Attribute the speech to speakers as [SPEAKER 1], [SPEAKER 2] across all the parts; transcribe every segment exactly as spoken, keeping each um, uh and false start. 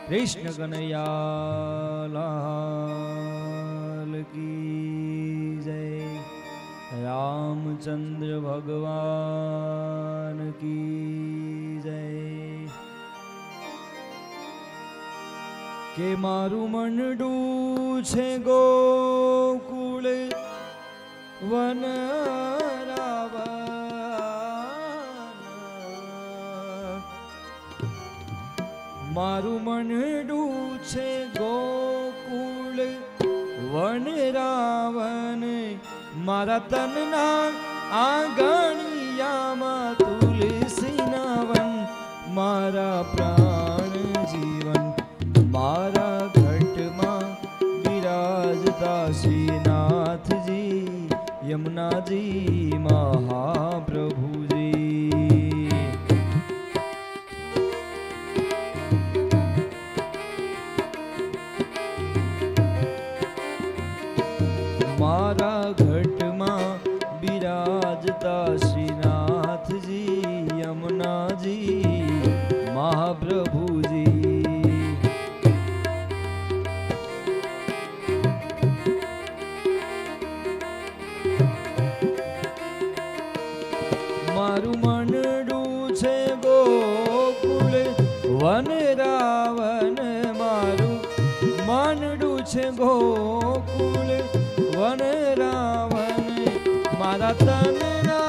[SPEAKER 1] कृष्ण कन्हैया लाल की जय। रामचंद्र भगवान की जय। के मारू मनडू छे गोकुल वन मारू मनडू छे गोकुल वन रावण मारा तनना आंगणियामा तुलसी वन मारा प्राण जीवन मारा घट में विराजता श्रीनाथ जी यमुना जी महाप्रभु जी। मारा घट में विराजता श्रीनाथ जी यमुना जी महाप्रभु जी। मारू मनडू छे गोकुल वन रावण मारू मनडू छे गोकुल वन रावण मारा तनना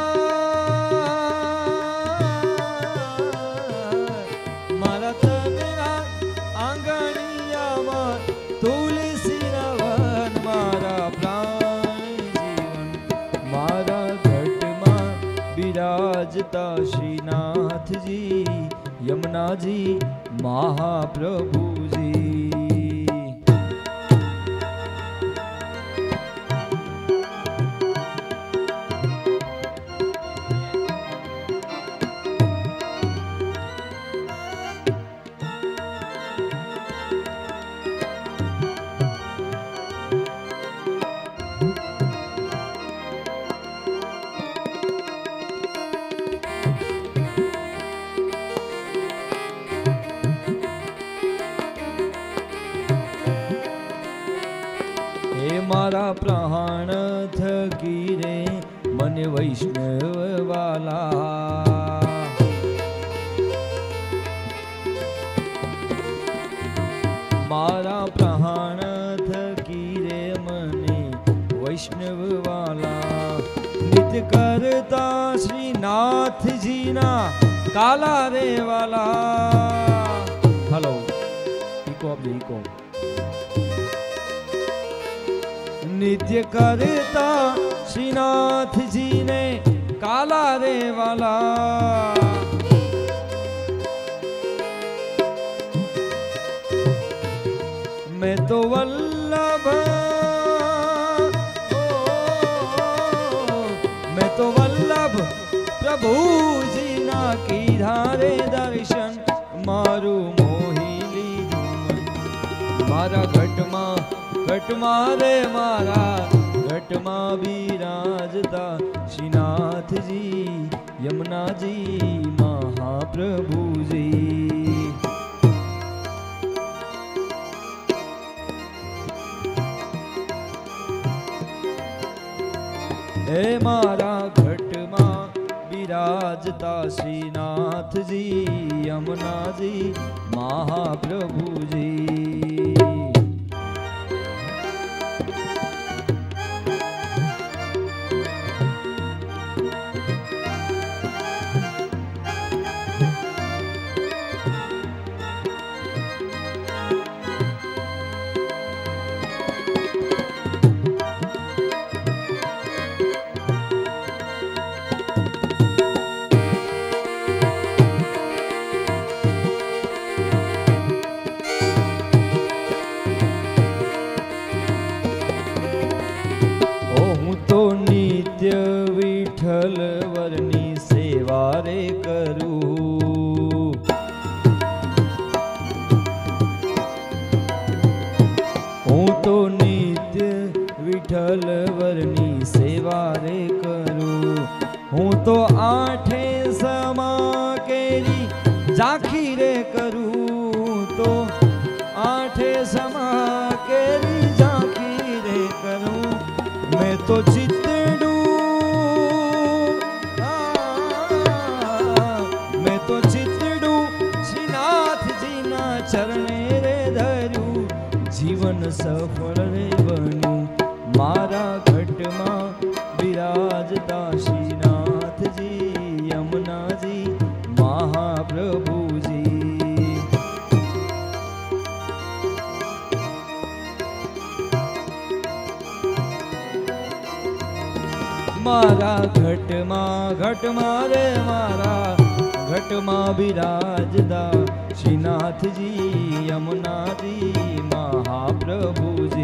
[SPEAKER 1] मारा तनना आंगणिया में तुलसी वन मारा प्राण जीवन मारा घट में विराजता श्रीनाथ जी यमुना जी महाप्रभु जी। मारा प्राण थकी रे मन वैष्णव वाला मारा प्राण थकी रे मने वैष्णव वाला नित्य करता श्रीनाथ जी ना काला रे वाला। हेलो इको अब इको नित्य करता श्रीनाथ जी ने काला रे वाला। मैं तो वल्लभ मैं तो वल्लभ प्रभु जी ना की धारे दर्शन मारू मोही लीधु मन मारा घट मां घट मारे मारा घट मां विराजता श्रीनाथ जी यमुना जी महाप्रभु जी। हे मारा घट मां विराजता श्रीनाथ जी यमुना जी महाप्रभु जी। विठल वरनी सेवा रे करूं हूँ तो नित्य विठल वरनी सेवा रे करूं हूँ तो आठे समा केरी जाखी रे करूं तो तो चितड़ू मैं तो चितड़ू श्रीनाथ जी ना चरणे रे धरू जीवन सफल रे बनू मारा घट में विराजता श्रीनाथ जी यमुना जी महाप्रभु जी। मारा घट मां घट मारे मारा घट मां विराजदा श्रीनाथ जी यमुना जी महाप्रभु जी।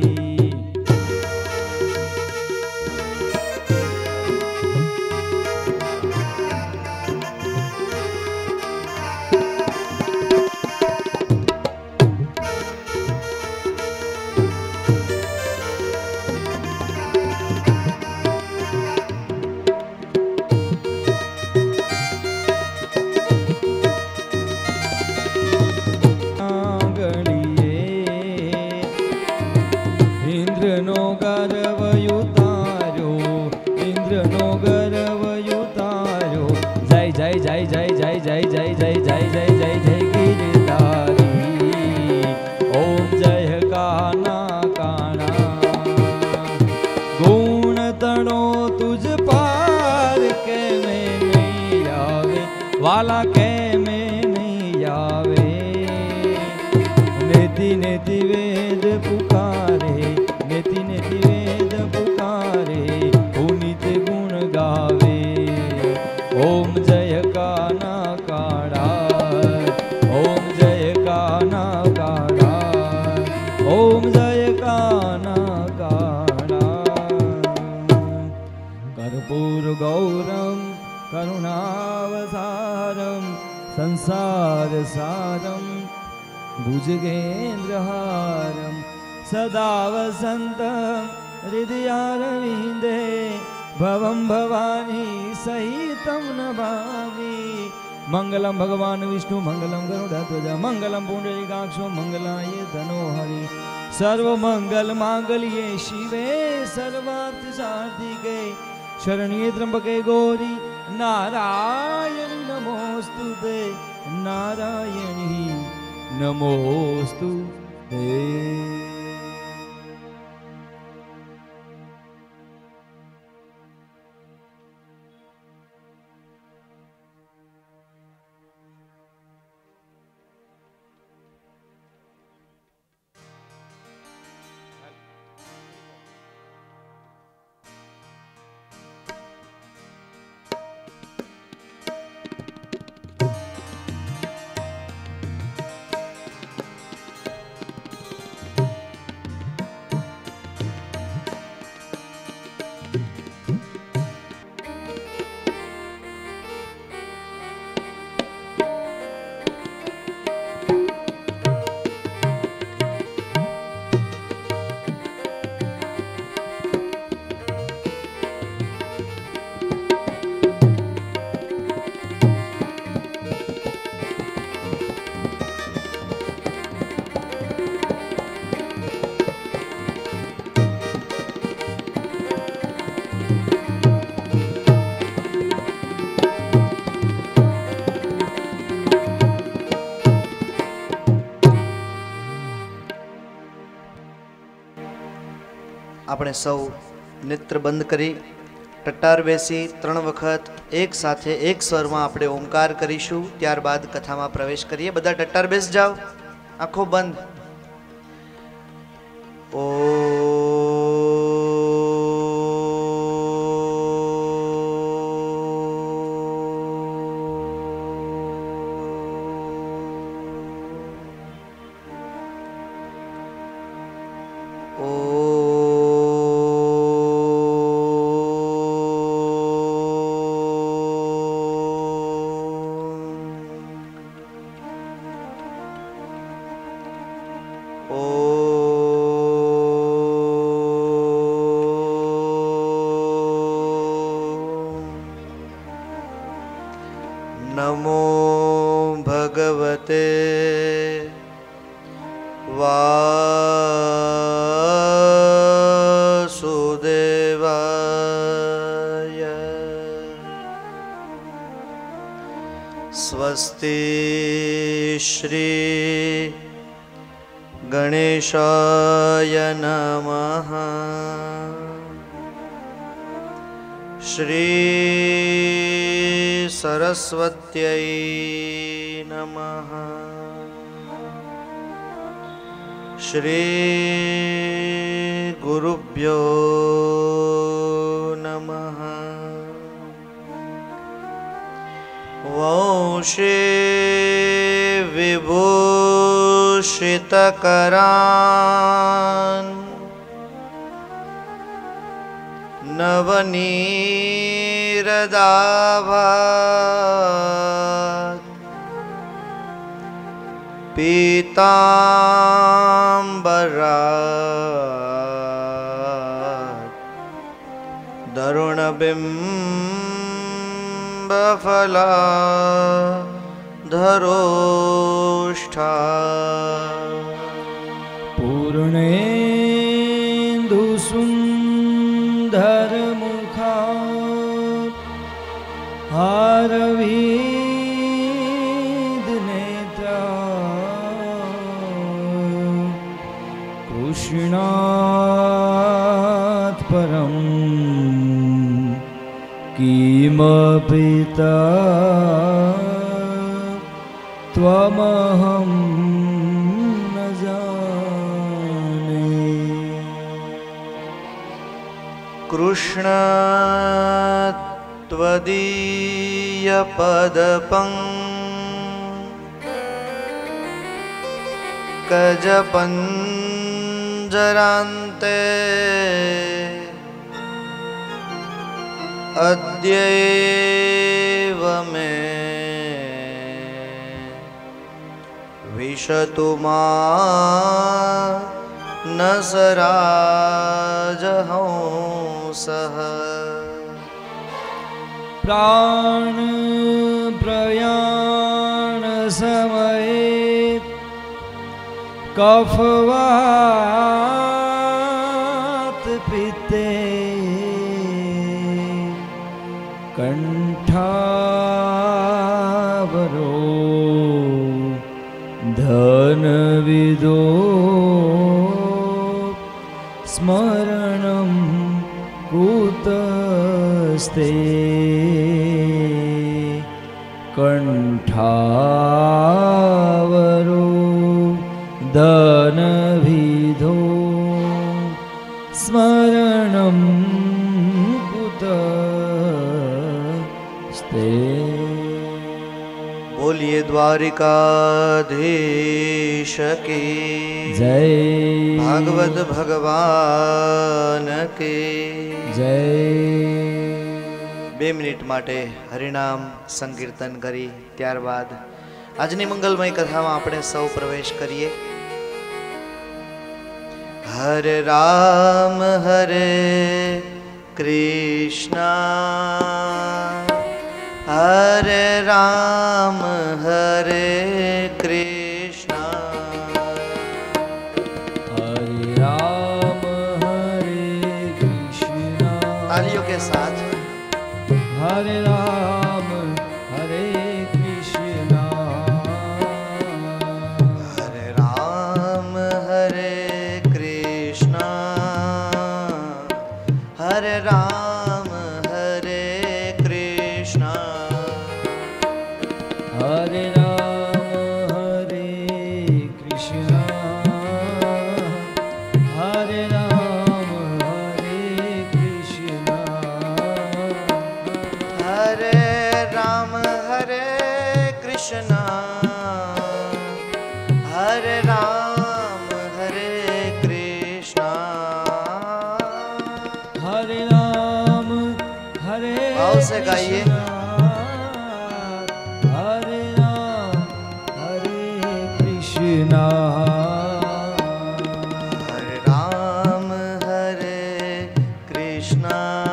[SPEAKER 1] वाला के में नहीं आवे नेति नेति वेद पुकारे नेति नेति वेद पुकारे पुनीत गुण गावे ओम जय काना काड़ा ओम जय काना काड़ा ओम जय काना काड़ा कर्पूर गौरम करुणावतारम संसार सारम भुजगेन्द्रहारम सदा वसंतम हृदयारविंदे भवम भवानी सहितं नमामि। मंगलम भगवान विष्णु मंगलम गरुड़ध्वज मंगलम पुंडरीकाक्षो मंगलाय धनोहरि सर्वमंगल मांगल्ये शिवे सर्वार्थ साधिके शरण्ये त्र्यंबके गौरी नारायणी नमोस्तुते नारायणी नमोस्तुते।
[SPEAKER 2] આપણે સૌ નેત્ર બંધ કરી ટટ્ટાર બેસી ત્રણ વખત એક સાથે એક સ્વરમાં આપણે ઓમકાર કરીશું, ત્યારબાદ કથામાં પ્રવેશ કરીએ। બધા ટટ્ટાર બેસ જાઓ, આંખો બંધ। ઓ नमो भगवते वासुदेवाय। स्वस्ति श्री गणेशाय नमः। श्री सरस्वत्यै नमः। श्री गुरुभ्यो नमः। वंशे विभूषितकरान् नवनीरदाभात् पीताम्बरात् दरुणबिम्बफला धरोष्ठा
[SPEAKER 1] पूर्णेन्दुसुन्दरमुखा हारवीदनेत्रा कृष्णात् परं किमपिता त्वमहं न जाने।
[SPEAKER 2] कृष्ण त्वदीयपदपङ्कजपञ्जरान्ते अद्यैव मे विशतु मानसराजहंसः।
[SPEAKER 1] प्राण प्रयाण समये कफवात पित्ते कंठावरो धनविदो स्मरणं कुतस्ते कंठावरो धनविदो स्मरणं कुतस्ते।
[SPEAKER 2] बोलिए द्वारिकाधीश की
[SPEAKER 1] जय,
[SPEAKER 2] भागवत भगवान की
[SPEAKER 1] जय।
[SPEAKER 2] બે મિનિટ માટે હરિનામ સંકીર્તન કરી ત્યારબાદ આજની મંગલમય કથામાં આપણે સૌ પ્રવેશ કરીએ। હરે રામ હરે કૃષ્ણ હરે રામ હરે કૃષ્ણ
[SPEAKER 1] हरे राम हरे कृष्ण।
[SPEAKER 2] तालियों के साथ
[SPEAKER 1] हरे राम हरे कृष्ण।
[SPEAKER 2] हरे राम हरे कृष्ण हरे राम हरे कृष्ण
[SPEAKER 1] हरे राम हरे कृष्ण। हरे राम हरे कृष्ण।
[SPEAKER 2] हरे राम हरे कृष्ण हरे राम हरे कृष्ण
[SPEAKER 1] हरे राम हरे
[SPEAKER 2] भाव से गाइए।
[SPEAKER 1] हरे राम हरे कृष्ण।
[SPEAKER 2] हरे राम हरे कृष्ण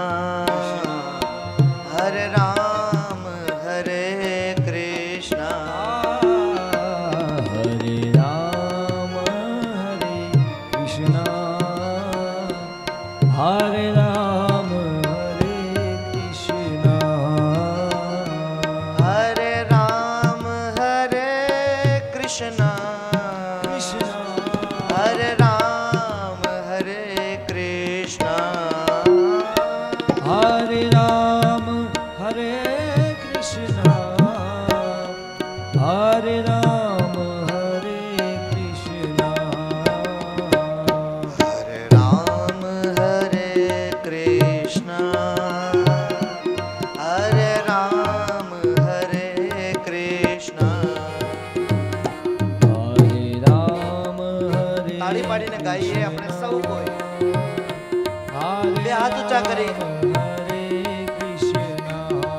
[SPEAKER 2] हरे राम हरे कृष्ण
[SPEAKER 1] हरे राम हरे कृष्ण। हरे राम हरे कृष्ण।
[SPEAKER 2] તાળી પાડીને ગાઈએ આપણે સૌ કોઈ.
[SPEAKER 1] हरे
[SPEAKER 2] બે હાથ ઊંચા કરી.
[SPEAKER 1] हरे कृष्णा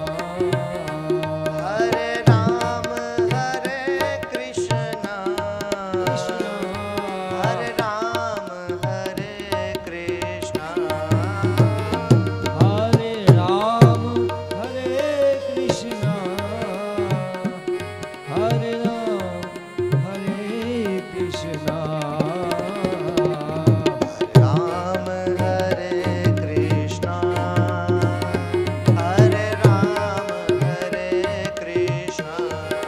[SPEAKER 2] હરે રામ હરે કૃષ્ણ હરે રામ હરે કૃષ્ણ
[SPEAKER 1] हरे राम हरे कृष्णा हरे राम हरे कृष्णा
[SPEAKER 2] રામ હરે કૃષ્ણ હરે રામ હરે કૃષ્ણ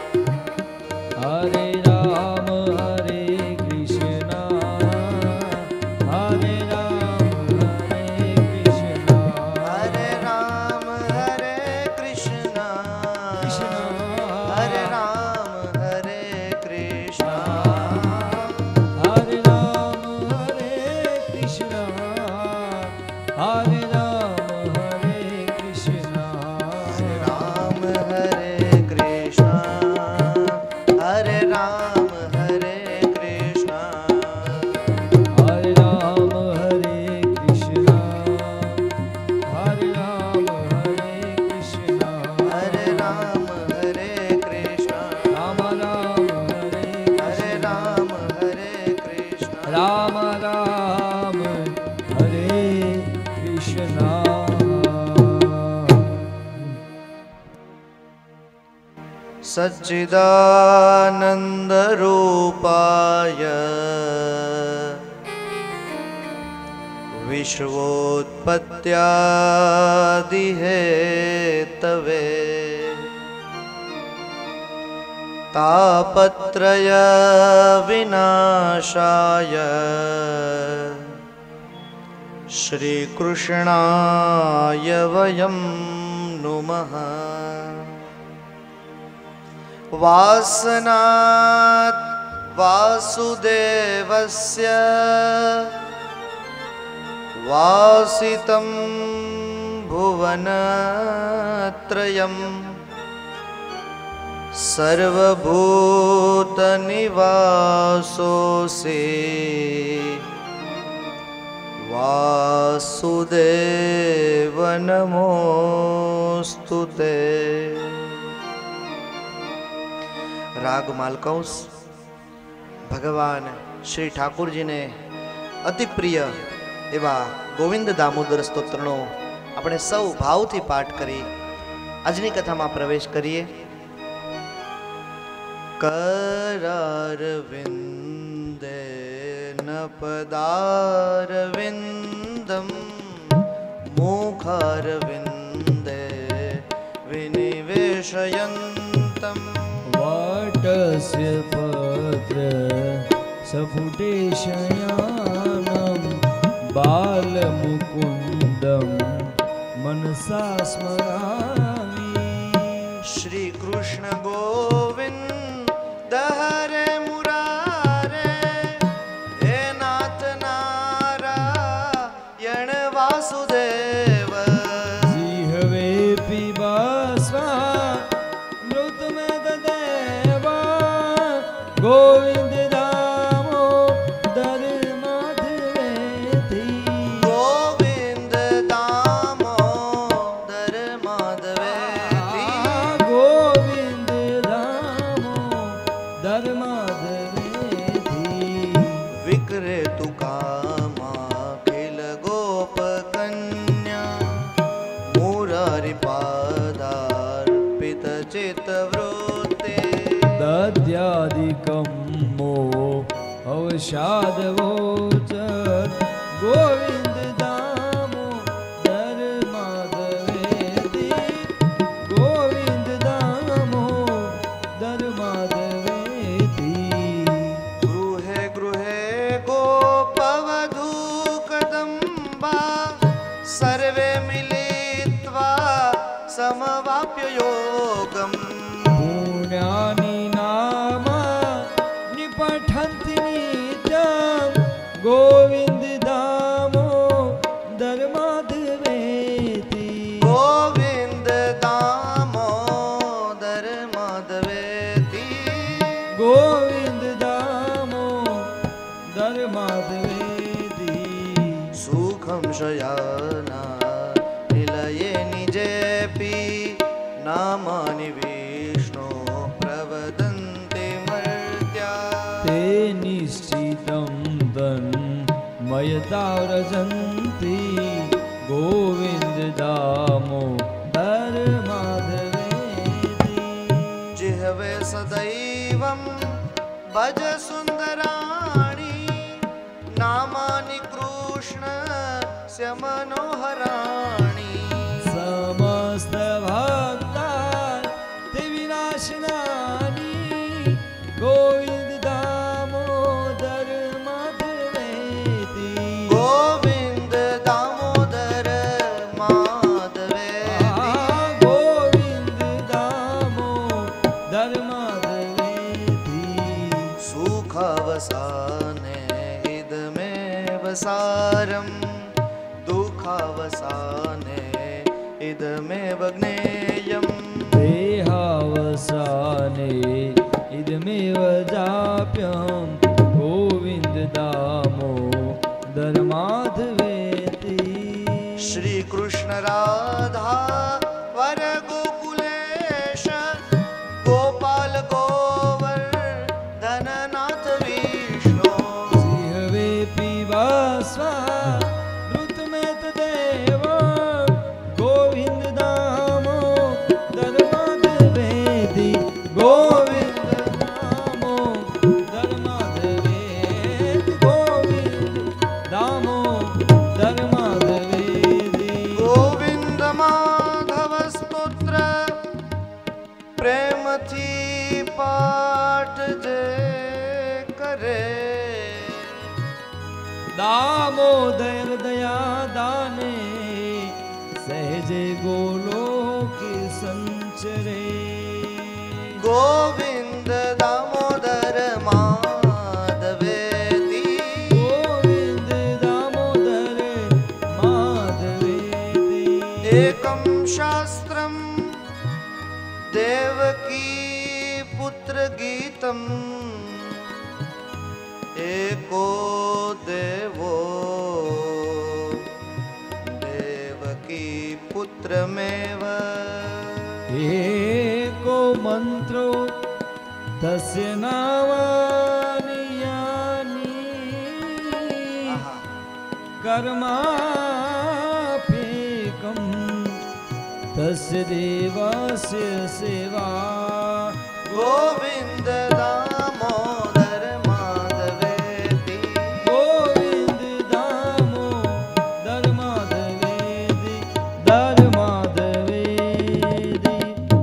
[SPEAKER 1] हरे राम हरे कृष्णा हरे राम हरे कृष्णा
[SPEAKER 2] હરે રામ હરે કૃષ્ણ
[SPEAKER 1] कृष्णा
[SPEAKER 2] હરે રામ હરે કૃષ્ણ
[SPEAKER 1] हरे राम हरे कृष्णा हरे राम हरे कृष्णा
[SPEAKER 2] રામ હરે કૃષ્ણ હરે રામ હરે કૃષ્ણ
[SPEAKER 1] हरे राम हरे कृष्णा हरे राम हरे कृष्णा
[SPEAKER 2] હરે રામ હરે કૃષ્ણ
[SPEAKER 1] राम राम हरे
[SPEAKER 2] હરે રામ હરે કૃષ્ણ
[SPEAKER 1] राम राम हरे कृष्णा
[SPEAKER 2] सच्चिदानंद रूपाय विश्वोत्पत्त्यादि हेतवे तापत्रय विनाशाय श्रीकृष्णाय वयं नुमः वासनात् वासुदेवस्य वासितं भुवनत्रयम् सर्वभूतनिवासोऽसि वासुदेव नमोऽस्तु ते. राग मालकंस भगवान श्री ठाकुर जी ने अति प्रिय एवा गोविंद दामोदर स्तोत्रनो આપણે સૌ ભાવથી પાઠ કરી આજની કથામાં પ્રવેશ કરીએ. करारविन्दे न पदारविन्दं मुखारविन्दे विनिवेशयन्तम्
[SPEAKER 1] वटस्य पत्र सपुटे शयानं बालमुकुन्दं मनसा स्मरामि.
[SPEAKER 2] श्री कृष्ण गोविंद हरे मुरारे हे नाथ नारायण वासुदेव.
[SPEAKER 1] जिह्वे पिबा स्वामृतमेतदेवा गोविन्द दामोदर माधवेति.
[SPEAKER 2] गोविंद दामोदर माधवेति.
[SPEAKER 1] गोविन्द दामोदर माधवेति.
[SPEAKER 2] विक्रेतु कामाखिल गोप कन्या मुरारी पादार्पित चित्तवृत्ते.
[SPEAKER 1] दद्यादिकं मो अवसादवोच गोविन्द दामोदर माधवेति. गोविन्द दामोदर माधवेति.
[SPEAKER 2] गृहे गृहे गोपवधू कदम्बा सर्वे मिलित्वा समवाप्य योगम्.
[SPEAKER 1] पुण्यानि नाम निपठन्ति नित्यं गो धर्माधवेदी
[SPEAKER 2] सुखं शयाना निलये निजेऽपि नामानि विष्णो प्रवदन्ते मर्त्या
[SPEAKER 1] ते निश्चितं तन्मयता व्रजन्ति गोविन्द दामोदर माधवेति
[SPEAKER 2] जिह्वे सदैवं भज सुन्दराणि नामानि कृष्णस्य मनोहराणि
[SPEAKER 1] समस्त भक्ता ते विनाशनानि गोविन्द दामोदर माधवेति
[SPEAKER 2] गोविन्द दामोदर माधवेति
[SPEAKER 1] गोविन्द दामोदर माधवेति
[SPEAKER 2] सुखावसाने इदमेव सारं दुःखावसाने इदमेव ज्ञेयम्
[SPEAKER 1] देहावसाने इदमेव जाप्यं गोविन्द दामोदर माधवेति
[SPEAKER 2] श्री कृष्ण राधा वर गोकुलेश गोपाल गोवर्धन नाथ विष्णु
[SPEAKER 1] जिह्वे पिबस्व ऋतुमेत देव गोविन्द दामोदर माधवेति गोविन्द दामोदर माधवेति गोविन्द दामोदर माधवेति
[SPEAKER 2] गोविंद माधव स्तोत्र प्रेम थी पाठ जे करे
[SPEAKER 1] दामोदर दया दाने सहजे गोलोक संचरे
[SPEAKER 2] गोविंद दामोदर माधवेति
[SPEAKER 1] गोविंद दामोदर माधवेति
[SPEAKER 2] एकं शास्त्रं देवकी पुत्र गीतम् एको देवो देवकी पुत्रमेव
[SPEAKER 1] एको मंत्रो तस्य नामानि यानि कर्माप्येकं तस्य देवस्य सेवा
[SPEAKER 2] गोविंद दामोदर माधवेति
[SPEAKER 1] गोविंद दामोदर माधवेति दर माधवेति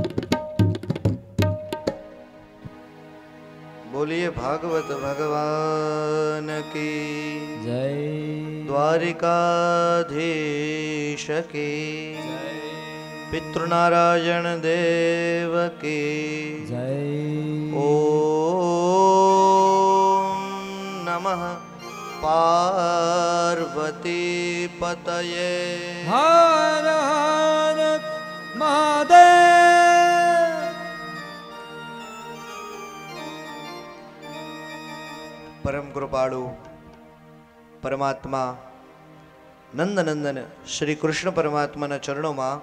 [SPEAKER 2] बोलिए भागवत भगवान की
[SPEAKER 1] जय
[SPEAKER 2] द्वारिकाधीश की
[SPEAKER 1] जय
[SPEAKER 2] पितृनारायण देव की
[SPEAKER 1] जय
[SPEAKER 2] ओम नमः पार्वती पतये
[SPEAKER 1] हर हर महादेव
[SPEAKER 2] परम कृपाळु परमात्मा नंदनंदन श्री कृष्ण परमात्माના ચરણોમાં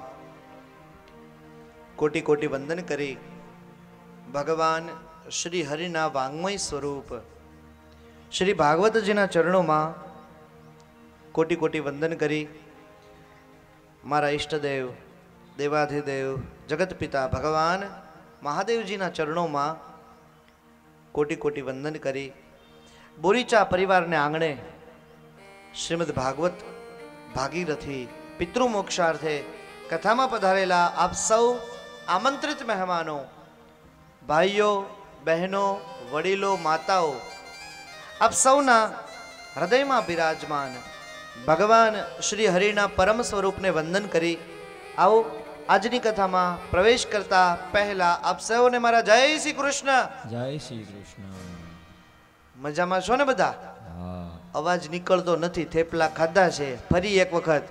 [SPEAKER 2] કોટી કોટી વંદન કરી ભગવાન શ્રી હરિના વાંગમય સ્વરૂપ શ્રી ભાગવતજીના ચરણોમાં કોટી કોટી વંદન કરી મારા ઈષ્ટદેવ દેવાધિદેવ જગત પિતા ભગવાન મહાદેવજીના ચરણોમાં કોટી કોટી વંદન કરી બોરીચા પરિવારને આંગણે શ્રીમદ ભાગવત ભાગીરથી પિતૃમોક્ષાર્થે કથામાં પધારેલા આપ સૌ આમંત્રિત મહેમાનો ભાઈઓ બહેનો વડીલો માતાઓ આપ સૌના હૃદયમાં બિરાજમાન ભગવાન શ્રી હરિના પરમ સ્વરૂપને વંદન કરી આવો આજની કથામાં પ્રવેશ કરતા પહેલા આપ સૌને મારા જય શ્રી કૃષ્ણ
[SPEAKER 1] જય શ્રી કૃષ્ણ
[SPEAKER 2] મજામાં છો ને બધા
[SPEAKER 1] હા
[SPEAKER 2] અવાજ નીકળતો નથી થેપલા ખાધા છે ફરી એક વખત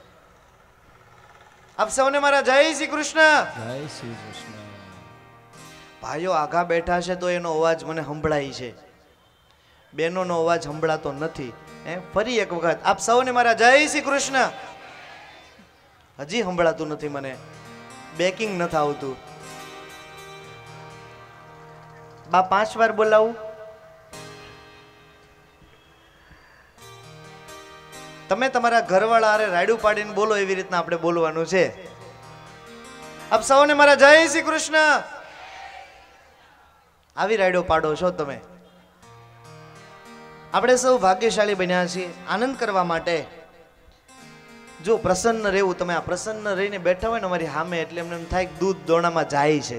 [SPEAKER 2] આપ સૌને મારા જય શ્રી કૃષ્ણ
[SPEAKER 1] જય શ્રી કૃષ્ણ
[SPEAKER 2] ભાઈઓ આઘા બેઠા છે તો એનો અવાજ મને સંભળાય છે બહેનોનો અવાજ સંભળાતો નથી. હે ફરી એક વખત આપ સૌને મારા જય શ્રી કૃષ્ણ. હજી સંભળાતું નથી મને, બેકિંગ નથી આવતું. બા પાંચ વાર બોલાવું? તમે તમારા ઘરવાળા હારે રાયડું પાડીને બોલો એવી રીતના આપણે બોલવાનું છે. આપ સૌને મારા જય શ્રી કૃષ્ણ. આવી રાયડો પાડો છો તમે. આપણે સૌ ભાગ્યશાળી બન્યા છીએ આનંદ કરવા માટે. જો પ્રસન્ન રહેવું, તમે આ પ્રસન્ન રહીને બેઠા હોય ને અમારી સામે, એટલે એમને એમ થાય કે દૂધ દોણામાં જાય છે.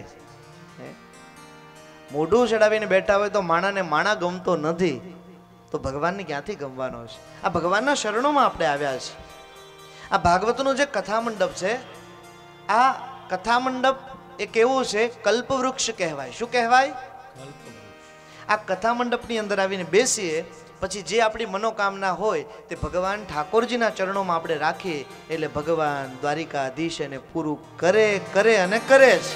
[SPEAKER 2] મોઢું ચડાવીને બેઠા હોય તો માણાને માણા ગમતો નથી, તો ભગવાનને ક્યાંથી ગમવાનો છે? આ ભગવાનના શરણોમાં આપણે આવ્યા છીએ. આ ભાગવતનું જે કથા મંડપ છે, આ કથા મંડપ એ કેવું છે? કલ્પવૃક્ષ કહેવાય. શું કહેવાય? આ કથા મંડપની અંદર આવીને બેસીએ પછી જે આપણી મનોકામના હોય તે ભગવાન ઠાકોરજીના ચરણોમાં આપણે રાખીએ એટલે ભગવાન દ્વારિકાધીશ એને પૂરું કરે કરે અને કરે છે.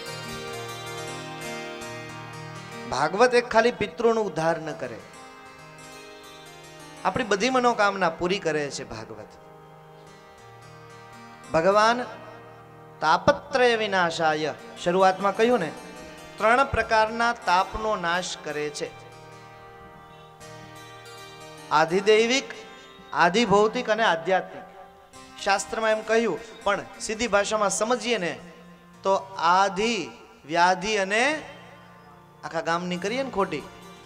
[SPEAKER 2] ભાગવત એક ખાલી પિતૃનું ઉદ્ધાર ન કરે, આપણી બધી મનોકામના પૂરી કરે છે ભાગવત. ભગવાન તાપત્રય વિનાશાય, શરૂઆતમાં કહ્યું ને, ત્રણ પ્રકારના તાપનો નાશ કરે છે. આધિદૈવિક, આધિભૌતિક અને આધ્યાત્મિક. શાસ્ત્રમાં એમ કહ્યું, પણ સીધી ભાષામાં સમજીએ ને તો આધિ, વ્યાધિ અને આખા ગામની કરીએ ને ખોટી.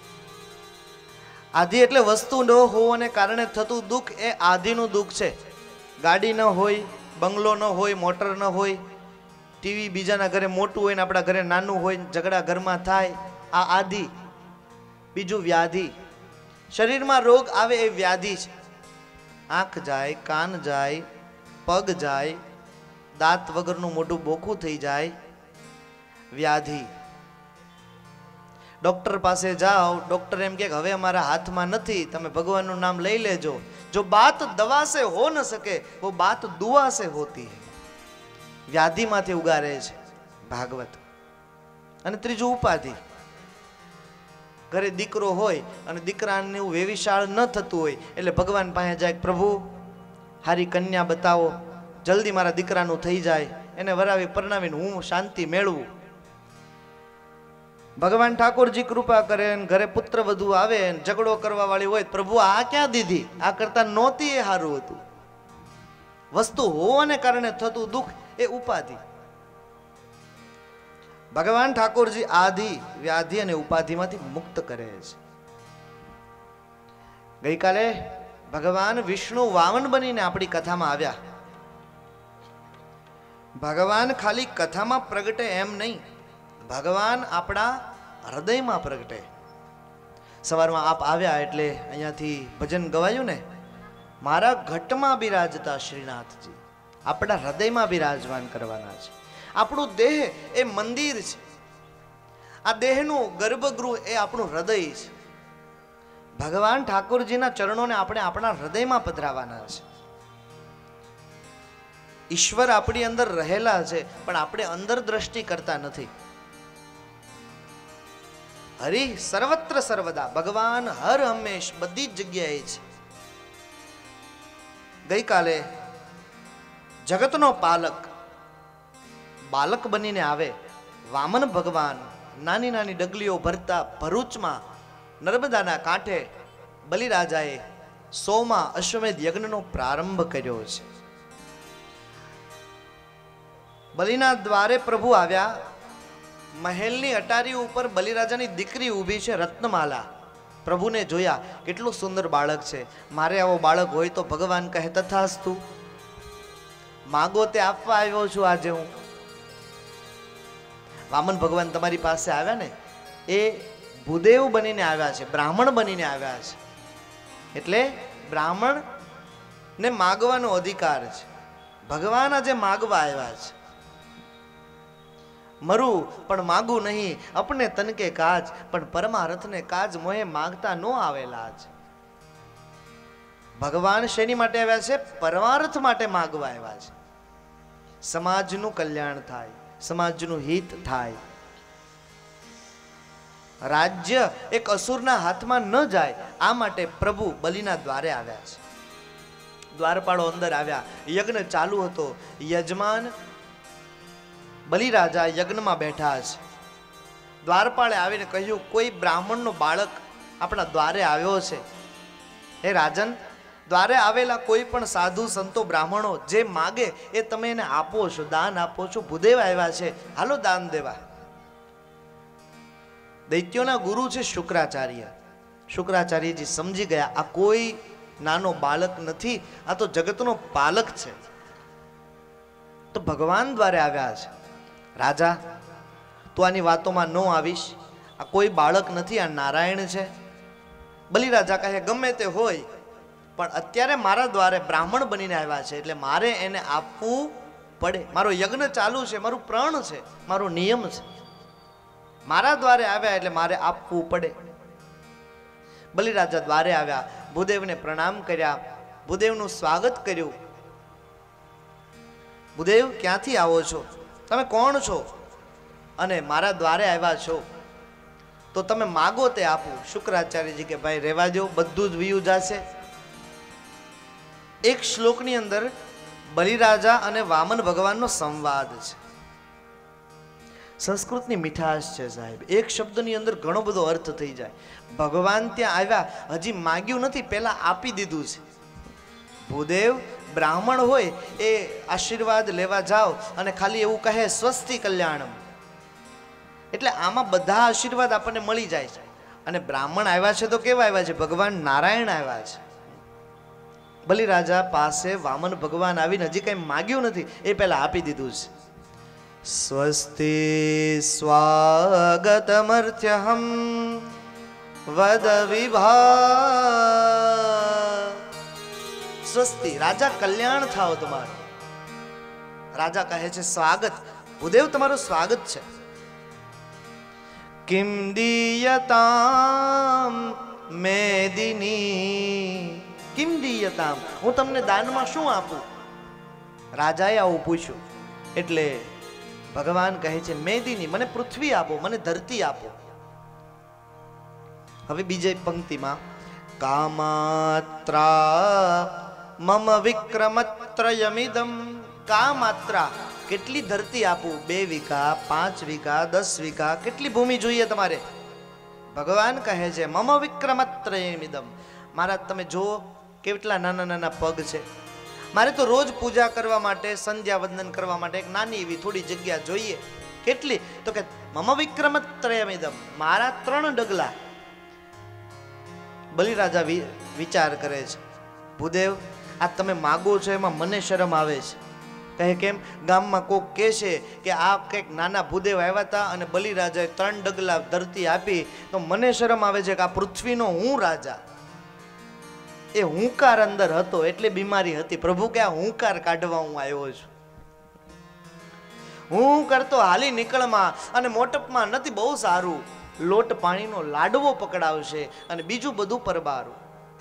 [SPEAKER 2] આધિ એટલે વસ્તુ ન હોવાને કારણે થતું દુઃખ, એ આધિનું દુઃખ છે. ગાડી ન હોય, બંગલો ન હોય, મોટર ન હોય, ટીવી બીજાના ઘરે મોટું હોય ને આપણા ઘરે નાનું હોય, ઝઘડા ઘરમાં થાય, આ આધિ. બીજું વ્યાધિ, શરીરમાં રોગ આવે એ વ્યાધિ છે. આંખ જાય, કાન જાય, પગ જાય, દાંત વગરનું મોઢું બોખું થઈ જાય, વ્યાધિ. ડોક્ટર પાસે જાઓ, ડોક્ટર એમ કે હવે અમારા હાથમાં નથી, તમે ભગવાનનું નામ લઈ લેજો. જો બાત દવા સે હો ન સકે वो बात दुआ से होती है. વ્યાધિમાંથી ઉગારે છે ભાગવત. અને ત્રીજું ઉપાધિ. ઘરે દીકરો હોય અને દીકરાને વેવિશાળ ન થતું હોય એટલે ભગવાન પાસે જાય, પ્રભુ હારી કન્યા બતાવો, જલ્દી મારા દીકરાનું થઈ જાય, એને વરાવી પરણાવીને હું શાંતિ મેળવું. ભગવાન ઠાકોરજી કૃપા કરે, ઘરે પુત્ર વધુ આવે, ઝઘડો કરવા વાળી હોય, પ્રભુ આ ક્યાં દીધી, આ કરતા નહોતી એ સારું હતું. વસ્તુ હોવાને કારણે થતું દુઃખ એ ઉપાધિ. ભગવાન ઠાકોરજી આધિ, વ્યાધિ અને ઉપાધિમાંથી મુક્ત કરે છે. ગઈકાલે ભગવાન વિષ્ણુ વામન બનીને આપણી કથામાં આવ્યા. ભગવાન ખાલી કથામાં પ્રગટે એમ નહીં, ભગવાન આપણા હૃદયમાં પ્રગટે. સવારમાં આપ આવ્યા એટલે અહીંયાથી ભજન ગવાયું ને, મારા ઘટમાં બિરાજતા શ્રીનાથજી આપણા હૃદયમાં બિરાજમાન કરવાના છે. આપણું દેહ એ મંદિર છે, આ દેહનું ગર્ભગૃહ એ આપણું હૃદય છે. ભગવાન ઠાકોરજીના ચરણોને આપણે આપણા હૃદયમાં પધરાવાના છે. ઈશ્વર આપણી અંદર રહેલા છે, પણ આપણે અંદર દ્રષ્ટિ કરતા નથી. હરિ સર્વત્ર સર્વદા, ભગવાન હર હંમેશ બધી જ જગ્યાએ છે. ગઈકાલે જગતનો પાલક બાલક બનીને આવે વામન ભગવાન, નાની નાની ડગલીઓ ભરતા ભરૂચમાં નર્મદાના કાંઠે બલિરાજાએ સોમાં અશ્વમેધ યજ્ઞનો પ્રારંભ કર્યો છે. બલિના દ્વારે પ્રભુ આવ્યા. મહેલની અટારી ઉપર બલિરાજાની દીકરી ઊભી છે, રત્નમાલા. પ્રભુને જોયા, કેટલું સુંદર બાળક છે, મારે આવો બાળક હોય તો ભગવાન કહે તથાસ્તુ, માગો તે આપવા આવ્યો છું આજે હું. વામન ભગવાન તમારી પાસે આવ્યા ને, એ ભૂદેવ બનીને આવ્યા છે, બ્રાહ્મણ બનીને આવ્યા છે. એટલે બ્રાહ્મણ ને માગવાનો અધિકાર છે. ભગવાન આજે માગવા આવ્યા છે. મરું પણ માગું નહીં, અપને તન કે કાજ, પણ પરમાર્થને કાજ મોહે માગતા નો આવેલા છે. ભગવાન શેની માટે આવ્યા છે? પરમાર્થ માટે માગવા આવ્યા છે. સમાજનું કલ્યાણ થાય, સમાજનું હિત થાય. રાજ્ય એક અસુરના હાથમાં ન જાય આ માટે પ્રભુ બલિના દ્વારે આવ્યા છે. દ્વારપાળો અંદર આવ્યા, યજ્ઞ ચાલુ હતો. યજમાન બલિરાજા યજ્ઞમાં બેઠા છે. દ્વારપાળે આવીને કહ્યું, કોઈ બ્રાહ્મણનો બાળક આપણા દ્વારે આવ્યો છે. હે રાજન, દ્વારે આવેલા કોઈ પણ સાધુ સંતો બ્રાહ્મણો જે માગે એ તમે એને આપો છો, દાન આપો છો. ભૂદેવ આવ્યા છે, હાલો દાન દેવા. દૈત્યોના ગુરુ છે શુક્રાચાર્ય. શુક્રાચાર્યજી સમજી ગયા, આ કોઈ નાનો બાળક નથી, આ તો જગતનો પાલક છે. તો ભગવાન દ્વારે આવ્યા છે. રાજા, તું આની વાતોમાં ન આવીશ. આ કોઈ બાળક નથી, આ નારાયણ છે. બલિરાજા કહે, ગમે તે હોય, પણ અત્યારે મારા દ્વારે બ્રાહ્મણ બનીને આવ્યા છે, એટલે મારે એને આપવું પડે. મારો યજ્ઞ ચાલુ છે, મારું પ્રણ છે, મારો નિયમ છે. મારા દ્વારે આવ્યા એટલે મારે આપવું પડે. બલિરાજા દ્વારે આવ્યા, ભૂદેવને પ્રણામ કર્યા, ભૂદેવનું સ્વાગત કર્યું. ભૂદેવ, ક્યાંથી આવો છો? તમે કોણ છો અને મારા દ્વારે આવ્યા છો? તો તમે માગો તે આપું. શુક્રાચાર્યજી કે ભાઈ રહેવા દો, બધું જ વિયું જશે. એક શ્લોકની અંદર બલિરાજા અને વામન ભગવાનનો સંવાદ છે. સંસ્કૃતની મીઠાશ છે સાહેબ. એક શબ્દની અંદર ઘણો બધો અર્થ થઈ જાય. ભગવાન ત્યાં આવ્યા, હજી માગ્યું નથી, પહેલા આપી દીધું છે. ભૂદેવ બ્રાહ્મણ હોય એ આશીર્વાદ લેવા જાઓ અને ખાલી એવું કહે સ્વસ્તિ કલ્યાણમ, એટલે આમાં બધા આશીર્વાદ આપણને મળી જાય છે. અને બ્રાહ્મણ આવ્યા છે તો કેવા આવ્યા છે? ભગવાન નારાયણ આવ્યા છે. બલિરાજા પાસે વામન ભગવાન આવીને હજી કઈ માગ્યું નથી, એ પહેલા આપી દીધું છે. સ્વસ્તિ સ્વાગતમર્થ્યહમ વદ વિભા. સ્વસ્તિ, રાજા કલ્યાણ થાઓ તમારું. રાજા કહે છે સ્વાગત. ભૂદેવ તમારું સ્વાગત છે. કિમ દીયતામ મેદિની. કિમ દીયતામ, હું તમને દાનમાં શું આપું? રાજાએ આવું પૂછ્યું એટલે ભગવાન કહે છે મેદિની, મને પૃથ્વી આપો, મને ધરતી આપો. હવે બીજી પંક્તિમાં કામાત્રા મમ વિક્રમત્રયમિદમ. કામાત્રા, કેટલી ધરતી આપું? બે વીઘા, પાંચ વીઘા, દસ વીઘા, કેટલી ભૂમિ જોઈએ તમારે? ભગવાન કહે છે મમ વિક્રમત્રયમિદમ. મારા તમે જુઓ કેટલા નાના નાના પગ છે. મારે તો રોજ પૂજા કરવા માટે, સંધ્યા વંદન કરવા માટે એક નાની એવી થોડી જગ્યા જોઈએ. કેટલી? તો કે મમ વિક્રમત્રયમિદમ, મારા ત્રણ ડગલા. બલિરાજા વિચાર કરે છે, ભૂદેવ આ તમે માગો છો એમાં મને શરમ આવે છે. કહે કેમ? ગામમાં કોક કહે છે કે આ કંઈક નાના ભૂદેવ આવ્યા હતા અને બલિરાજાએ ત્રણ ડગલા ધરતી આપી, તો મને શરમ આવે છે કે આ પૃથ્વીનો હું રાજા. એ હુંકાર અંદર હતો એટલે બીમારી હતી. પ્રભુ કે આ હુંકાર કાઢવા હું આવ્યો છું. હું કરતો હાલી નીકળમાં અને મોટપમાં નથી બહુ સારું. લોટ પાણીનો લાડવો પકડાવશે અને બીજું બધું પરબારું.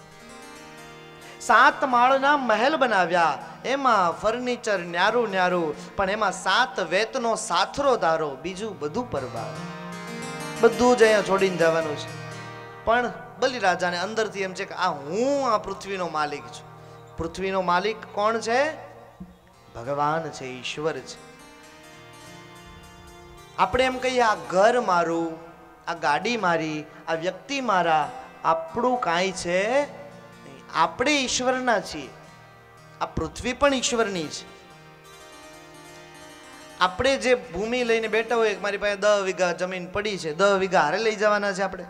[SPEAKER 2] સાત માળના મહેલ બનાવ્યા, એમાં ફર્નિચર ન્યારું ન્યારું, પણ એમાં સાત વેતનો સાથરો ધારો, બીજું બધું પરબાર. બધું જ અહીંયા છોડીને જવાનું છે. પણ બલિરાજાને અંદરથી એમ છે કે આ હું આ પૃથ્વીનો માલિક છું. પૃથ્વીનો માલિક કોણ છે? ભગવાન છે, ઈશ્વર છે. આપણે એમ કહીએ આ ઘર મારું, આ ગાડી મારી, આ વ્યક્તિ મારા, આપણું કાંઈ છે. આપણે ઈશ્વરના છીએ. આ પૃથ્વી પણ ઈશ્વરની છે. આપણે જે ભૂમિ લઈને બેઠા હોય, મારી પાસે દસ વીઘા જમીન પડી છે, દસ વીઘા હારે લઈ જવાના છે આપણે?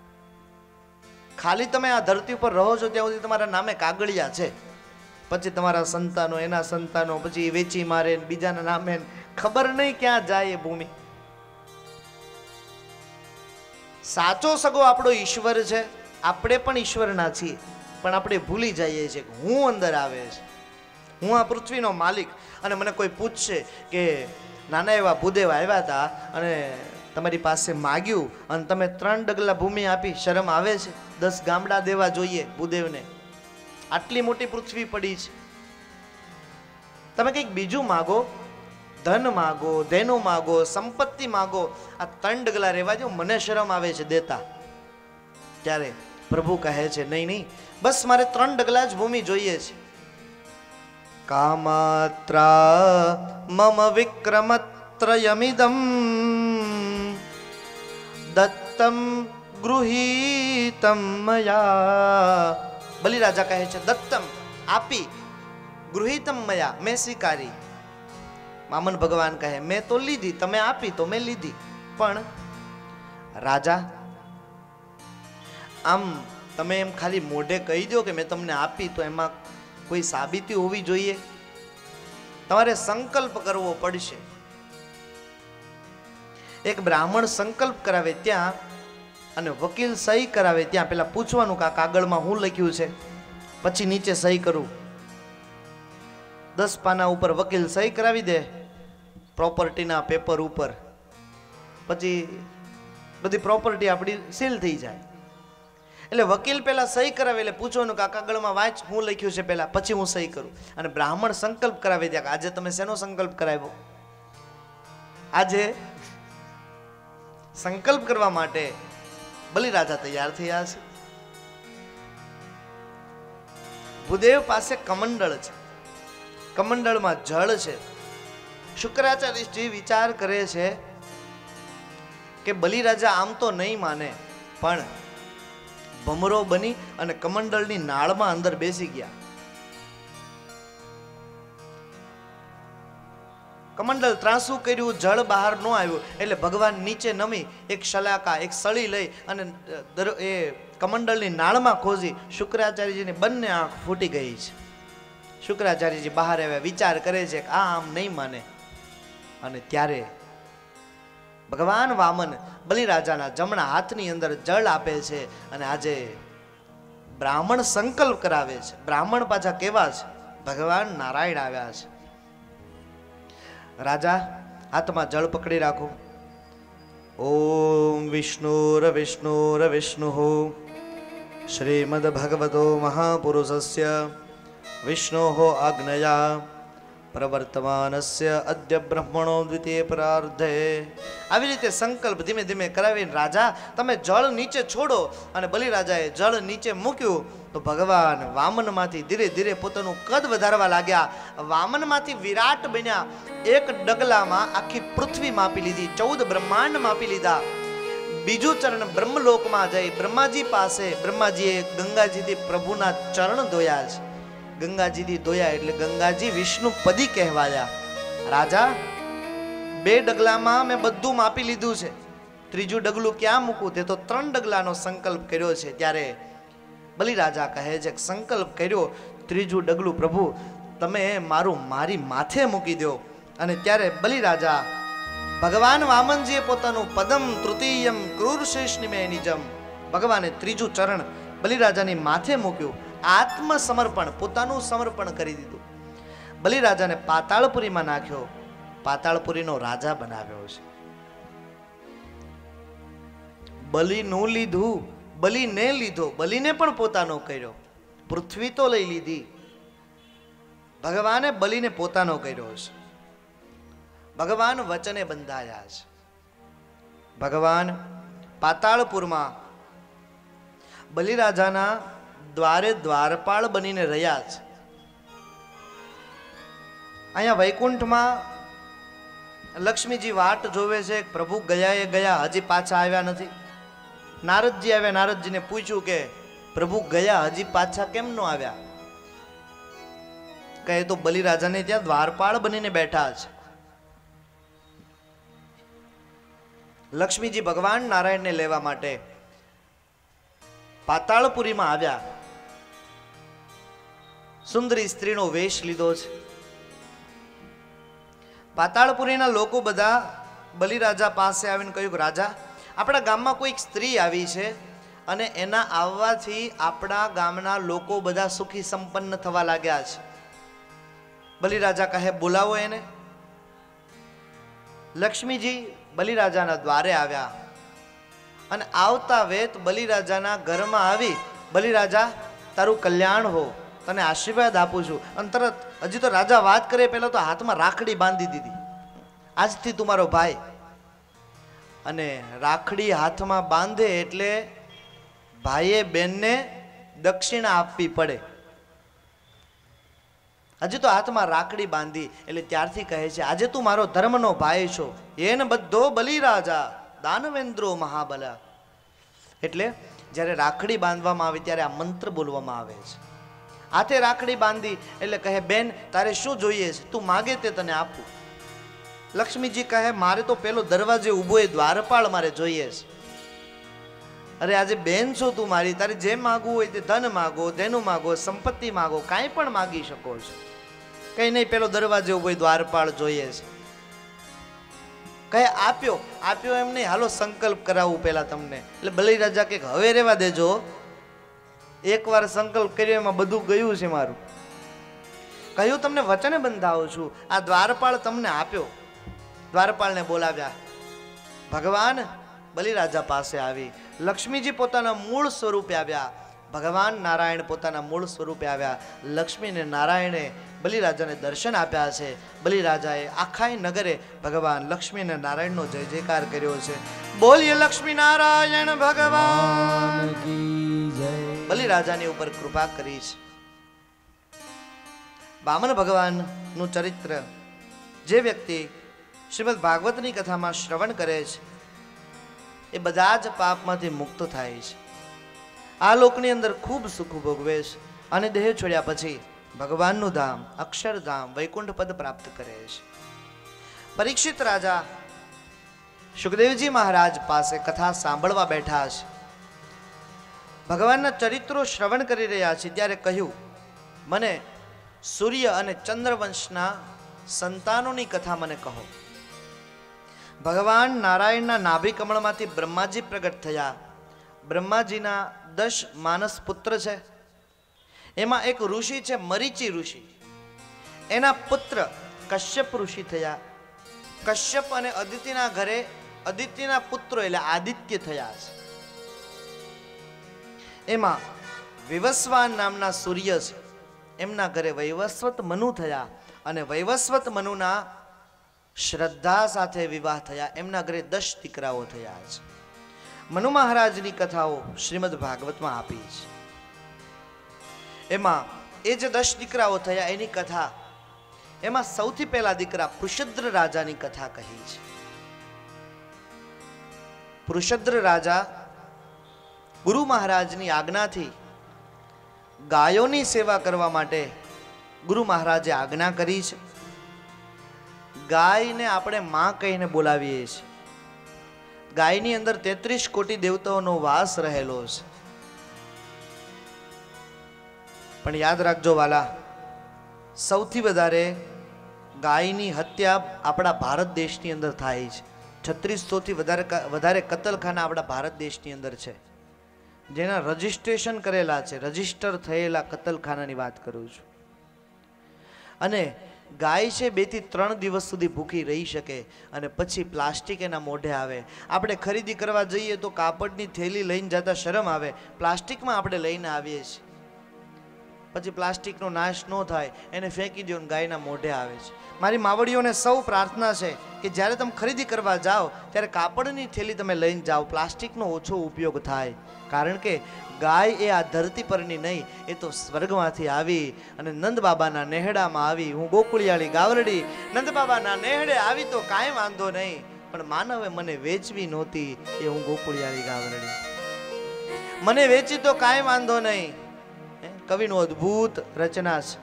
[SPEAKER 2] ખાલી તમે આ ધરતી ઉપર રહો છો ત્યાં સુધી તમારા નામે કાગળિયા છે. પછી તમારા સંતાનો, એના સંતાનો, પછી વેચી મારે, બીજાના નામે, ખબર નહીં ક્યાં જાય એ ભૂમિ. સાચો સગો આપણો ઈશ્વર છે. આપણે પણ ઈશ્વરના છીએ, પણ આપણે ભૂલી જઈએ છીએ કે હું અંદર આવે છે, હું આ પૃથ્વીનો માલિક. અને મને કોઈ પૂછશે કે નાના એવા ભૂદેવ આવ્યા હતા અને તમારી પાસે માગ્યું અને તમે ત્રણ ડગલા ભૂમિ આપી, શરમ આવે છે? દસ ગામડા દેવા જોઈએ ભૂદેવને. આટલી મોટી પૃથ્વી પડી છે. તમે કંઈક બીજું માગો, ધન માગો, ધેનું માગો, સંપત્તિ માગો, આ ત્રણ ડગલા રહેવા દો, મને શરમ આવે છે દેતા. ત્યારે પ્રભુ કહે છે નહીં નહીં, બસ મારે ત્રણ ડગલા જ ભૂમિ જોઈએ છે. કામાત્રા મમ વિક્રમત્રયમિદમ દત્તમ ગૃહીતમ મયા. બલિરાજા કહે છે દત્તમ આપી, ગૃહીતમ મયા મેં સ્વીકારી. વામન ભગવાન કહે મેં તો લીધી, તમે આપી તો મેં લીધી. પણ રાજા આમ તમે એમ ખાલી મોઢે કહી દો કે મેં તમને આપી, તો એમાં કોઈ સાબિતી હોવી જોઈએ. તમારે સંકલ્પ કરવો પડશે. એક બ્રાહ્મણ સંકલ્પ કરાવે ત્યાં અને વકીલ સહી કરાવે ત્યાં પેલા પૂછવાનું કે આ કાગળમાં હું લખ્યું છે, પછી નીચે સહી કરું. દસ પાના ઉપર વકીલ સહી કરાવી દે પ્રોપર્ટીના પેપર ઉપર, પછી બધી પ્રોપર્ટી આપણી સીલ થઈ જાય. એટલે વકીલ પેલા સહી કરાવે એટલે પૂછવાનું કે આ કાગળમાં વાંચ હું લખ્યું છે પેલા, પછી હું સહી કરું. અને બ્રાહ્મણ સંકલ્પ કરાવે ત્યાં આજે તમે શેનો સંકલ્પ કરાવ્યો? આજે સંકલ્પ કરવા માટે બલિરાજા તૈયાર થયા છે. ભૂદેવ પાસે કમંડળ છે, કમંડળમાં જળ છે. શુક્રાચાર્યજી વિચાર કરે છે કે બલિરાજા આમ તો નહીં માને, પણ ભમરો બની અને કમંડળની નાળમાં અંદર બેસી ગયા. કમંડળ ત્રાસું કર્યું, જળ બહાર ન આવ્યું એટલે ભગવાન નીચે નમી એક શલાકા, એક સળી લઈ અને એ કમંડળની નાળમાં ખોજી શુક્રાચાર્યજીની બંને આંખ ફૂટી ગઈ છે. શુક્રાચાર્યજી બહાર આવ્યા, વિચાર કરે છે કે આ આમ નહીં માને. અને ત્યારે ભગવાન વામન બલિરાજાના જમણા હાથની અંદર જળ આપે છે. અને આજે બ્રાહ્મણ સંકલ્પ કરાવે છે. બ્રાહ્મણ પાછા કેવા છે? ભગવાન નારાયણ આવ્યા છે. રાજા હાથમાં જળ પકડી રાખો. ઓમ વિષ્ણુર વિષ્ણુર વિષ્ણુ શ્રીમદ ભગવતો મહાપુરુષસ્ય વિષ્ણોઃ આજ્ઞયા પ્રવર્તમાનસ્ય અદ્ય બ્રહ્મણો દ્વિતીય પરાર્ધે. આવી રીતે સંકલ્પ ધીમે ધીમે કરાવીને રાજા તમે જળ નીચે છોડો. અને બલિરાજાએ જળ નીચે મૂક્યું તો ભગવાન વામનમાંથી ધીરે ધીરે પોતાનું કદ વધારવા લાગ્યા. વામનમાંથી વિરાટ બન્યા. એક ડગલામાં આખી પૃથ્વી માપી લીધી, ચૌદ બ્રહ્માંડ માપી લીધા. બીજું ચરણ બ્રહ્મલોકમાં જઈ બ્રહ્માજી પાસે બ્રહ્માજીએ ગંગાજીથી પ્રભુના ચરણ ધોયા છે. ગંગાજીથી ધોયા એટલે ગંગાજી વિષ્ણુ પદી કહેવાયા. રાજા બે ડગલામાં મેં બધું માપી લીધું છે, ત્રીજું ડગલું ક્યાં મૂકું? તે તો ત્રણ ડગલાનો સંકલ્પ કર્યો છે. ત્યારે બલિરાજા કહે છે કે સંકલ્પ કર્યો, ત્રીજું ડગલું પ્રભુ તમે મારું મારી માથે મૂકી દો. અને ત્યારે બલિરાજા ભગવાન વામનજીએ પોતાનું પદમ તૃતીયમ ક્રૂરશેષ નિમે નિજમ, ભગવાને ત્રીજું ચરણ બલિરાજાની માથે મૂક્યું. આત્મસમર્પણ, પોતાનું સમર્પણ કરી દીધું. બલિરાજાને પાતાળપુરીમાં નાખ્યો, પાતાળપુરીનો રાજા બનાવ્યો છે. બલિનું લીધું, બલિને લીધો, બલિને પણ પોતાનો કર્યો. પૃથ્વી તો લઈ લીધી, ભગવાને બલિને પોતાનો કર્યો છે. ભગવાન વચને બંધાયા છે. ભગવાન પાતાળપુરમાં બલિરાજાના દ્વારે દ્વારપાળ બનીને રહ્યા છે. અહીંયા વૈકુંઠમાં લક્ષ્મીજી વાટ જોવે છે, પ્રભુ ગયા એ ગયા, હજી પાછા આવ્યા નથી. નારદજી આવ્યા, નારદજીને પૂછ્યું કે પ્રભુ ગયા હજી પાછા કેમ ન આવ્યા? કહે તો બલિરાજાને ત્યાં દ્વારપાળ બનીને બેઠા છે. લક્ષ્મીજી ભગવાન નારાયણને લેવા માટે પાતાળપુરીમાં આવ્યા. સુંદરી સ્ત્રીનો વેશ લીધો છે. પાતાળપુરીના લોકો બધા બલિરાજા પાસે આવીને કહ્યું કે રાજા, આપણા ગામમાં કોઈક સ્ત્રી આવી છે અને એના આવવાથી આપણા ગામના લોકો બધા સુખી સંપન્ન થવા લાગ્યા છે. બલિરાજા કહે બોલાવો એને. લક્ષ્મીજી બલિરાજાના દ્વારે આવ્યા અને આવતા વેત બલિરાજાના ઘરમાં આવી, બલિરાજા તારું કલ્યાણ હો, તને આશીર્વાદ આપું છું. અને તરત હજી તો રાજા વાત કરે પહેલા તો હાથમાં રાખડી બાંધી દીધી. આજથી તું મારો ભાઈ. અને રાખડી હાથમાં બાંધે એટલે ભાઈએ બેનને દક્ષિણા આપવી પડે. હજી તો હાથમાં રાખડી બાંધી એટલે ત્યારથી કહે છે આજે તું મારો ધર્મનો ભાઈ છો. એને બધો બલિરાજા દાનવેન્દ્રો મહાબલા. એટલે જ્યારે રાખડી બાંધવામાં આવે ત્યારે આ મંત્ર બોલવામાં આવે છે. હાથે રાખડી બાંધી એટલે કહે બેન તારે શું જોઈએ છે, તું માગે તે તને આપું. લક્ષ્મીજી કહે મારે તો પેલો દરવાજે ઊભો એ દ્વારપાળ મારે જોઈએ છે. અરે આજે બેન છો તું મારી, તારે જે માગવું હોય તે ધન માગો, ધેનું માગો, સંપત્તિ માગો, કાંઈ પણ માગી શકો છો. કઈ નહીં, પેલો દરવાજે ઊભો દ્વારપાળ જોઈએ છે. કહે આપ્યો આપ્યો એમ નહીં, હાલો સંકલ્પ કરાવું પેલા તમને. એટલે બલિરાજા કે હવે રેવા દેજો, એકવાર સંકલ્પ કર્યો એમાં બધું ગયું છે મારું. કહ્યું તમને વચને બંધાવું છું, આ દ્વારપાળ તમને આપ્યો. દ્વારપાળને બોલાવ્યા. ભગવાન બલિરાજા પાસે આવી. લક્ષ્મીજી પોતાના મૂળ સ્વરૂપે આવ્યા. ભગવાન નારાયણ પોતાના મૂળ સ્વરૂપે આવ્યા. લક્ષ્મી ને નારાયણે બલિરાજાને દર્શન આપ્યા છે. બલિરાજાએ આખા નગરે ભગવાન લક્ષ્મી અને નારાયણનો જય જયકાર કર્યો છે. બોલીએ લક્ષ્મી નારાયણ ભગવાન
[SPEAKER 1] કી જય.
[SPEAKER 2] બલિરાજાની ઉપર કૃપા કરી છે. વામન ભગવાનનું ચરિત્ર જે વ્યક્તિ શ્રીમદ ભાગવતની કથામાં શ્રવણ કરે છે એ બધા જ પાપમાંથી મુક્ત થાય છે. આ લોકની અંદર ખૂબ સુખ ભોગવે છે અને દેહ છોડ્યા પછી ભગવાનનું ધામ અક્ષરધામ વૈકુંઠ પદ પ્રાપ્ત કરે છે. પરીક્ષિત રાજા સુખદેવજી મહારાજ પાસે કથા સાંભળવા બેઠા છે. ભગવાનના ચરિત્રો શ્રવણ કરી રહ્યા છે ત્યારે કહ્યું મને સૂર્ય અને ચંદ્રવંશના સંતાનોની કથા મને કહો. ભગવાન નારાયણના નાભિ કમળમાંથી બ્રહ્માજી પ્રગટ થયા. બ્રહ્માજીના દસ માનસ પુત્ર છે. એમાં એક ઋષિ છે મરીચી ઋષિ. એના પુત્ર કશ્યપ ઋષિ થયા. કશ્યપ અને અદિતિના ઘરે અદિતિના પુત્રો એટલે આદિત્ય થયા છે. એમાં વિવસ્વાન નામના સૂર્ય છે, એમના ઘરે વૈવસ્વત મનુ થયા અને વૈવસ્વત મનુના શ્રદ્ધા સાથે વિવાહ થયા. એમના ઘરે દસ દીકરાઓ થયા છે. મનુ મહારાજની કથાઓ શ્રીમદ ભાગવતમાં આપી છે. એમાં એ જે દસ દીકરાઓ થયા એની કથા, એમાં સૌથી પહેલા દીકરા પૃષદ્ર રાજાની કથા કહી છે. પૃષદ્ર રાજા ગુરુ મહારાજની આજ્ઞાથી ગાયોની સેવા કરવા માટે ગુરુ મહારાજે આજ્ઞા કરી છે. ગાયને આપણે માં કહીને બોલાવીએ છીએ. ગાયની અંદર તેત્રીસ કોટી દેવતાઓનો વાસ રહેલો છે. પણ યાદ રાખજો વાલા, સૌથી વધારે ગાયની હત્યા આપણા ભારત દેશની અંદર થાય છે. છત્રીસો થી વધારે વધારે કતલખાના આપણા ભારત દેશની અંદર છે, જેના રજીસ્ટ્રેશન કરેલા છે. રજીસ્ટર થયેલા કતલખાનાની વાત કરું છું. અને ગાય છે બે થી ત્રણ દિવસ સુધી ભૂખી રહી શકે અને પછી પ્લાસ્ટિક એના મોઢે આવે. આપણે ખરીદી કરવા જઈએ તો કાપડની થેલી લઈને જતા શરમ આવે, પ્લાસ્ટિકમાં આપણે લઈને આવીએ છીએ. પછી પ્લાસ્ટિકનો નાશ ન થાય એને ફેંકી દો, ગાયના મોઢે આવે છે. મારી માવડીઓને સૌ પ્રાર્થના છે કે જ્યારે તમે ખરીદી કરવા જાઓ ત્યારે કાપડની થેલી તમે લઈને જાઓ, પ્લાસ્ટિકનો ઓછો ઉપયોગ થાય. કારણ કે ગાય એ આ ધરતી પરની નહીં, એ તો સ્વર્ગમાંથી આવી અને નંદ બાબાના નેહડામાં આવી. હું ગોકુળિયાળી ગાવરડી નંદ બાબાના નેહડે આવી તો કાંઈ વાંધો નહીં, પણ માનવે મને વેચવી નહોતી, એ હું ગોકુળિયાળી ગાવરડી. મને વેચી તો કાંઈ વાંધો નહીં. કવિનું અદ્ભુત રચના છે.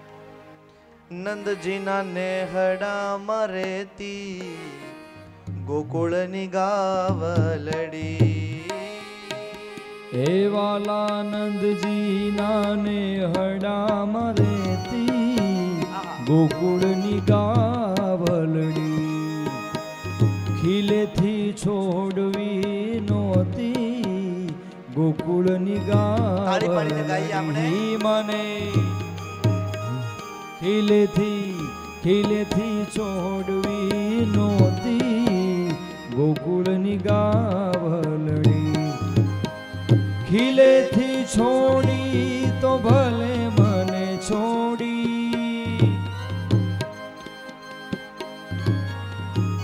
[SPEAKER 2] નંદજીના નેહડામાં રેતી ગોકુળની ગાવલડી.
[SPEAKER 1] હે વાલા નંદજીના નેહડામાં રેતી ગોકુળની ગાવલડી. ખીલેથી છોડવી નહોતી ગોકુળની ગાવલડી. મને ખીલેથી ખીલેથી છોડવી નહોતી ગોકુળની ગાવલડી. ખીલેથી છોડી તો ભલે મને છોડી,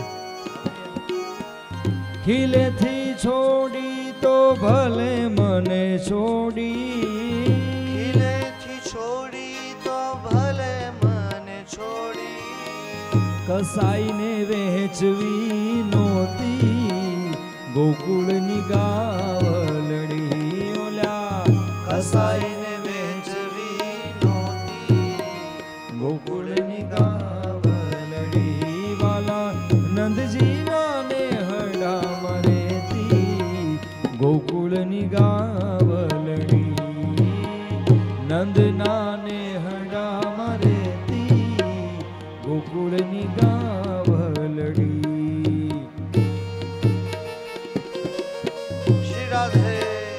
[SPEAKER 1] ખીલેથી છોડી તો ભલે મને છોડી,
[SPEAKER 2] ખીલેથી છોડી તો ભલે મને છોડી,
[SPEAKER 1] કસાઈને વહેંચવી નહોતી ગોકુળની ગાવલડી. ઓલા
[SPEAKER 2] કસાઈને વહેંચવી નહોતી
[SPEAKER 1] ગોકુળની ગાવલડી. વાલા નંદજીના ને હડામાં રહેતી ગોકુળની ગાવલડી. નંદના ને હડામાં રહેતી ગોકુળની ગાવલડી.
[SPEAKER 2] શ્રી રાધે.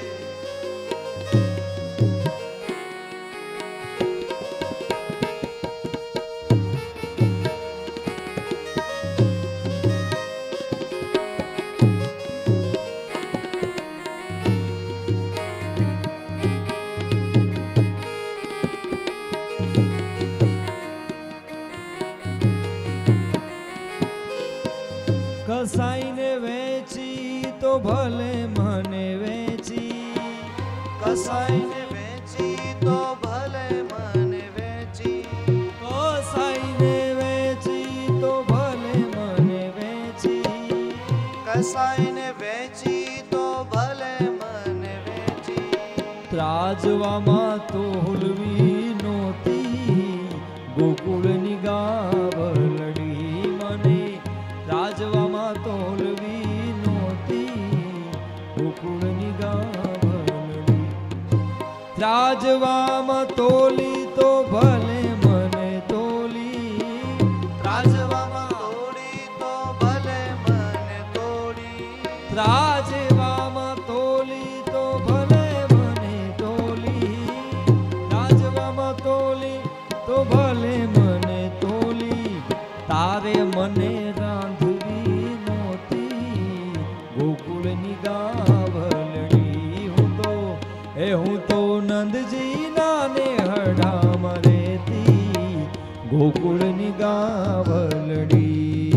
[SPEAKER 1] કસાઈને વેચી તો ભલે મને વેચી,
[SPEAKER 2] કસાઈને વેચી તો ભલે મને વેચી,
[SPEAKER 1] કસાઈને વેચી તો ભલે મને વેચી,
[SPEAKER 2] કસાઈને વેચી તો ભલે મને વેચી,
[SPEAKER 1] ત્રાજવામાં તો હુલવી નહોતી ગોકુળની ગાવલડી. મને ત્રાજવામાં તો હુલવી નહોતી ગોકુળની ગાવલડી. ત્રાજવામાં તોલી તો ભલે મને તોલી,
[SPEAKER 2] ત્રાજવામાં તોડી તો ભલે મને તોડી,
[SPEAKER 1] ત્રાજવામાં તોલી તો ભલે મને તોલી, ત્રાજવામાં તોલી તો ભલે મને તોલી. તારે મને રાંધવી નહોતી ગોકુળની ગાવલડી. હું તો એ હું તો નંદજીના ને હડામાં રહેતી ગોકુળની ગાવલડી.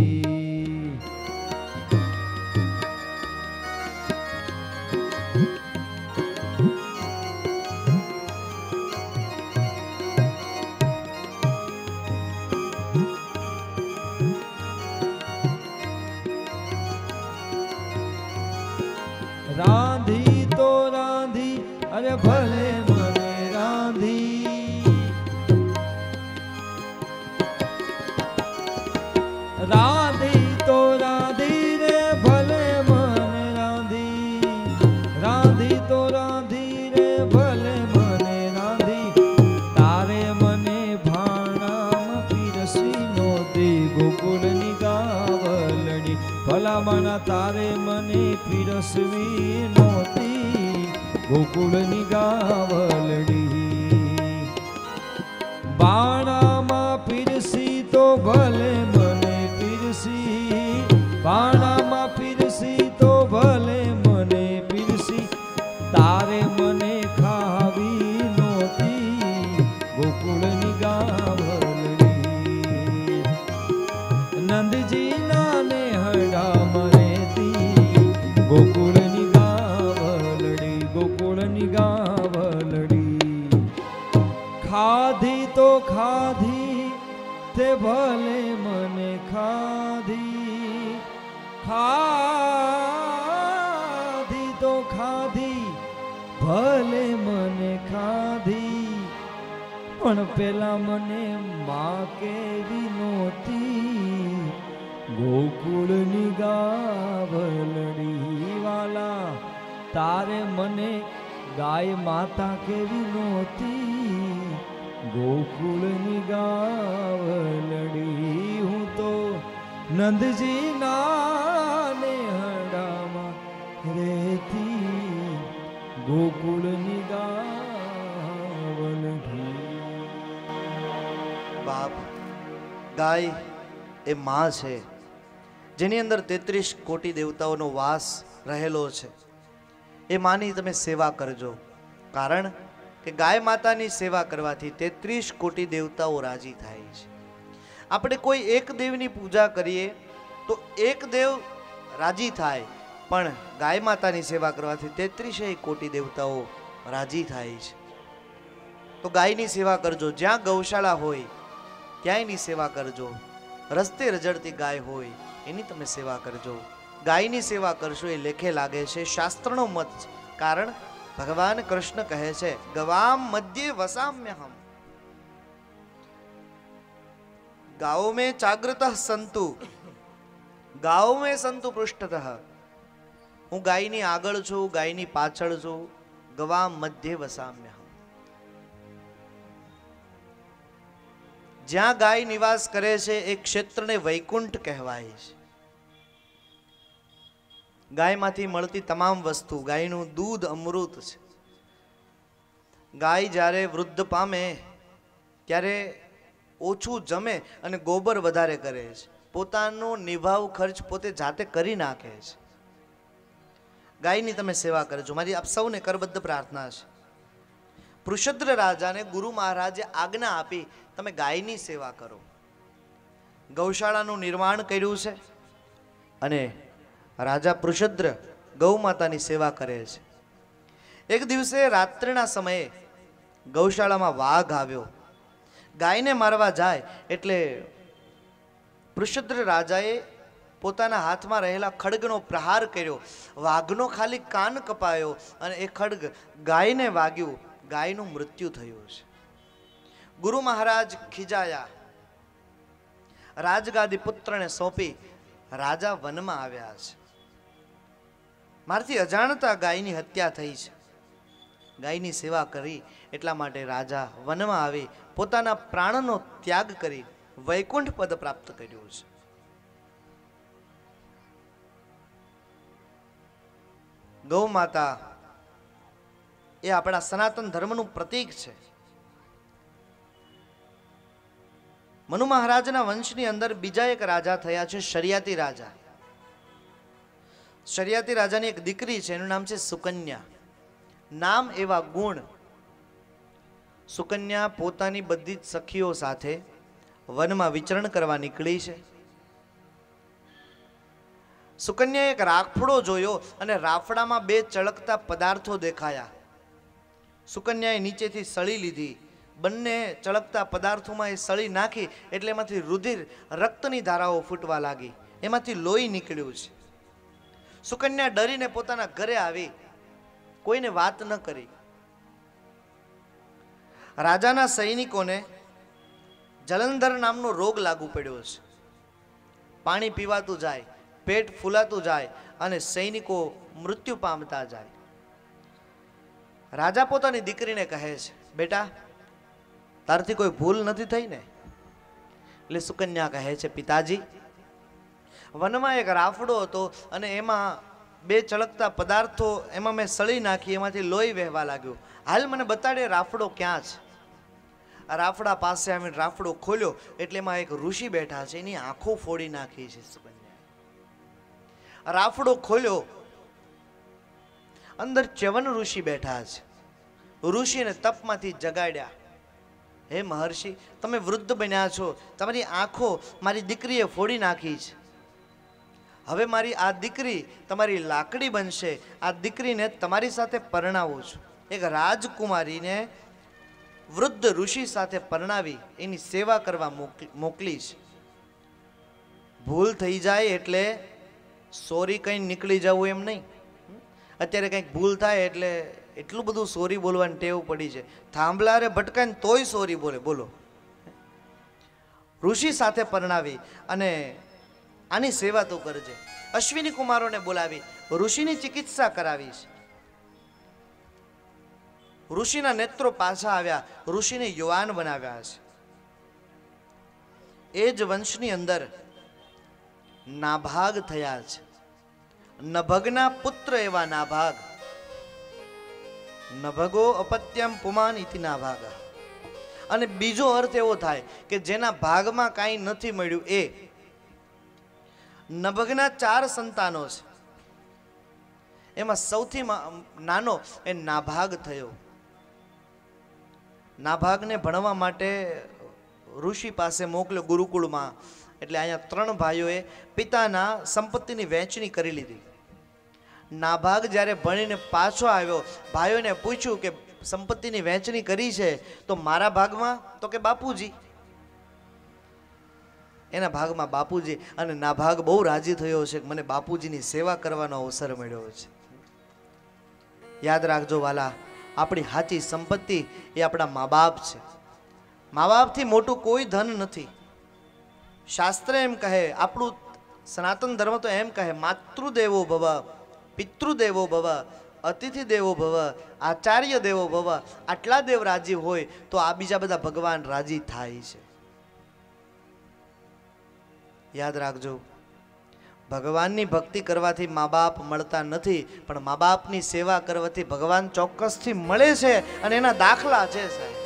[SPEAKER 1] રાંધી તો રાંધી અરે ભલે મને રાંધી, રાંધી તો રાંધી રે ભલે મને રાંધી, રાંધી તો રાંધી રે ભલે મને રાંધી. તારે મને ભાણામાં પીરસી નહોતી ગોકુળની ગાવલડી. ભલામણા તારે મને પીરસવી નહોતી ગોકુળની ગાવલડી. બાણામાં પીરસી તો ભલે મને પીરસી, બાણામાં પીરસી તો ભલે મને પીરસી. તારે મને ખાવી નહોતી ગોકુળની ગાવલડી. નંદજીના ને હડામાં રહેતી ગોકુળની ગાવલડી, ગોકુળની ગાવલડી. ખાધી તો ખાધી તે ભલે મને ખાધી, ખાધી તો ખાધી ભલે મને ખાધી. પણ પેલા મને માં કેવી નહોતી ગોકુળની ગાવલડી. વાલા તારે મને ગાય માતા કેવી નહોતી ગોકુળની ગાવલડી. હું તો નંદજીના ને હડામાં રહેતી ગોકુળની ગાવલડી.
[SPEAKER 2] બાપ, ગાય એ માં છે જેની અંદર તેત્રીસ કોટી દેવતાઓનો વાસ રહેલો છે. એ માની તમે સેવા કરજો, કારણ કે ગાય માતાની સેવા કરવાથી તેત્રીસ કોટી દેવતાઓ રાજી થાય છે. આપણે કોઈ એક દેવની પૂજા કરીએ તો એક દેવ રાજી થાય, પણ ગાય માતાની સેવા કરવાથી તેત્રીસેય કોટી દેવતાઓ રાજી થાય છે. તો ગાયની સેવા કરજો. જ્યાં ગૌશાળા હોય ત્યાં એની સેવા કરજો. રસ્તે રજડતી ગાય હોય એની તમે સેવા કરજો. ગાયની સેવા કરશો એ લેખે લાગે છે, શાસ્ત્રનો મત છે. કારણ ભગવાન કૃષ્ણ કહે છે ગવામ મધ્ય વસામ્યહમ, ગાઓ મેં જાગૃત સંતુ, ગાઓ મેં સંતુ પૃષ્ઠતઃ. હું ગાયની આગળ છું, ગાયની પાછળ છું. ગવામ મધ્ય વસામ્યહમ. જ્યાં ગાય નિવાસ કરે છે એ ક્ષેત્રને વૈકુંઠ કહેવાય છે. ગાયમાંથી મળતી તમામ વસ્તુ, ગાયનું દૂધ અમૃત છે. ગાય જ્યારે વૃદ્ધ પામે ત્યારે ઓછું જમે અને ગોબર વધારે કરે છે. પોતાનો નિભાવ ખર્ચ પોતે જાતે કરી નાખે છે. ગાયની તમે સેવા કરજો. મારી આપ સૌને કરબદ્ધ પ્રાર્થના છે. પૃષદ્ર રાજાને ગુરુ મહારાજે આજ્ઞા આપી તમે ગાયની સેવા કરો. ગૌશાળાનું નિર્માણ કર્યું છે અને રાજા પૃષદ્ર ગૌ માતાની સેવા કરે છે. એક દિવસે રાત્રિના સમયે ગૌશાળામાં વાઘ આવ્યો. ગાયને મારવા જાય એટલે પૃષદ્ર રાજાએ પોતાના હાથમાં રહેલા ખડગનો પ્રહાર કર્યો. વાઘનો ખાલી કાન કપાયો અને એ ખડગ ગાયને વાગ્યું. ગાયનું મૃત્યુ થયું છે. ગુરુ મહારાજ ખીજાયા. રાજગાદી પુત્રને સોંપી રાજા વનમાં આવ્યા છે. મારાથી અજાણતા ગાયની હત્યા થઈ છે. ગાયની સેવા કરી એટલા માટે રાજા વનમાં આવી પોતાના પ્રાણનો ત્યાગ કરી વૈકુંઠ પદ પ્રાપ્ત કર્યું છે. ગૌ માતા એ આપણા સનાતન ધર્મનું પ્રતીક છે. મનુ મહારાજના વંશની અંદર બીજા એક રાજા થયા છે, શરિયાતી રાજા. શરિયાતી રાજાની એક દીકરી છે, એનું નામ છે સુકન્યા. નામ એવા ગુણ. સુકન્યા પોતાની બધી જ સખીઓ સાથે વનમાં વિચરણ કરવા નીકળી છે. સુકન્યાએ એક રાફડો જોયો અને રાફડામાં બે ચળકતા પદાર્થો દેખાયા. સુકન્યાએ નીચેથી સળી લીધી. બંને ચળકતા પદાર્થોમાં એ સળી નાખી એટલે એમાંથી રુધિર, રક્તની ધારાઓ ફૂટવા લાગી. એમાંથી લોહી નીકળ્યું છે. સુકન્યા ડરીને પોતાના ઘરે આવી, કોઈને વાત ન કરી. રાજાના સૈનિકોને જલંધર નામનો રોગ લાગુ પડ્યો છે. પાણી પીવાતું જાય, પેટ ફૂલાતું જાય અને સૈનિકો મૃત્યુ પામતા જાય. રાજા પોતાની દીકરીને કહે છે, બેટા તારથી કોઈ ભૂલ નથી થઈ ને? એટલે સુકન્યા કહે છે, પિતાજી વનમાં એક રાફડો હતો અને એમાં બે ચળકતા પદાર્થો, એમાં મેં સળી નાખી, એમાંથી લોહી વહેવા લાગ્યું. હાલ મને બતાડે રાફડો ક્યાં છે? આ રાફડા પાસે આવીને રાફડો ખોલ્યો એટલે એમાં એક ઋષિ બેઠા છે, એની આંખો ફોડી નાખી છે સુકન્યા. રાફડો ખોલ્યો, અંદર ચ્યવન ઋષિ બેઠા છે. ઋષિને તપમાંથી જગાડ્યા. હે મહર્ષિ, તમે વૃદ્ધ બન્યા છો, તમારી આંખો મારી દીકરીએ ફોડી નાખી છે. હવે મારી આ દીકરી તમારી લાકડી બનશે. આ દીકરીને તમારી સાથે પરણાવું છું. એક રાજકુમારીને વૃદ્ધ ઋષિ સાથે પરણાવી એની સેવા કરવા મોકલી છે. ભૂલ થઈ જાય એટલે સોરી કઈ નીકળી જવું એમ નહીં. અત્યારે કંઈક ભૂલ થાય એટલે એટલું બધું સોરી બોલવાની ટેવ પડી છે. થાંભલારે ભટકાય ને તોય સોરી બોલે. બોલો, ઋષિ સાથે પરણાવી અને આની સેવા તું કરજે. અશ્વિની કુમારોને બોલાવી ઋષિની ચિકિત્સા કરાવી છે. ઋષિના નેત્રો પાછા આવ્યા, ઋષિને યુવાન બનાવ્યા છે. એ જ વંશની અંદર નાભાગ થયા છે. નભગના પુત્ર એવા નાભાગ. નભગો અપત્યમ પુમાન ઇતિ નાભાગા. અને બીજો અર્થ એવો થાય કે જેના ભાગમાં કાંઈ નથી મળ્યું એ. નભગના ચાર સંતાનો છે, એમાં સૌથી નાનો એ નાભાગ થયો. નાભાગને ભણવા માટે ઋષિ પાસે મોકલ્યો ગુરુકુળમાં. એટલે અહીંયા ત્રણ ભાઈઓએ પિતાના સંપત્તિની વહેંચણી કરી લીધી. નાભાગ જ્યારે ભણીને પાછો આવ્યો, ભાઈઓને પૂછ્યું કે સંપત્તિની વહેંચણી કરી છે તો મારા ભાગમાં, તો કે બાપુજી, એના ભાગમાં બાપુજી. અને નાભાગ બહુ રાજી થયો છે કે મને બાપુજીની સેવા કરવાનો અવસર મળ્યો છે. યાદ રાખજો વાલા, આપણી સાચી સંપત્તિ એ આપણા મા બાપ છે. મા બાપથી મોટું કોઈ ધન નથી. શાસ્ત્ર એમ કહે, આપણું સનાતન ધર્મ તો એમ કહે, માતૃદેવો ભવ, પિતૃદેવો ભવ, અતિથિ દેવો ભવ, આચાર્ય દેવો ભવ. આટલા દેવ રાજી હોય તો આ બીજા બધા ભગવાન રાજી થાય છે. યાદ રાખજો, ભગવાનની ભક્તિ કરવાથી મા બાપ મળતા નથી, પણ મા બાપની સેવા કરવાથી ભગવાન ચોક્કસથી મળે છે. અને એના દાખલા છે સાહેબ.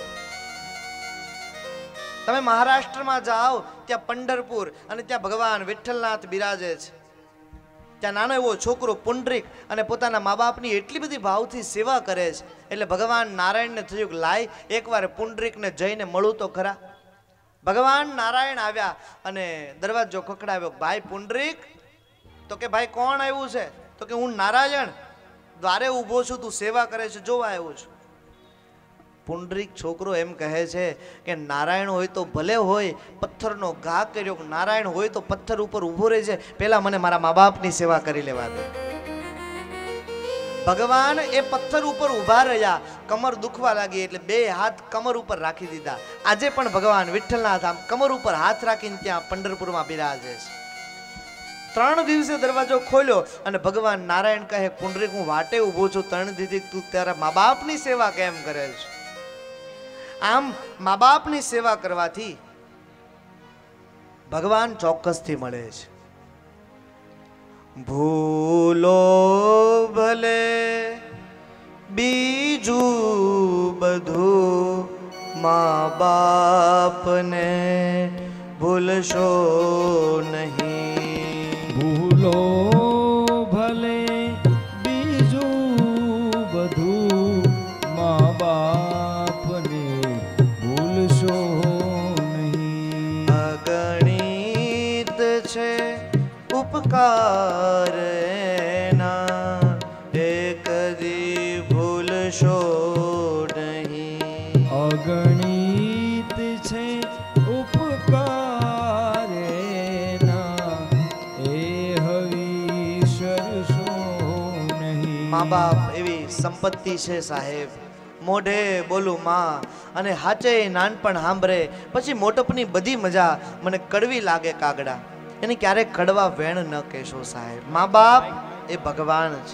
[SPEAKER 2] તમે મહારાષ્ટ્રમાં જાઓ, ત્યાં પંઢરપુર, અને ત્યાં ભગવાન વિઠ્ઠલનાથ બિરાજે છે. ત્યાં નાનો એવો છોકરો પુંડરીક અને પોતાના મા બાપની એટલી બધી ભાવથી સેવા કરે છે. એટલે ભગવાન નારાયણને થયું કે લાય એકવાર પુંડરીકને જઈને મળું તો ખરા. ભગવાન નારાયણ આવ્યા અને દરવાજો ખખડાવ્યો. ભાઈ પુંડરીક? તો કે ભાઈ કોણ આવ્યું છે? તો કે હું નારાયણ દ્વારે ઊભો છું, તું સેવા કરે છે, જોવા આવ્યો છું. પુંડરીક છોકરો એમ કહે છે કે નારાયણ હોય તો ભલે હોય, પથ્થરનો ઘા કર્યો, નારાયણ હોય તો પથ્થર ઉપર ઊભો રહે છે, પહેલા મને મારા મા બાપની સેવા કરી લેવા દે. ભગવાન એ પથ્થર ઉપર ઊભા રહ્યા, કમર દુખવા લાગી એટલે બે હાથ કમર ઉપર રાખી દીધા. આજે પણ ભગવાન વિઠ્ઠલનાથ આમ કમર ઉપર હાથ રાખીને ત્યાં પંઢરપુરમાં બિરાજે છે. ત્રણ દિવસે દરવાજો ખોલ્યો અને ભગવાન નારાયણ કહે, પુંડરીક હું વાટે ઊભો છું, ત્રણ દીધી તું તારા મા બાપની સેવા કેમ કરે છે? આમ મા બાપની સેવા કરવાથી ભગવાન ચોક્કસથી મળે છે. ભૂલો ભલે બીજું બધું, મા બાપને ભૂલશો નહીં.
[SPEAKER 1] ભૂલો ભલે બીજું બધું, મા બાપને ભૂલશો નહીં.
[SPEAKER 2] અગણિત છે ઉપકાર એના, એ કદી ભૂલશો નહીં.
[SPEAKER 1] અગણિત છે ઉપકાર એના, એ હવીશરશો નહીં.
[SPEAKER 2] મા બાપ એવી સંપત્તિ છે સાહેબ. મોઢે બોલું માં અને હાચે નાનપણ સાંભળે, પછી મોટપની બધી મજા મને કડવી લાગે કાગડા. એને ક્યારેક કડવા વેણ ન કહેશો સાહેબ. મા બાપ એ ભગવાન છે.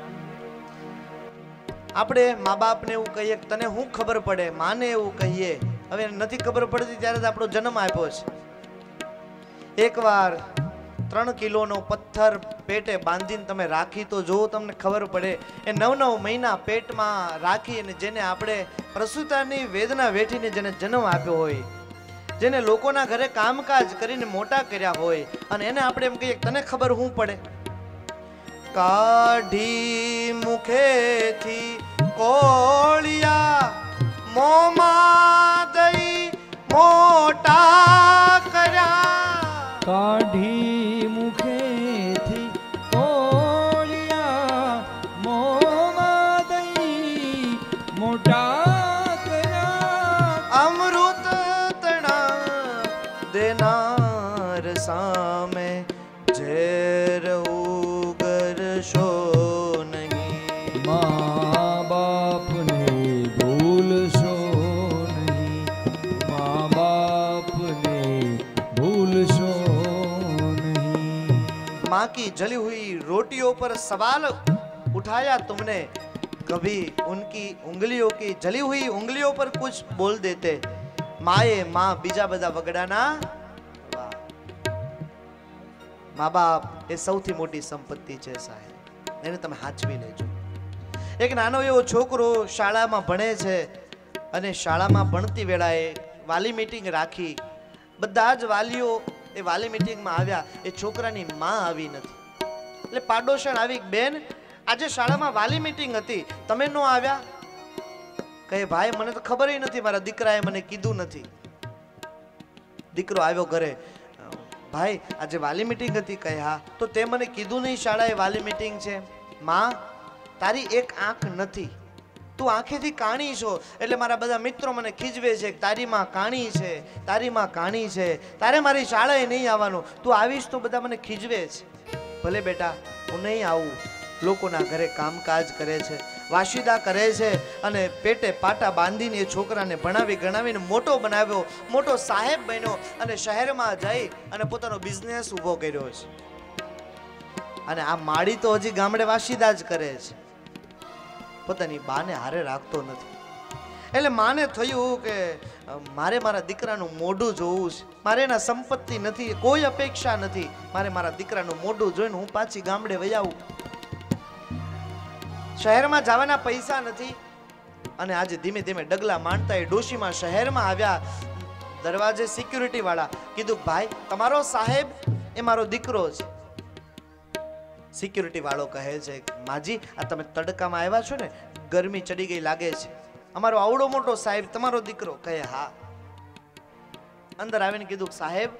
[SPEAKER 2] આપણે મા બાપને એવું કહીએ કે તને શું ખબર પડે, માને એવું કહીએ. હવે નથી ખબર પડતી ત્યારે જ આપણો જન્મ આપ્યો છે. એકવાર ત્રણ કિલોનો પથ્થર પેટે બાંધીને તમે રાખી તો જો તમને ખબર પડે. એ નવ નવ મહિના પેટમાં રાખી અને જેને આપણે પ્રસૂતાની વેદના વેઠીને જેને જન્મ આપ્યો હોય, જેને લોકોના ઘરે કામકાજ કરીને મોટા કર્યા હોય, અને એને આપણે એમ કહીએ તને ખબર શું પડે? કાઢી મુખેથી કોળિયા, મોમાં દઈ મોટા કર્યા.
[SPEAKER 1] કાઢી મુખેથી કોળિયા, મોમાં દઈ મોટા કર્યા.
[SPEAKER 2] અમૃત તણા દેનાર સામે ઝેર ઉગરશો નહીં.
[SPEAKER 1] મા બાપને ભૂલશો નહીં, મા બાપને ભૂલશો નહીં.
[SPEAKER 2] माँ की जली हुई रोटियों पर सवाल उठाया तुमने, कभी उनकी उंगलियों की जली हुई उंगलियों पर कुछ बोल देते. माए माँ बीजा बदा वगડાના. મા બાપ એ સૌથી મોટી સંપત્તિ છે સાહેબ. એને તમે સાચવી લેજો. એક નાનો એવો છોકરો શાળામાં ભણે છે અને શાળામાં ભણતી વેળાએ વાલી મીટિંગ રાખી. બધા જ વાલીઓ એ વાલી મીટિંગમાં આવ્યા. એ છોકરાની માં આવી નથી. એટલે પાડોશણ આવી, બેન આજે શાળામાં વાલી મીટિંગ હતી, તમે નો આવ્યા? કહે ભાઈ મને તો ખબર નથી, મારા દીકરાએ મને કીધું નથી. દીકરો આવ્યો ઘરે, ભાઈ આજે વાલી મીટિંગ હતી? કહે હા. તો તે મને કીધું નહીં શાળાએ વાલી મીટિંગ છે? માં તારી એક આંખ નથી, તું આંખેથી કાણી છો, એટલે મારા બધા મિત્રો મને ખીજવે છે કે તારી માં કાણી છે, તારી માં કાણી છે, તારે મારી શાળાએ નહીં આવવાનું, તું આવીશ તો બધા મને ખીજવે છે. ભલે બેટા હું નહીં આવું, લોકોના ઘરે કામકાજ કરે છે, વાશીદા કરે છે, અને પેટે પાટા બાંધીને એ છોકરાને ભણાવી ગણાવીને મોટો બનાવ્યો, મોટો સાહેબ બન્યો, અને શહેરમાં જઈ અને પોતાનો બિઝનેસ ઊભો કર્યો છે. અને આ માળી તો હજી ગામડે વાશીદા જ કરે છે, પોતાની બાને હારે રાખતો નથી. એટલે માને થયું કે મારે મારા દીકરાનું મોઢું જોવું છે, મારે એના સંપત્તિ નથી, કોઈ અપેક્ષા નથી, મારે મારા દીકરાનું મોઢું જોઈને હું પાછી ગામડે વહી આવું. શહેરમાં જવાના પૈસા નથી, અને આજે ધીમે ધીમે ડગલા માંડતા એ ડોશીમાં શહેરમાં આવ્યા. દરવાજે સિક્યુરિટી વાળા કીધું ભાઈ તમારો સાહેબ એ મારો દીકરો છે. સિક્યુરિટી વાળો કહે છે માજી આ તમે તડકામાં આવ્યા છો ને, ગરમી ચડી ગઈ લાગે છે, અમારો આવડો મોટો સાહેબ તમારો દીકરો. કહે હા. અંદર આવીને કીધું સાહેબ,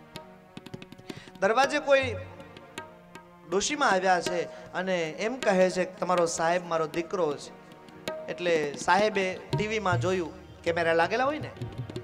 [SPEAKER 2] દરવાજે કોઈ ડોશીમાં આવ્યા છે અને એમ કહે છે કે તમારો સાહેબ મારો દીકરો છે. એટલે સાહેબે ટીવીમાં જોયું, કેમેરા લાગેલા હોય ને,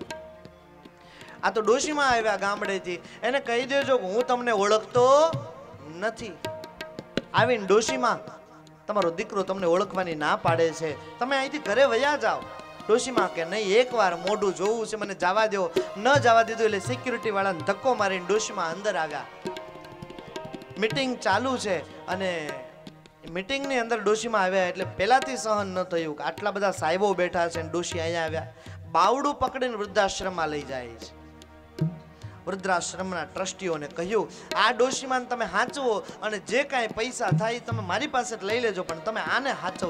[SPEAKER 2] આ તો ડોશીમાં આવ્યા ગામડેથી, એને કહી દેજો કે હું તમને ઓળખતો નથી. આવીને ડોશીમાં તમારો દીકરો તમને ઓળખવાની ના પાડે છે, તમે અહીંથી ઘરે વયા જાઓ. ડોશીમાં કે નહીં, એકવાર મોઢું જોવું છે, મને જવા દો. ન જવા દીધું એટલે સિક્યુરિટી વાળાને ધક્કો મારીને ડોશીમાં અંદર આવ્યા. મીટિંગ ચાલુ છે, અને મીટિંગની અંદર ડોશીમાં આવ્યા એટલે પહેલાથી સહન ન થયું કે આટલા બધા સાહેબો બેઠા છે, ડોશી અહીંયા આવ્યા. બાવડું પકડીને વૃદ્ધાશ્રમમાં લઈ જાય છે. વૃદ્ધાશ્રમના ટ્રસ્ટીઓને કહ્યું આ ડોશીમાન તમે હાચવો, અને જે કાંઈ પૈસા થાય તમે મારી પાસે લઈ લેજો, પણ તમે આને હાચવજો.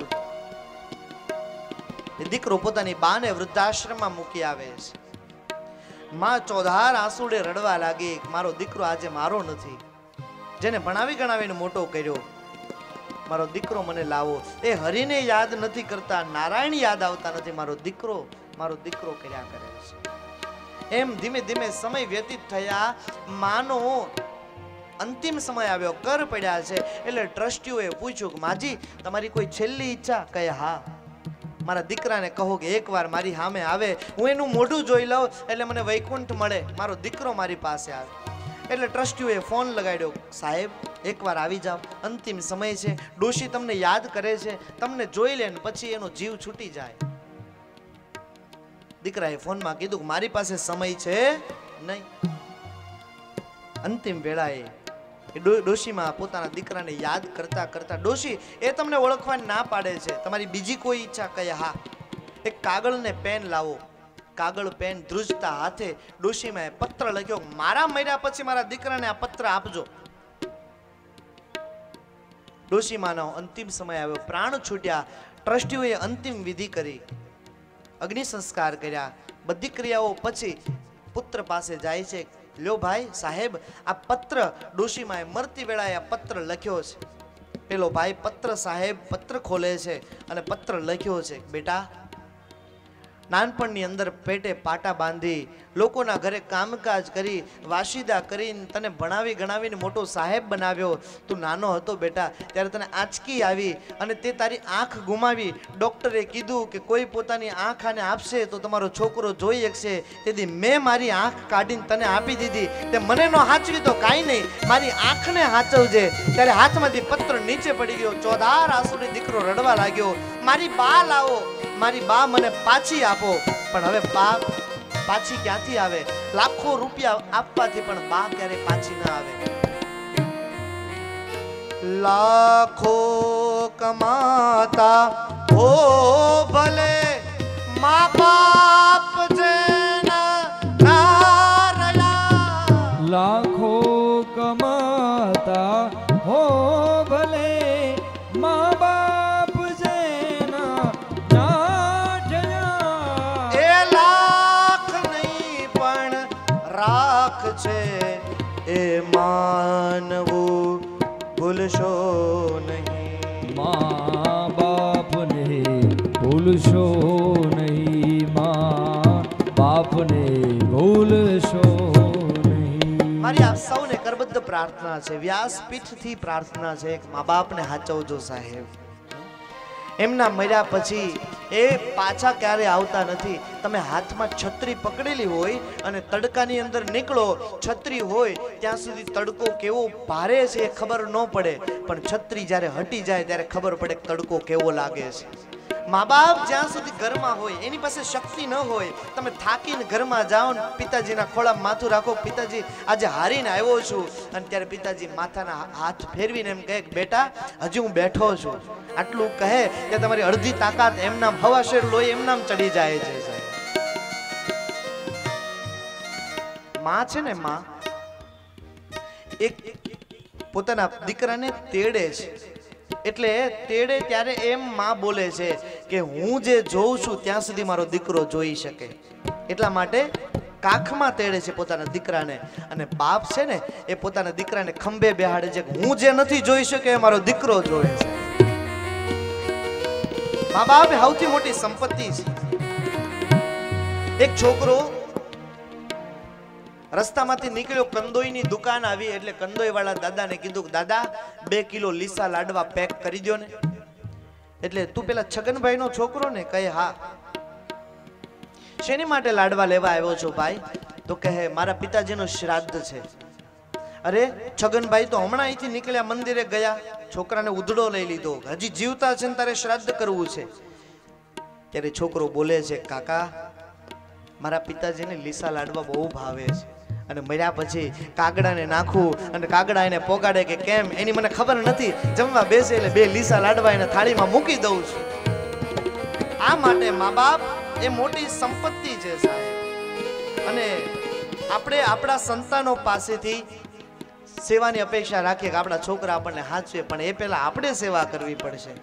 [SPEAKER 2] એ દીકરો પોતાની બાને વૃદ્ધાશ્રમમાં મૂકી આવે છે. માં ચોધાર આંસુડે રડવા લાગી, મારો દીકરો આજે મારો નથી, જેને ભણાવી ગણાવીને મોટો કર્યો, મારો દીકરો મને લાવો. એ હરિને યાદ નથી કરતા, નારાયણ યાદ આવતા નથી, મારો દીકરો મારો દીકરો કર્યા કરે છે. એમ ધીમે ધીમે સમય વ્યતીત થયા. માનો અંતિમ સમય આવ્યો, કર પડ્યા છે. એટલે ટ્રસ્ટીઓએ પૂછ્યું કે માજી તમારી કોઈ છેલ્લી ઈચ્છા? કહે હા, મારા દીકરાને કહો કે એકવાર મારી સામે આવે, હું એનું મોઢું જોઈ લઉં એટલે મને વૈકુંઠ મળે, મારો દીકરો મારી પાસે આવે. એટલે ટ્રસ્ટીઓએ ફોન લગાડ્યો, સાહેબ એકવાર આવી જાઓ, અંતિમ સમય છે, ડોશી તમને યાદ કરે છે, તમને જોઈ લે ને પછી એનો જીવ છૂટી જાય. દીકરાએ ફોનમાં કીધું કે મારી પાસે સમય છે નહીં. અંતિમ વેળાએ ડોશીમાં પોતાના દીકરાને યાદ કરતા કરતા, ડોશી એ તમને ઓળખવાની ના પાડે છે, તમારી બીજી કોઈ ઈચ્છા? કહે હા. એક કાગળ ને પેન લાવો. કાગળ પેન ધ્રુજતા હાથે ડોશીમાં પત્ર લખ્યો, મારા મર્યા પછી મારા દીકરાને આ પત્ર આપજો. ડોશીમાનો અંતિમ સમય આવ્યો, પ્રાણ છૂટ્યા. ટ્રસ્ટીઓએ અંતિમ વિધિ કરી, અગ્નિ સંસ્કાર કર્યા. બધી ક્રિયાઓ પછી પુત્ર પાસે જાય છે, લ્યો ભાઈ સાહેબ આ પત્ર, ડોશીમાએ મરતી વેળાએ આ પત્ર લખ્યો છે. પેલો ભાઈ પત્ર સાહેબ પત્ર ખોલે છે અને પત્ર લખ્યો છે, બેટા નાનપણની અંદર પેટે પાટા બાંધી, લોકોના ઘરે કામકાજ કરી, વાશીદા કરીને તને ભણાવી ગણાવીને મોટો સાહેબ બનાવ્યો. તું નાનો હતો બેટા ત્યારે તને આંચકી આવી અને તે તારી આંખ ગુમાવી. ડોક્ટરે કીધું કે કોઈ પોતાની આંખ આને આપશે તો તમારો છોકરો જોઈ શકશે. તેથી મેં મારી આંખ કાઢીને તને આપી દીધી. તે મને નો હાચવી તો કાંઈ નહીં, મારી આંખને હાચવજે. ત્યારે હાથમાંથી પત્ર નીચે પડી ગયો. ચોધાર આંસુડે દીકરો રડવા લાગ્યો, મારી બા લાવો, મારી બા મને પાછી આપો. પણ હવે બા પાછી ક્યાંથી આવે? લાખો રૂપિયા આપવાથી પણ બા ક્યારે પાછી ના આવે. લાખો કમાતા હો ભલે મા બાપ જેના ના રહ્યા.
[SPEAKER 1] લાખો કમાતા હો ભલે મા બાપ જેના ના રહ્યા.
[SPEAKER 2] એ લાખ નહીં પણ રાખ છે, એ માનવું ભૂલશો નહીં.
[SPEAKER 1] મા બાપને ભૂલશો નહીં, મા બાપને ભૂલશો નહીં.
[SPEAKER 2] મારી આપ સૌને કરબદ્ધ પ્રાર્થના છે, વ્યાસપીઠથી પ્રાર્થના છે, એક મા બાપને હાચવજો સાહેબ. એમના મર્યા પછી એ પાછા ક્યારે આવતા નથી. તમે હાથમાં છત્રી પકડેલી હોય અને તડકાની અંદર નીકળો, છત્રી હોય ત્યાં સુધી તડકો કેવો ભારે છે એ ખબર ન પડે, પણ છત્રી જ્યારે હટી જાય ત્યારે ખબર પડે કે તડકો કેવો લાગે છે. મા બાપ જ્યાં સુધી ઘરમાં હોય એની પાસે શક્તિ ન હોય, તમે થાકીને ઘરમાં જાઓ ને પિતાજીના ખોળામાં માથું રાખો, પિતાજી આજે હારીને આવ્યો છું, અને ત્યારે પિતાજી માથાના હાથ ફેરવીને એમ કહે કે બેટા હજી હું બેઠો છું, આટલું કહે કે તમારી અડધી તાકાત એમના હવાશેર લોહી એમનામ ચડી જાય છે સાહેબ. માં છે ને, માં એક પોતાના દીકરાને તેડે છે, એટલે તેડે ત્યારે એમ માં બોલે છે કે હું જે જોઉં છું ત્યાં સુધી મારો દીકરો જોઈ શકે, એટલા માટે કાખમાં તેડે છે પોતાના દીકરાને. અને બાપ છે ને એ પોતાના દીકરાને ખંભે બેહાડે છે કે હું જે નથી જોઈ શકે એ મારો દીકરો જોવે છે. મા બાપ એ સૌથી મોટી સંપત્તિ છે. એક છોકરો રસ્તામાંથી નીકળ્યો, કંદોઈની દુકાન આવી, એટલે કંદોઈ વાળા દાદાને કીધું દાદા બે કિલો લીસા લાડવા પેક કરી દો ને. એટલે તું પેલા છગનભાઈ નો છોકરો ને? કહે હા. શેની માટે લાડવા લેવા આવ્યો છો ભાઈ? તો કહે મારા પિતાજીનું શ્રાદ્ધ છે. અરે છગનભાઈ તો હમણાં અહીંથી નીકળ્યા, મંદિરે ગયા, છોકરાને ઉધડો લઈ લીધો, હજી જીવતા છે ને તારે શ્રાદ્ધ કરવું છે. ત્યારે છોકરો બોલે છે કાકા મારા પિતાજીને લીસા લાડવા બહુ ભાવે છે, અને મર્યા પછી કાગડાને નાખું અને કાગડા એને પોગાડે કે કેમ એની મને ખબર નથી, જમવા બેસે એટલે બે લીસા લાડવા એને થાળીમાં મૂકી દઉં છું. આ માટે મા બાપ એ મોટી સંપત્તિ છે સાહેબ. અને આપણે આપણા સંતાનો પાસેથી સેવાની અપેક્ષા રાખીએ કે આપણા છોકરા આપણને હાચવે, પણ એ પહેલા આપણે સેવા કરવી પડશે.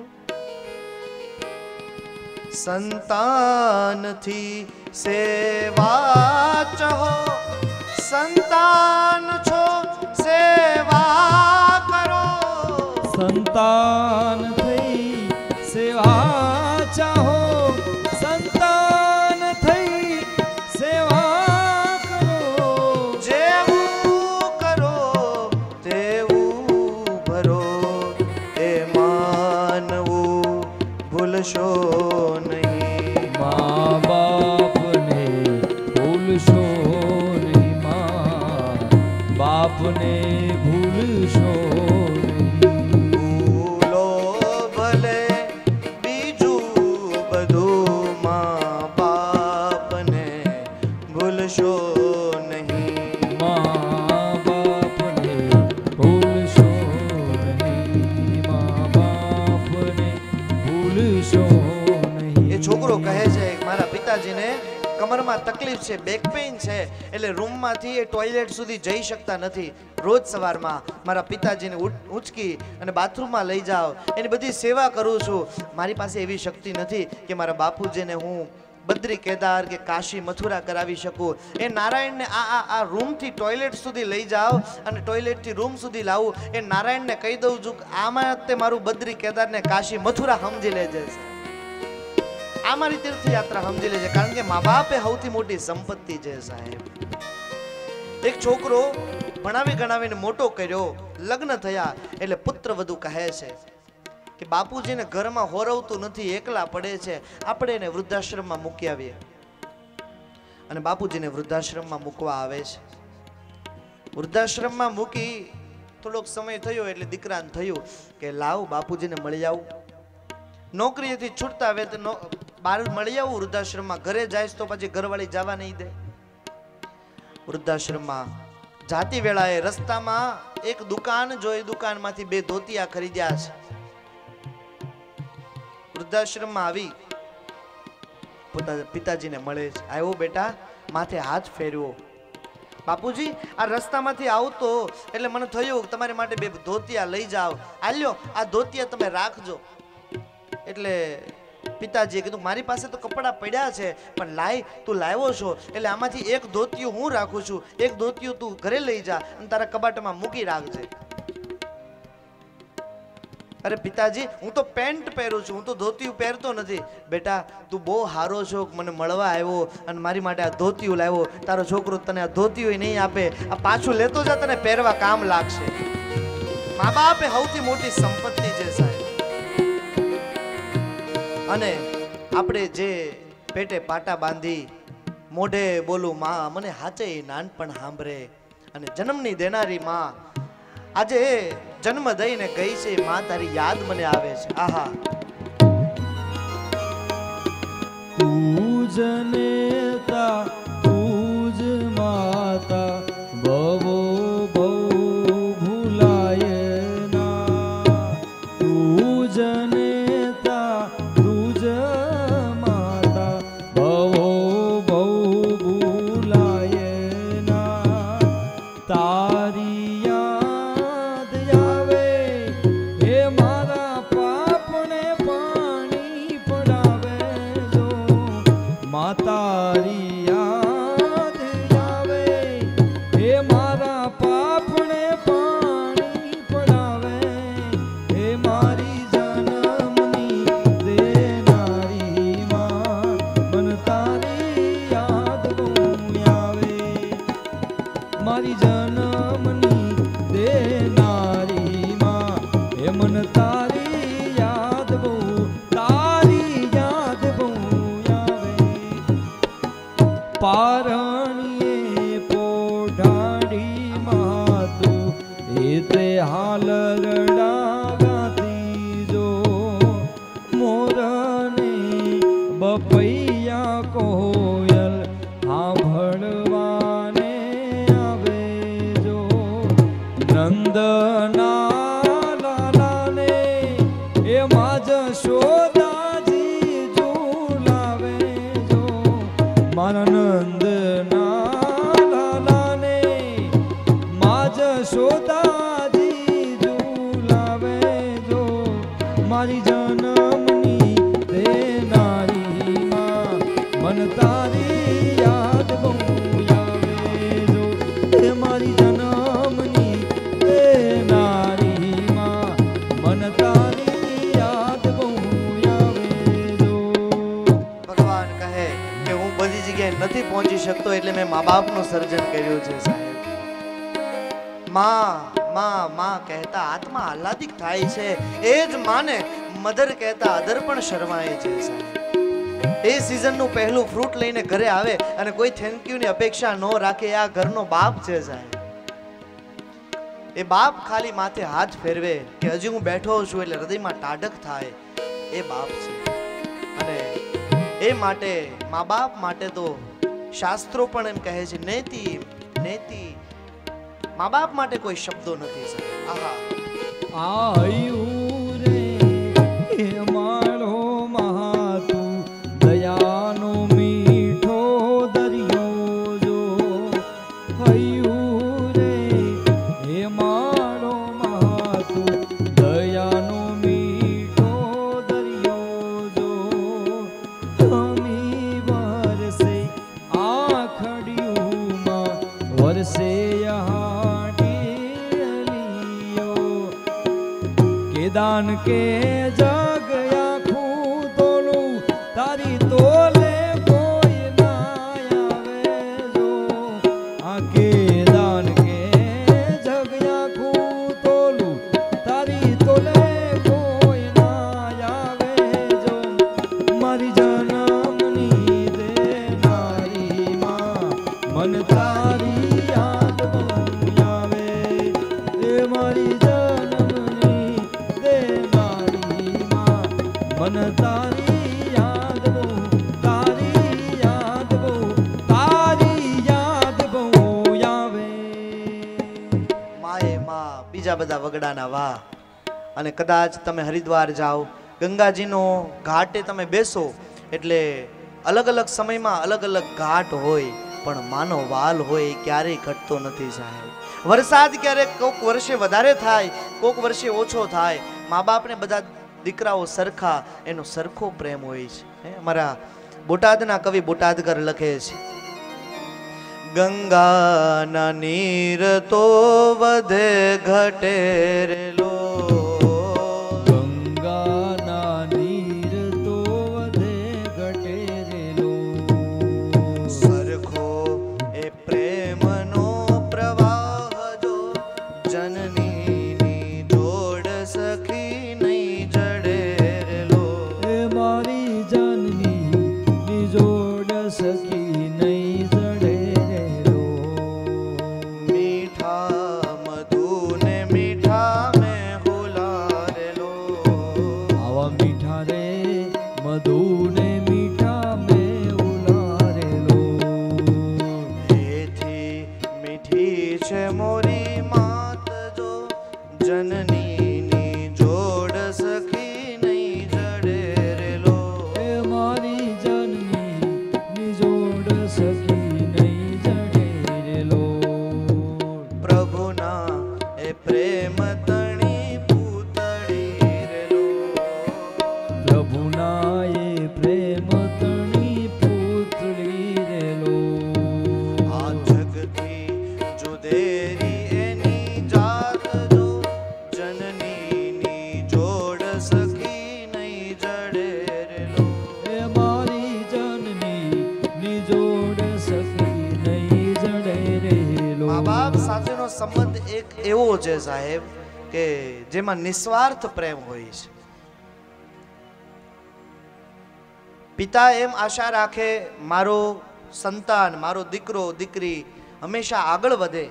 [SPEAKER 2] સંતાનથી સેવા ચહો, સંતાન છો સેવા કરો.
[SPEAKER 1] સંતાન થઈ સેવા ચાહો, સંતાન થઈ સેવા કરો.
[SPEAKER 2] જેવું કરો તેવું ભરો, એ માનવું ભૂલશો નહીં.
[SPEAKER 1] મા બાપને ભૂલશો નહીં, મા બાપને ભૂલશો નહીં.
[SPEAKER 2] ભૂલો ભલે બીજું બધું, મા બાપને ભૂલશો નહીં.
[SPEAKER 1] મા બાપને ભૂલશો નહીં, મા બાપને ભૂલશો નહીં.
[SPEAKER 2] એ છોકરો કહે છે મારા પિતાજીને કમરમાં તકલીફ છે, બેક પેઇન છે, એટલે રૂમમાંથી એ ટોયલેટ સુધી જઈ શકતા નથી. રોજ સવારમાં મારા પિતાજીને ઉંચકી અને બાથરૂમમાં લઈ જાઓ, એની બધી સેવા કરું છું. મારી પાસે એવી શક્તિ નથી કે મારા બાપુજીને હું બદ્રી કેદાર કે કાશી મથુરા કરાવી શકું. એ નારાયણને આ આ આ રૂમથી ટોયલેટ સુધી લઈ જાઓ અને ટોયલેટથી રૂમ સુધી લાવું, એ નારાયણને કહી દઉં છું કે આમાં તે મારું બદ્રી કેદાર ને કાશી મથુરા સમજી લેજે, આ મારી તીર્થયાત્રા સમજી લેજે. કારણ કે મા બાપ એ સૌથી મોટી સંપત્તિ છે સાહેબ. એક છોકરો ભણાવી ગણાવીને મોટો કર્યો, લગ્ન થયા એટલે પુત્ર વધુ કહે છે કે બાપુજીને ઘરમાં હોરવતું નથી, એકલા પડે છે, આપણે એને વૃદ્ધાશ્રમમાં મૂકી આવીએ. અને બાપુજીને વૃદ્ધાશ્રમમાં મૂકવા આવે છે. વૃદ્ધાશ્રમમાં મૂકી થોડોક સમય થયો એટલે દીકરાને થયું કે લાવ બાપુજીને મળી આવું. નોકરીએથી છૂટતા આવે તો બહાર મળી આવું વૃદ્ધાશ્રમમાં. ઘરે જાય તો પછી ઘરવાળી જવા નહીં દે. વૃદ્ધાશ્રમમાં જાતી વેળાએ રસ્તામાં એક દુકાન જોઈ, દુકાનમાંથી બે ધોતિયા ખરીદ્યા છે. વૃદ્ધાશ્રમમાં આવી પોતાના પિતાજીને મળે છે. આવ્યો બેટા, માથે હાથ ફેરવો. બાપુજી આ રસ્તામાંથી આવતો એટલે મને થયું તમારી માટે બે ધોતિયા લઈ જાઓ, આલ્યો આ ધોતિયા તમે રાખજો. એટલે પિતાજીએ કીધું મારી પાસે તો કપડાં પડ્યા છે, પણ લાય તું લાવ્યો છો એટલે આમાંથી એક ધોતિયું હું રાખું છું, એક ધોતિયું તું ઘરે લઈ જા અને તારા કબાટમાં મૂકી રાખજે. अरे पिताजी हूँ तो पेंट पहरू छूं, हूँ तो धोती पहरतो नहीं। बेटा तू बहुत हारो छो, मने मळवा आव्यो अने मारी माटे आ धोती लाव्यो। तारो छोकरो तने आ धोती नहीं आपे, आ पाछू लेतो जा, तने पहरवा काम लागशे। माँ बाप ए सौथी मोटी संपत्ति छे साहेब। अने आपणे जे पेटे पाटा बांधी मोढे बोलू माँ मने हाचे नानपण सांभळे अने जन्मनी देनारी माँ આજે જન્મ દઈને ગઈ છે। માં તારી યાદ મને આવે છે। આહા
[SPEAKER 1] તુજ નેતા તુજ માતા ભવો ભવ ભૂલાય ના। તુજ નેતા તુજ માતા ભવો ભવ ભૂલાય ના। તારી तारी याद आवे हे मारा पापने पानी पड़ावे। हे मारी जन्मनी देनारी माँ मन तारी याद बहु आवे। मारी जन्मनी देनारी माँ हे मन तारी याद बहु तारी याद बहु पारणिये पोढ़ाड़ी मातु एते हाल रड़ागाती जो मोरने बपैया कोयल हाँ भड़वाने आवे जो। नंदना लालाने ए माज शोदाजी झूलावे जो। मारा नंद लाला ने माज शोदाजी झूलावे जो। मारी जन्मनी देनारी माँ मन तारी याद बहु आवे जो। हे मारी जन्मनी देनारी माँ मन तारी याद बहु आवे जो।
[SPEAKER 2] भगवान कहे कि हूँ बधी जगह नहीं पहुंची सकतो એટલે મેં મા બાપનું સર્જન કર્યું છે સાહેબ। માં માં માં કહેતા આત્મા આહલાદિક થાય છે, એ જ માને મધર કહેતા અધર પણ શરમાય છે સાહેબ। એ સીઝનનું પહેલું ફ્રૂટ લઈને ઘરે આવે અને કોઈ થેન્ક યુ ની અપેક્ષા ન રાખે, આ ઘરનો બાપ છે સાહેબ। એ બાપ ખાલી માથે હાથ ફેરવે કે હજી હું બેઠો છું એટલે હૃદયમાં ટાઢક થાય, એ બાપ છે। અને એ માટે મા બાપ માટે તો શાસ્ત્રો પણ એમ કહે છે નેતિ નેતિ। મા બાપ માટે કોઈ શબ્દો નથી સાહેબ। આહા
[SPEAKER 1] आयु रे हे मारो महातु दयानो मीठो दरियो जो। आयु रे हे मारो महातु दयानो मीठो दरियो जो। हमी बरसे आखड़ियों माँ वरसे यहाँ दान के जग आखू तोलू तारी तोले कोई ना आवे जो। आके दान के जग आखू तोलू तारी तोले कोई ना आवे जो। मारी जन्मनी देनारी माँ मन तारी याद बहु आवे। ए मारी मन तारी याद बहु तारी याद बहु तारी याद बहु आवे।
[SPEAKER 2] माए माँ बीजा बधा वगડાના વાહ। અને કદાચ તમે હરિદ્વાર જાઓ, ગંગાજીનો ઘાટે તમે બેસો એટલે અલગ અલગ સમયમાં અલગ અલગ ઘાટ હોય, પણ માનો વાલ હોય એ ક્યારેય ઘટતો નથી સાહેબ। વરસાદ ક્યારેક કોક વર્ષે વધારે થાય, કોક વર્ષે ઓછો થાય, મા બાપને બધા દીકરાઓ સરખા, એનો સરખો પ્રેમ હોય છે। અમારા બોટાદના કવિ બોટાદકર લખે છે ગંગાના નીર તો વધે ઘટે રે લો।
[SPEAKER 1] જોડ સખી નહીં જડે રે લોડ.
[SPEAKER 2] પ્રભુના એ પ્રેમ તણી પૂતળી રે લોડ.
[SPEAKER 1] પ્રભુના એ પ્રેમ તણી પૂતળી રે લોડ.
[SPEAKER 2] આ જગથી જુદેરી એની જાત જો જનનીની જોડ સખી નહીં જડે રે લોડ.
[SPEAKER 1] એ મારી જનની ની જોડ સખી નહીં જડે રે લોડ.
[SPEAKER 2] મા બાપ સાથેનો સંબંધ એક એવો છે સાહેબ કે જેમાં નિસ્વાર્થ પ્રેમ હોય છે. પિતા એમ આશા રાખે મારો સંતાન, મારો દીકરો દીકરી હંમેશા આગળ વધે.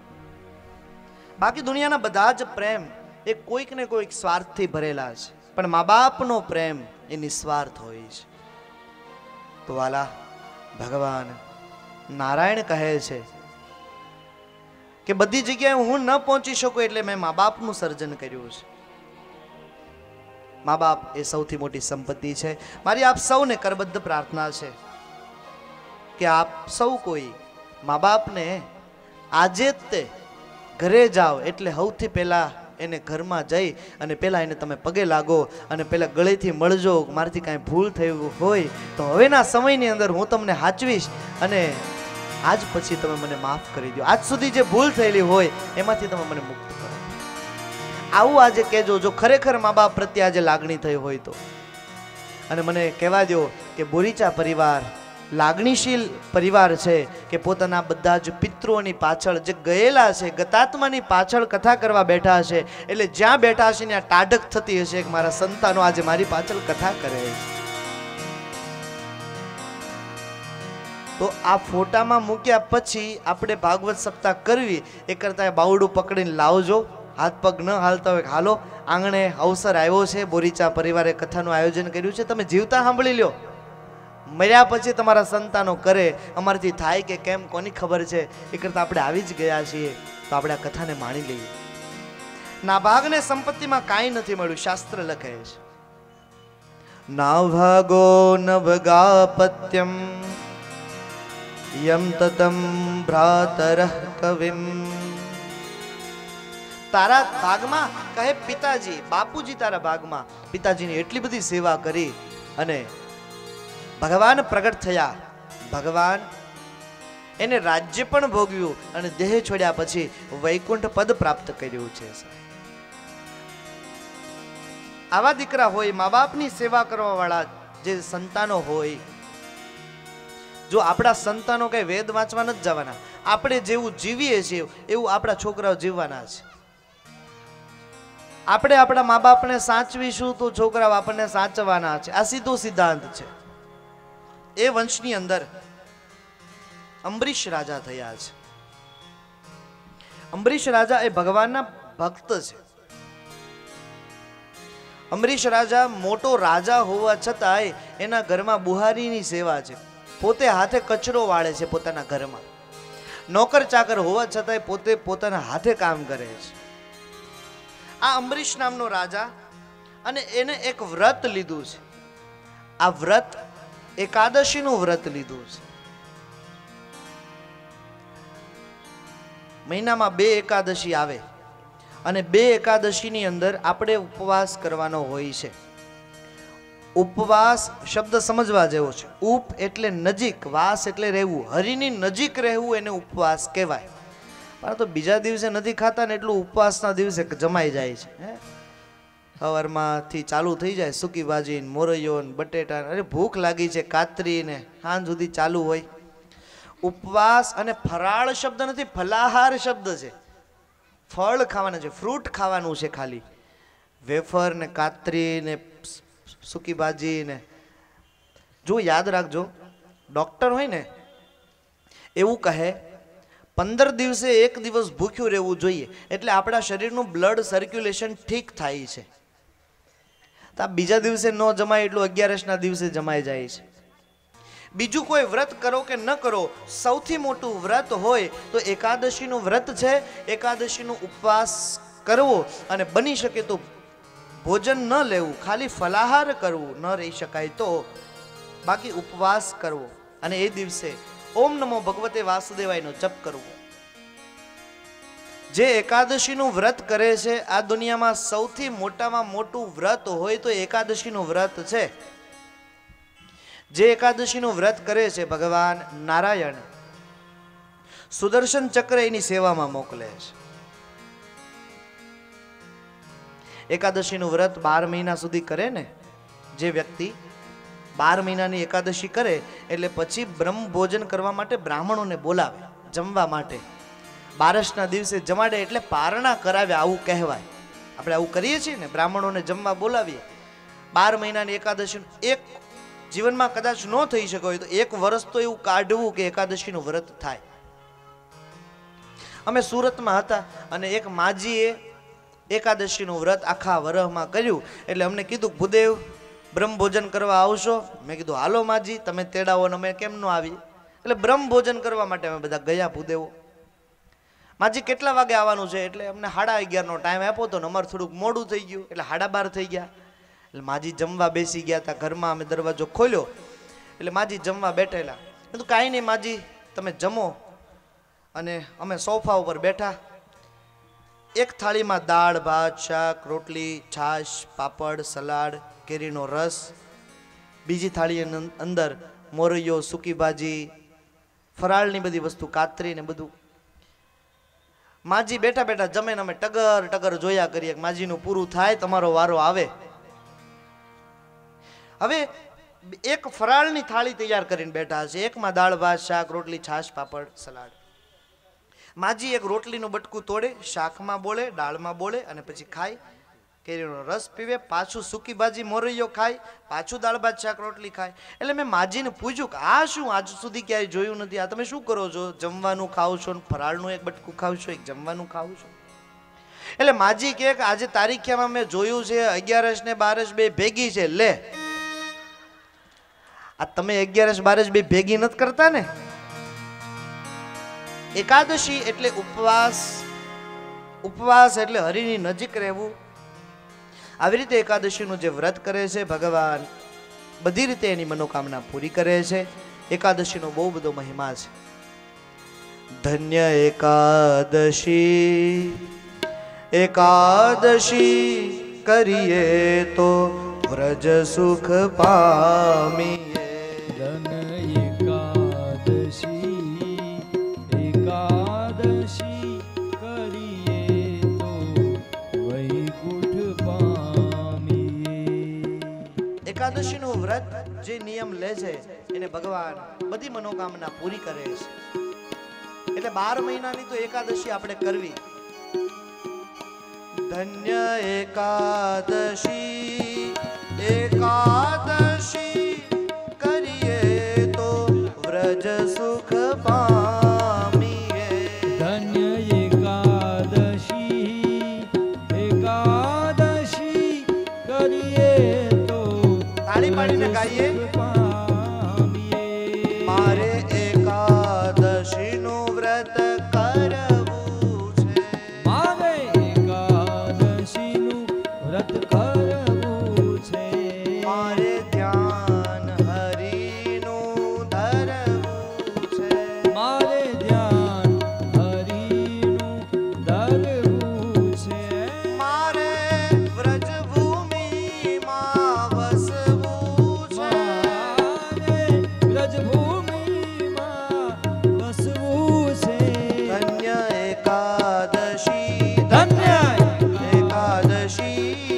[SPEAKER 2] બાકી દુનિયાના બધા જ પ્રેમ એ કોઈક ને કોઈક સ્વાર્થથી ભરેલા છે, પણ મા બાપનો પ્રેમ એ નિસ્વાર્થ હોય છે. તો વાલા ભગવાન નારાયણ કહે છે કે બધી જગ્યાએ હું ન પહોંચી શકું એટલે મેં મા બાપનું સર્જન કર્યું છે. મા બાપ એ સૌથી મોટી સંપત્તિ છે. મારી આપ સૌને કરબદ્ધ પ્રાર્થના છે કે આપ સૌ કોઈ મા બાપને આજે જ તે ઘરે જાઓ એટલે સૌથી પહેલા એને ઘરમાં જઈ અને પહેલા એને તમે પગે લાગો અને પહેલા ગળેથી મળજો. મારાથી કાંઈ ભૂલ થયું હોય તો હવેના સમયની અંદર હું તમને હાચવીશ અને આજ પછી તમે મને માફ કરી દો. આજ સુધી જે ભૂલ થયેલી હોય એમાંથી તમે મને મુક્ત કરો. આવું આજે કહેજો જો ખરેખર મા બાપ પ્રત્યે આજે લાગણી થઈ હોય તો. અને મને કહેવા દો કે બોરીચા પરિવાર લાગણીશીલ પરિવાર છે કે પોતાના બધા જ પિતૃઓની પાછળ જે ગયેલા છે, ગતાત્માની પાછળ કથા કરવા બેઠા છે. એટલે જ્યાં બેઠા હશે ત્યાં ટાઢક થતી હશે કે મારા સંતાનો આજે મારી પાછળ કથા કરે છે. તો આ ફોટામાં મૂક્યા પછી આપણે ભાગવત સપ્તાહ કરવી એ કરતા બાવડું પકડીને લાવજો. હાથ પગ ન હાલતા હોય હાલો. આંગણે અવસર આવ્યો છે, બોરીચા પરિવારે કથાનું આયોજન કર્યું છે. તમે જીવતા સાંભળી લ્યો, મર્યા પછી તમારા સંતાનો કરે અમારાથી થાય કે કેમ કોની ખબર છે. એ કરતા આપણે આવી જ ગયા છીએ તો આપણે આ કથાને માણી લઈએ. નાભાગને સંપત્તિમાં કાંઈ નથી મળ્યું. શાસ્ત્ર લખે છે નાભાગો નભગાપત્યમ યમ તતમ ભ્રાતરઃ કવિમ. તારા ભાગમાં કહે પિતાજી, બાપુજી તારા ભાગમાં પિતાજીની એટલી બધી સેવા કરી અને ભગવાન પ્રગટ થયા. ભગવાન એને રાજ્ય પણ ભોગવ્યું અને દેહ છોડ્યા પછી વૈકુંઠ પદ પ્રાપ્ત કર્યું છે. આવા દીકરા હોય, મા બાપની સેવા કરવા વાળા જે સંતાનો હોય. જો આપણા સંતાનો કઈ વેદ વાંચવા નથી જવાના, આપણે જેવું જીવીએ છીએ એવું આપણા છોકરાઓ જીવવાના છે. આપણે આપણા મા બાપને સાચવીશું તો છોકરાઓ આપણને સાચવવાના છે. આ સીધો સિદ્ધાંત છે. એ વંશની અંદર અંબરીશ રાજા થયા છે. અંબરીશ રાજા એ ભગવાનના ભક્ત છે. અંબરીશ રાજા મોટો રાજા હોવા છતાંય એના ઘરમાં બુહારીની સેવા છે. પોતે હાથે કચરો વાળે છે પોતાના ઘરમાં. નોકર ચાકર હોવા છતાંય પોતે પોતાના હાથે કામ કરે છે. આ અંબરીશ નામનો રાજા, અને એને એક વ્રત લીધું છે. આ વ્રત એકાદશીનું વ્રત લીધું છે. મહિનામાં બે એકાદશી આવે અને બે એકાદશીની અંદર આપણે ઉપવાસ કરવાનો હોય છે. ઉપવાસ શબ્દ સમજવા જેવો છે. ઉપ એટલે નજીક, વાસ એટલે રહેવું. હરિની નજીક રહેવું એને ઉપવાસ કહેવાય. પરંતુ બીજા દિવસે નથી ખાતા ને એટલું ઉપવાસના દિવસે જમાઈ જાય છે. હે સવારમાંથી ચાલુ થઈ જાય સૂકી ભાજી ને મોરૈયો ને બટેટા. અરે ભૂખ લાગી છે, કાતરી ને સાંજ સુધી ચાલુ હોય. ઉપવાસ અને ફરાળ શબ્દ નથી, ફલાહાર શબ્દ છે. ફળ ખાવાના છે, ફ્રૂટ ખાવાનું છે ખાલી. વેફર ને કાતરી ને સૂકી ભાજી ને. જો યાદ રાખજો, ડોક્ટર હોય ને એવું કહે પંદર દિવસે એક દિવસ ભૂખ્યું રહેવું જોઈએ, એટલે આપણા શરીરનું બ્લડ સર્ક્યુલેશન ઠીક થાય છે. તો બીજા દિવસે ન જમાય એટલું અગિયારસના દિવસે જમાઈ જાય છે. બીજું કોઈ વ્રત કરો કે ન કરો, સૌથી મોટું વ્રત હોય તો એકાદશીનું વ્રત છે. એકાદશીનો ઉપવાસ કરવો અને બની શકે તો ભોજન ન લેવું, ખાલી ફલાહાર કરવું. ન રહી શકાય તો બાકી ઉપવાસ કરવો. અને એ દિવસે ઓમ નમો ભગવતે વાસુદેવાયનો જપ કરવો. જે એકાદશીનું વ્રત કરે છે, આ દુનિયામાં સૌથી મોટામાં મોટું વ્રત હોય તો એકાદશીનું વ્રત છે. જે એકાદશીનું વ્રત કરે છે, ભગવાન નારાયણ સુદર્શન ચક્ર એની સેવામાં મોકલે છે. એકાદશીનું વ્રત બાર મહિના સુધી કરે ને જે વ્યક્તિ, બાર મહિનાની એકાદશી કરે એટલે પછી બ્રહ્મ ભોજન કરવા માટે બ્રાહ્મણોને બોલાવે જમવા માટે. બારસના દિવસે જમાડે એટલે પારણા કરાવે આવું કહેવાય. આપણે આવું કરીએ છીએ ને, બ્રાહ્મણોને જમવા બોલાવીએ. બાર મહિનાની એકાદશી એક જીવનમાં કદાચ ન થઈ શકે હોય તો એક વર્ષ તો એવું કાઢવું કે એકાદશીનું વ્રત થાય. અમે સુરતમાં હતા અને એક માજીએ એકાદશીનું વ્રત આખા વરહમાં કર્યું. એટલે અમને કીધું ભૂદેવ બ્રહ્મ ભોજન કરવા આવશો? મેં કીધું હાલો માજી, તમે તેડાવો ને અમે કેમ ન આવી. એટલે બ્રહ્મ ભોજન કરવા માટે અમે બધા ગયા. ભૂદેવો માજી કેટલા વાગે આવવાનું છે? એટલે અમને સાડા અગિયારનો ટાઈમ આપ્યો હતો ને અમારે થોડુંક મોડું થઈ ગયું એટલે સાડા બાર થઈ ગયા. એટલે માજી જમવા બેસી ગયા હતા. ઘરમાં અમે દરવાજો ખોલ્યો એટલે માજી જમવા બેઠેલા. કીધું કાંઈ નહીં માજી, તમે જમો. અને અમે સોફા ઉપર બેઠા. એક થાળીમાં દાળ ભાત શાક રોટલી છાશ પાપડ સલાડ કેરીનો રસ. બીજી થાળીની અંદર મોરૈયો સૂકી ભાજી ફરાળની બધી વસ્તુ કાતરી ને બધું. માજી બેઠા બેઠા જમે ને અમે ટગર ટગર જોયા કરીએ. માજીનું પૂરું થાય, તમારો વારો આવે. હવે એક ફરાળની થાળી તૈયાર કરીને બેઠા છે. એકમાં દાળ ભાત શાક રોટલી છાશ પાપડ સલાડ. માજી એક રોટલીનું બટકું તોડે, શાકમાં બોલે, દાળમાં બોલે અને પછી ખાય. કેરીનો રસ પીવે, પાછું સૂકી ભાજી મોરૈયો ખાય, પાછું દાળ ભાત શાક રોટલી ખાય. એટલે મેં માજીને પૂછ્યું કે આ શું, આજ સુધી ક્યાંય જોયું નથી, આ તમે શું કરો છો? જમવાનું ખાવ છો ને ફરાળનું એક બટકું ખાવ છો, એક જમવાનું ખાવ છો. એટલે માજી કહે કે આજે તારીખિયામાં મેં જોયું છે અગિયારસ ને બારસ બે ભેગી છે. લે આ તમે અગિયારસ બારસ બે ભેગી નથી કરતા ને. એકાદશી એટલે ઉપવાસ, ઉપવાસ એટલે હરિની નજીક રહેવું. આવી રીતે એકાદશીનું જે વ્રત કરે છે ભગવાન બધી રીતે એની મનોકામના પૂરી કરે છે. એકાદશીનો બહુ બધો મહિમા છે. ધન્ય એકાદશી, એકાદશી કરીએ તો વ્રજ સુખ પામીએ.
[SPEAKER 1] ધન એકાદશી, એકાદશી કરીએ તો વૈકુંઠ પામીએ.
[SPEAKER 2] એકાદશીનું વ્રત જે નિયમ લે છે એને ભગવાન બધી મનોકામના પૂરી કરે છે. એટલે બાર મહિનાની તો એકાદશી આપણે કરવી. ધન્ય એકાદશી, એકાદશી કરીએ તો વ્રજ સુખ પામીએ.
[SPEAKER 1] ધન્ય એકાદશી, એકાદશી કરીએ તો
[SPEAKER 2] તાળી પાડીને ગાઈએ.
[SPEAKER 1] પામીએ.
[SPEAKER 2] મારે એકાદશીનું વ્રત કરવું છે.
[SPEAKER 1] મારે એકાદશીનું વ્રત કરવું છે.
[SPEAKER 2] મારે ધ્યાન હરિનું ધરવું છે.
[SPEAKER 1] મારે ધ્યાન હરિનું ધરવું છે.
[SPEAKER 2] મારે વ્રજભૂમિમાં વસવું છે.
[SPEAKER 1] મારે વ્રજભૂમિમાં વસવું છે.
[SPEAKER 2] ધન્ય એકાદશી,
[SPEAKER 1] ધન્ય
[SPEAKER 2] એકાદશી,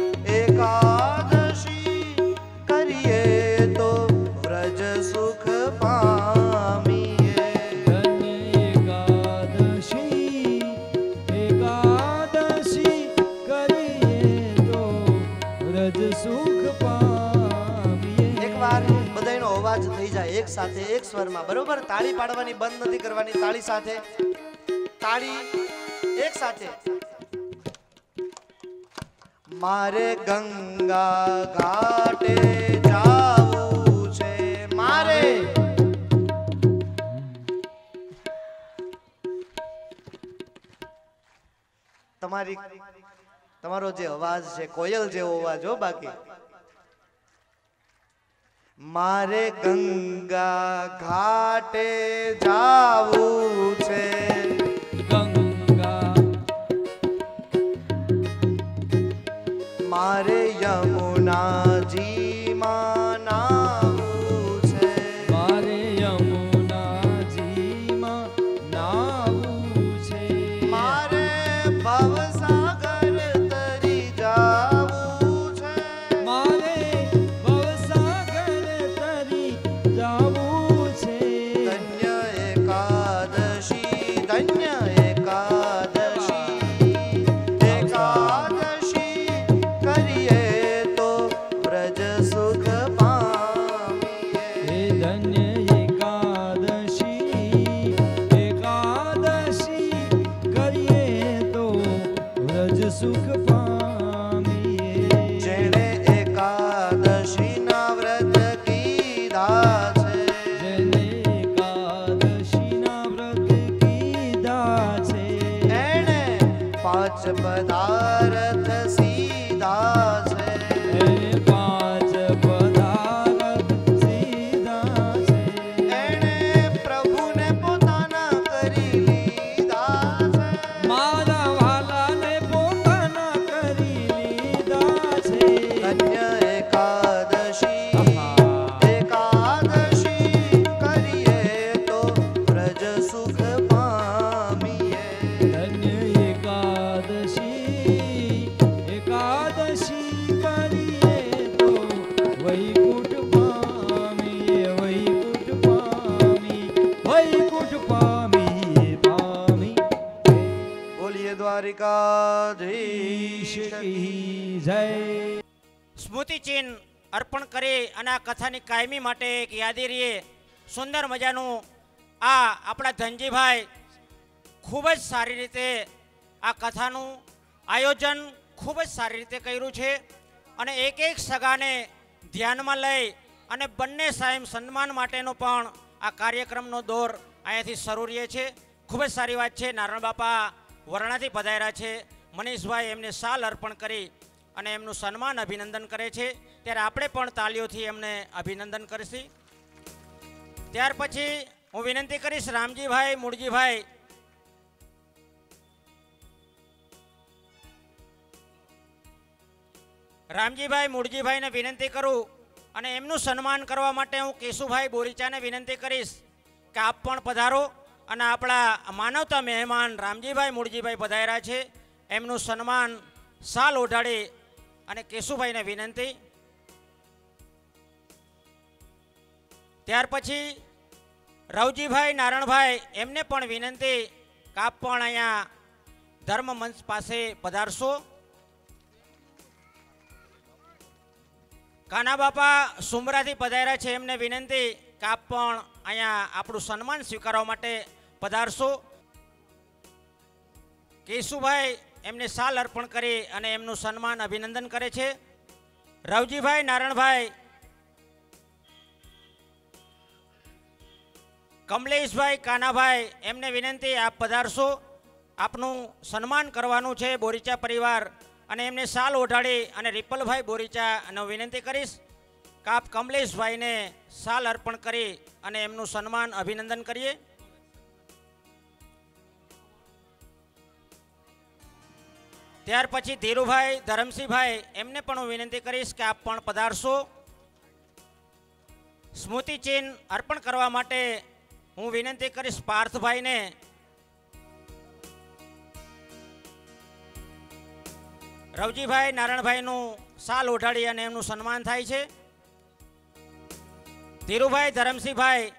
[SPEAKER 2] એકાદશી કરીએ તો વ્રજ સુખ પામીએ.
[SPEAKER 1] ધન્ય એકાદશી, એકાદશી કરીએ તો વ્રજ સુખ પામીએ.
[SPEAKER 2] એકવાર બધાયનો અવાજ થઈ જાય એક સાથે એક સ્વરમાં, બરોબર? તાળી પાડવાની બંધ નથી કરવાની. તાળી સાથે, તાળી એક સાથે. મારે ગંગા ઘાટે જાવું છે. મારે તમારી તમારો જે અવાજ છે કોયલ જેવો અવાજ હો. બાકી મારે ગંગા ઘાટે જાવું છે,
[SPEAKER 1] ગંગા
[SPEAKER 2] મારે યમુનાજીમાં નાવું છે,
[SPEAKER 1] મારે યમુનાજીમાં નાવું છે,
[SPEAKER 2] મારે ભવસાગર તરી જાવું છે,
[SPEAKER 1] મારે ભવસાગર તરી જાવું છે,
[SPEAKER 2] ધન્ય એકાદશી ધન્ય એકાદશી એકાદશી કરીએ તો વ્રજ સુખ પામીએ.
[SPEAKER 1] હે ધન્ય એકાદશી એકાદશી કરીએ તો વ્રજ સુખ પામીએ.
[SPEAKER 2] જેણે એકાદશીના વ્રત કીધા છે,
[SPEAKER 1] જેને એકાદશીના વ્રત કીધા છે,
[SPEAKER 2] એણે પાંચ પદાર્થ સીધા છે,
[SPEAKER 1] એ પાંચ પદાર્થ સીધા છે,
[SPEAKER 2] એણે પ્રભુને પોતાના કરી લીધા છે,
[SPEAKER 1] મારા વાલાને પોતાના કરી લીધા છે.
[SPEAKER 2] ધન્ય એકાદશી એકાદશી કરીએ તો વ્રજ સુખ પામીએ.
[SPEAKER 1] ધન્ય એકાદશી એકાદશી કરીએ તો વૈકુંઠ પામીએ, વૈકુંઠ પામી વૈકુંઠ પામીએ પામી.
[SPEAKER 2] બોલીએ દ્વારિકાધીશ
[SPEAKER 1] ઈશ કી જય.
[SPEAKER 3] સ્મૃતિ ચિહ્ન અર્પણ કરી અને આ કથાની કાયમી માટે એક યાદી રહીએ. સુંદર મજાનું આ આપણા ધનજીભાઈ ખૂબ જ સારી રીતે આ કથાનું આયોજન ખૂબ જ સારી રીતે કર્યું છે અને એક એક સગાને ધ્યાનમાં લઈ અને બંને સાહેબ સન્માન માટેનો પણ આ કાર્યક્રમનો દોર અહીંયાથી શરૂ રહે છે. ખૂબ જ સારી વાત છે. નારાયણ બાપા વરણાથી પધાર્યા છે. મનીષભાઈ એમને શાલ અર્પણ કરી અને એમનું સન્માન અભિનંદન કરે છે. ત્યારે આપણે પણ તાલીઓથી એમને અભિનંદન કરીશું. ત્યાર પછી હું વિનંતી કરીશ રામજીભાઈ મૂળજીભાઈ રામજીભાઈ મૂળજીભાઈને વિનંતી કરું અને એમનું સન્માન કરવા માટે હું કેશુભાઈ બોરીચાને વિનંતી કરીશ કે આપ પણ પધારો અને આપણા માનવતા મહેમાન રામજીભાઈ મૂળજીભાઈ પધાર્યા છે એમનું સન્માન શાલ ઓઢાડી અને કેશુભાઈને વિનંતી. ત્યાર પછી રવજીભાઈ નારણભાઈ એમને પણ વિનંતી કે આપ પણ અહીંયા ધર્મ મંચ પાસે પધારશો. કાના બાપા સુમરાથી પધાર્યા છે એમને વિનંતી કે આપ પણ અહીંયા આપણું સન્માન સ્વીકારવા માટે પધારશો. કેશુભાઈ એમને શાલ અર્પણ કરી અને એમનું સન્માન અભિનંદન કરે છે. રવજીભાઈ નારણભાઈ કમલેશભાઈ કાનાભાઈ એમને વિનંતી આપ પધારશો. આપનું સન્માન કરવાનું છે બોરીચા પરિવાર અને એમને શાલ ઓઢાડી અને રિપલભાઈ બોરીચા અને વિનંતી કરીશ કે આપ કમલેશભાઈને શાલ અર્પણ કરી અને એમનું સન્માન અભિનંદન કરીએ. ત્યાર પછી ધીરુભાઈ ધરમસિંહભાઈ એમને પણ હું વિનંતી કરીશ કે આપ પણ પધારશો. સ્મૃતિ ચિહ્ન અર્પણ કરવા માટે હું વિનંતી કરીશ પાર્થભાઈને. રવજીભાઈ નારાયણભાઈનું શાલ ઓઢાડી અને એમનું સન્માન થાય છે. ધીરુભાઈ ધરમસિંહભાઈ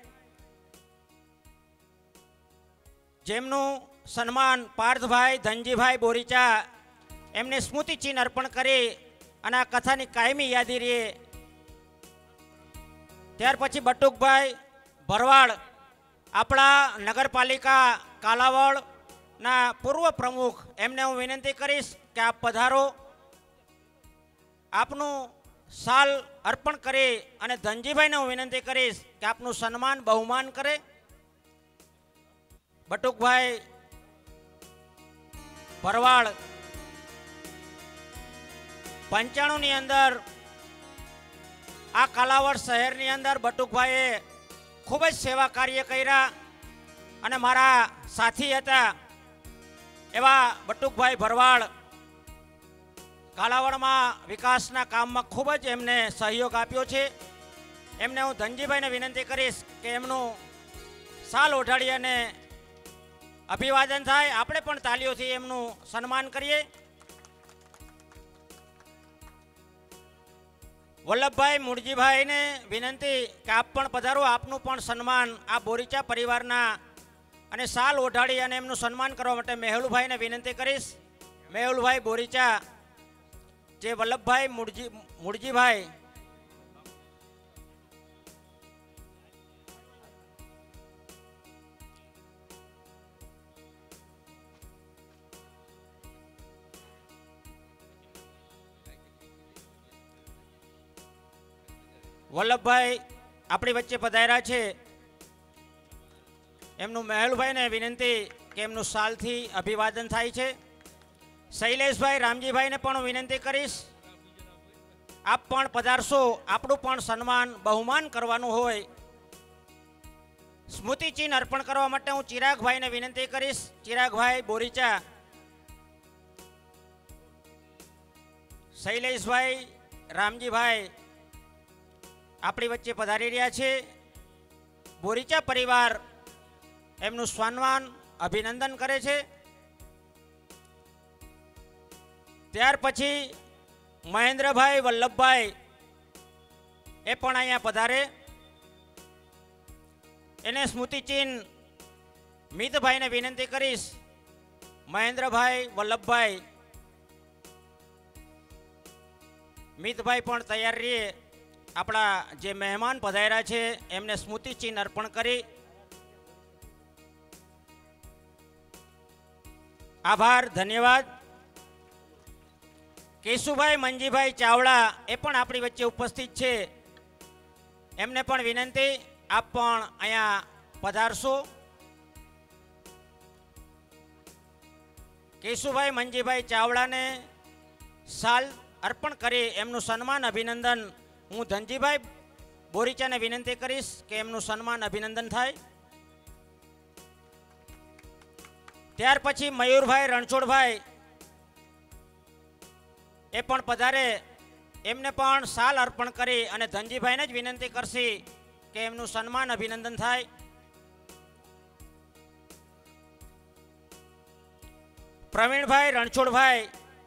[SPEAKER 3] જેમનું સન્માન પાર્થભાઈ ધનજીભાઈ બોરીચા એમને સ્મૃતિ ચિહ્ન અર્પણ કરી અને આ કથાની કાયમી યાદી રહે. ત્યાર પછી બટુકભાઈ ભરવાડ આપણા નગરપાલિકા કાલાવડના પૂર્વ પ્રમુખ એમને હું વિનંતી કરીશ કે આપ પધારો. આપનું શાલ અર્પણ કરી અને ધનજીભાઈને હું વિનંતી કરીશ કે આપનું સન્માન બહુમાન કરે. બટુકભાઈ ભરવાડ પંચાણુંની અંદર આ કાલાવડ શહેરની અંદર બટુકભાઈએ ખૂબ જ સેવા કાર્ય કર્યા અને મારા સાથી હતા એવા બટુકભાઈ ભરવાડ કાલાવડમાં વિકાસના કામમાં ખૂબ જ એમને સહયોગ આપ્યો છે. એમને હું ધનજીભાઈને વિનંતી કરીશ કે એમનું શાલ ઓઢાડી અને અભિવાદન થાય. આપણે પણ તાલીઓથી એમનું સન્માન કરીએ. વલ્લભભાઈ મૂળજીભાઈને વિનંતી કે આપ પણ પધારો, આપનું પણ સન્માન આ બોરીચા પરિવારના અને શાલ ઓઢાડી અને એમનું સન્માન કરવા માટે મેહુલભાઈને વિનંતી કરીશ. મેહુલભાઈ બોરીચા જે વલ્લભભાઈ મૂળજી મૂળજીભાઈ વલ્લભભાઈ આપણી વચ્ચે પધાર્યા છે. એમનું મહેલભાઈને વિનંતી કે એમનું શાલથી અભિવાદન થાય છે. શૈલેષભાઈ રામજીભાઈને પણ વિનંતી કરીશ, આપ પણ પધારશો, આપણું પણ સન્માન બહુમાન કરવાનું હોય. સ્મૃતિચિહ્ન અર્પણ કરવા માટે હું ચિરાગભાઈને વિનંતી કરીશ. ચિરાગભાઈ બોરીચા, શૈલેષભાઈ રામજીભાઈ આપણી વચ્ચે પધારી રહ્યા છે. બોરીચા પરિવાર એમનું સન્માન અભિનંદન કરે છે. ત્યાર પછી મહેન્દ્રભાઈ વલ્લભભાઈ એ પણ અહીંયા પધારે. એને સ્મૃતિચિહ્ન મિતભાઈને વિનંતી કરીશ. મહેન્દ્રભાઈ વલ્લભભાઈ મિતભાઈ પણ તૈયાર રહીએ. આપણા જે મહેમાન પધાર્યા છે એમને સ્મૃતિચિહ્ન અર્પણ કરી આભાર, ધન્યવાદ. કેશુભાઈ મંજીભાઈ ચાવડા એ પણ આપણી વચ્ચે ઉપસ્થિત છે. એમને પણ વિનંતી, આપ પણ અહીંયા પધારશો. કેશુભાઈ મંજીભાઈ ચાવડાને શાલ અર્પણ કરી એમનું સન્માન અભિનંદન હું ધનજીભાઈ બોરીચાને વિનંતી કરીશ કે એમનું સન્માન અભિનંદન થાય. ત્યાર પછી મયુરભાઈ રણછોડભાઈ એ પણ પધારે. એમને પણ શાલ અર્પણ કરી અને ધનજીભાઈને જ વિનંતી કરશે કે એમનું સન્માન અભિનંદન થાય. પ્રવીણભાઈ રણછોડભાઈ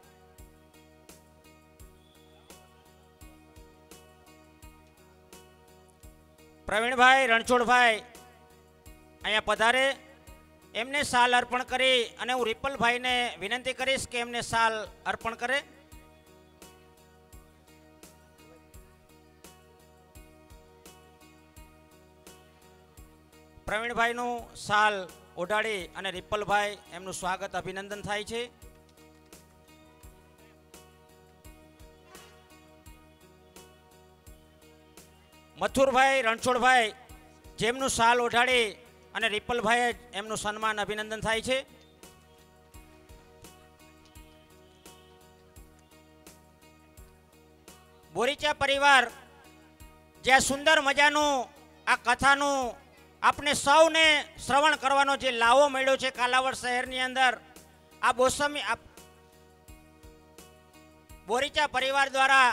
[SPEAKER 3] પ્રવીણભાઈ રણછોડભાઈ અહીંયા પધારે. એમને શાલ અર્પણ કરી અને હું રિપલભાઈને વિનંતી કરીશ કે એમને શાલ અર્પણ કરે. પ્રવીણભાઈનું શાલ ઓઢાડી અને રિપલભાઈ એમનું સ્વાગત અભિનંદન થાય છે. મથુરભાઈ રણછોડભાઈ જેમનું શાલ ઓઢાડી અને રિપલભાઈ એમનું સન્માન અભિનંદન થાય છે. બોરીચા પરિવાર જે આ સુંદર મજાનું આ કથાનું આપણે સૌને શ્રવણ કરવાનો જે લાવો મળ્યો છે કાલાવડ શહેરની અંદર, આ બોસમી બોરીચા પરિવાર દ્વારા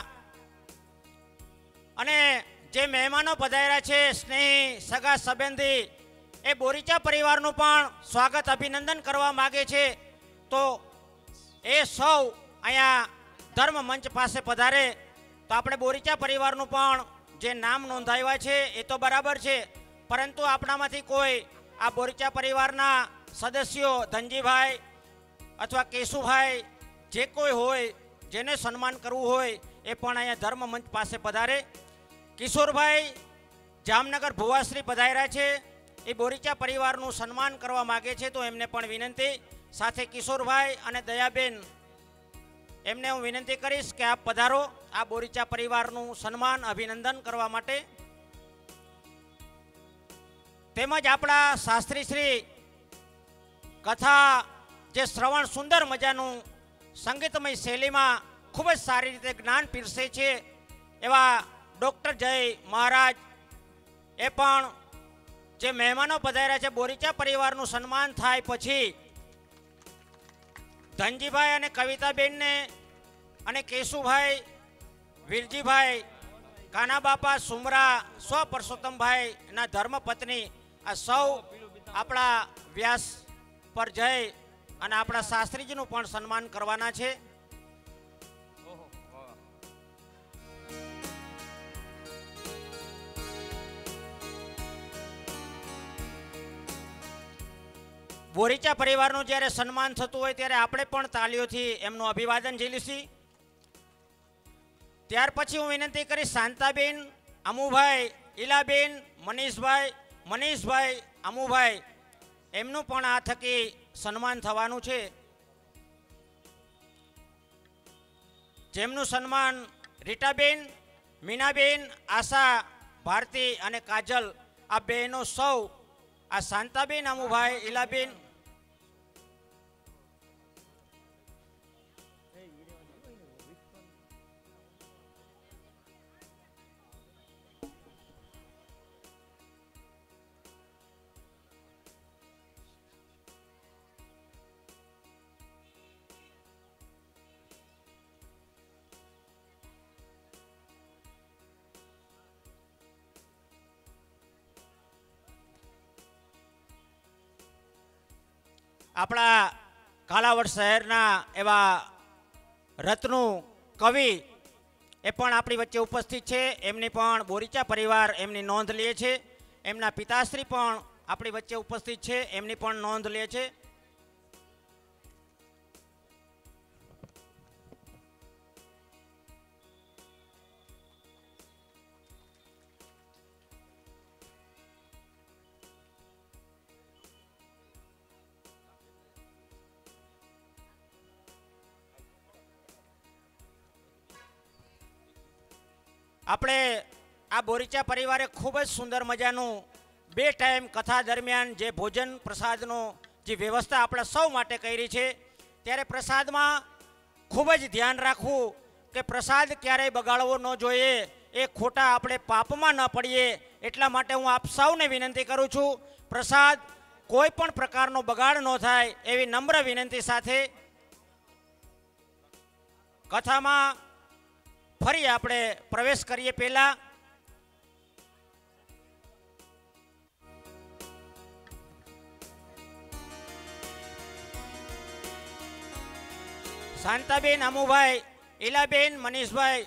[SPEAKER 3] અને જે મહેમાનો પધાર્યા છે સ્નેહી સગા સંબંધી એ બોરીચા પરિવારનું પણ સ્વાગત અભિનંદન કરવા માગે છે. તો એ સૌ અહીંયા ધર્મ મંચ પાસે પધારે તો આપણે બોરીચા પરિવારનું પણ જે નામ નોંધાવ્યા છે એ તો બરાબર છે, પરંતુ આપણામાંથી કોઈ આ બોરીચા પરિવારના સદસ્યો ધનજીભાઈ અથવા કેશુભાઈ જે કોઈ હોય જેને સન્માન કરવું હોય એ પણ અહીંયા ધર્મ મંચ પાસે પધારે. કિશોરભાઈ જામનગર ભુવાશ્રી પધાર્યા છે, એ બોરીચા પરિવારનું સન્માન કરવા માગે છે તો એમને પણ વિનંતી. સાથે કિશોરભાઈ અને દયાબેન એમને હું વિનંતી કરીશ કે આપ પધારો આ બોરીચા પરિવારનું સન્માન અભિનંદન કરવા માટે. તેમજ આપણા શાસ્ત્રી શ્રી કથા જે શ્રવણ સુંદર મજાનું સંગીતમય શૈલીમાં ખૂબ જ સારી રીતે જ્ઞાન પીરસે છે એવા ડૉક્ટર જય મહારાજ એ પણ જે મહેમાનો પધાર્યા છે બોરીચા પરિવારનું સન્માન થાય પછી ધનજીભાઈ અને કવિતાબેનને અને કેશુભાઈ વીરજીભાઈ કાનાબાપા સુમરા સ્વ પરસોત્તમભાઈના ધર્મપત્ની આ સૌ આપણા વ્યાસ પર જઈ અને આપણા શાસ્ત્રીજીનું પણ સન્માન કરવાના છે. બોરીચા પરિવારનું જ્યારે સન્માન થતું હોય ત્યારે આપણે પણ તાળીઓથી એમનું અભિવાદન ઝીલીશી. ત્યાર પછી હું વિનંતી કરીશ શાંતાબેન, અમુભાઈ, ઈલાબેન, મનીષભાઈ, મનીષભાઈ, અમુભાઈ એમનું પણ આ થકી સન્માન થવાનું છે. જેમનું સન્માન રીટાબેન, મીનાબેન, આશા, ભારતી અને કાજલ આ બહેનો સૌ આ શાંતાબેન, અમુભાઈ, ઈલાબેન આપણા કાલાવડ શહેરના એવા રત્નુ કવિ એ પણ આપણી વચ્ચે ઉપસ્થિત છે. એમની પણ બોરીચા પરિવાર એમની નોંધ લે છે. એમના પિતાશ્રી પણ આપણી વચ્ચે ઉપસ્થિત છે, એમની પણ નોંધ લે છે. આપણે આ બોરીચા પરિવારે ખૂબ જ સુંદર મજાનું બે ટાઈમ કથા દરમિયાન જે ભોજન પ્રસાદનો જે વ્યવસ્થા આપણે સૌ માટે કરી છે ત્યારે પ્રસાદમાં ખૂબ જ ધ્યાન રાખવું કે પ્રસાદ ક્યારેય બગાડવો ન જોઈએ, એ ખોટા આપણે પાપમાં ન પડીએ એટલા માટે હું આપ સૌને વિનંતી કરું છું પ્રસાદ કોઈ પણ પ્રકારનો બગાડ ન થાય એવી નમ્ર વિનંતી સાથે કથામાં ફરી આપણે પ્રવેશ કરીએ. પહેલા શાંતાબેન, અમુભાઈ, ઈલાબેન, મનીષભાઈ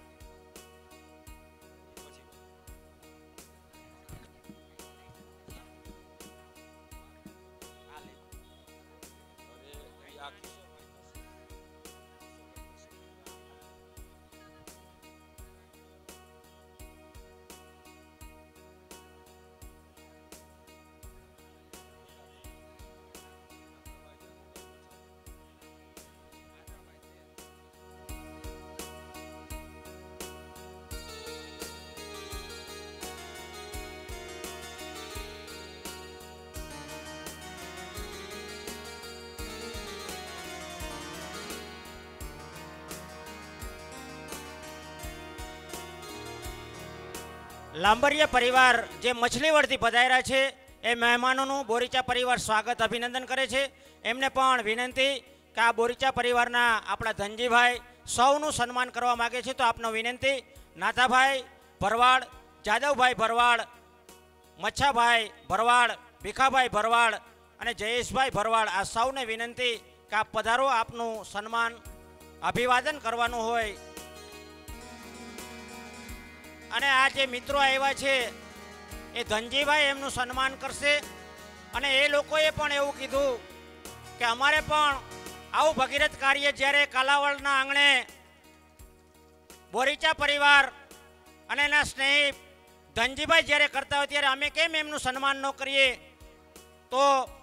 [SPEAKER 3] લાંબરિયા પરિવાર જે મછલીવડથી પધાર્યા છે એ મહેમાનોનું બોરીચા પરિવાર સ્વાગત અભિનંદન કરે છે. એમને પણ વિનંતી કે આ બોરીચા પરિવારના આપણા ધનજીભાઈ સૌનું સન્માન કરવા માગે છે. તો આપનો વિનંતી નાથાભાઈ ભરવાડ, જાદવભાઈ ભરવાડ, મચ્છાભાઈ ભરવાડ, ભીખાભાઈ ભરવાડ અને જયેશભાઈ ભરવાડ આ સૌને વિનંતી કે આપ પધારો, આપનું સન્માન અભિવાદન કરવાનું હોય. અને આ જે મિત્રો આવ્યા છે એ ધનજીભાઈ એમનું સન્માન કરશે. અને એ લોકોએ પણ એવું કીધું કે અમારે પણ આવું ભગીરથ કાર્ય જ્યારે કાલાવડના આંગણે બોરીચા પરિવાર અને એના સ્નેહી ધનજીભાઈ જ્યારે કરતા હોય ત્યારે અમે કેમ એમનું સન્માન ન કરીએ. તો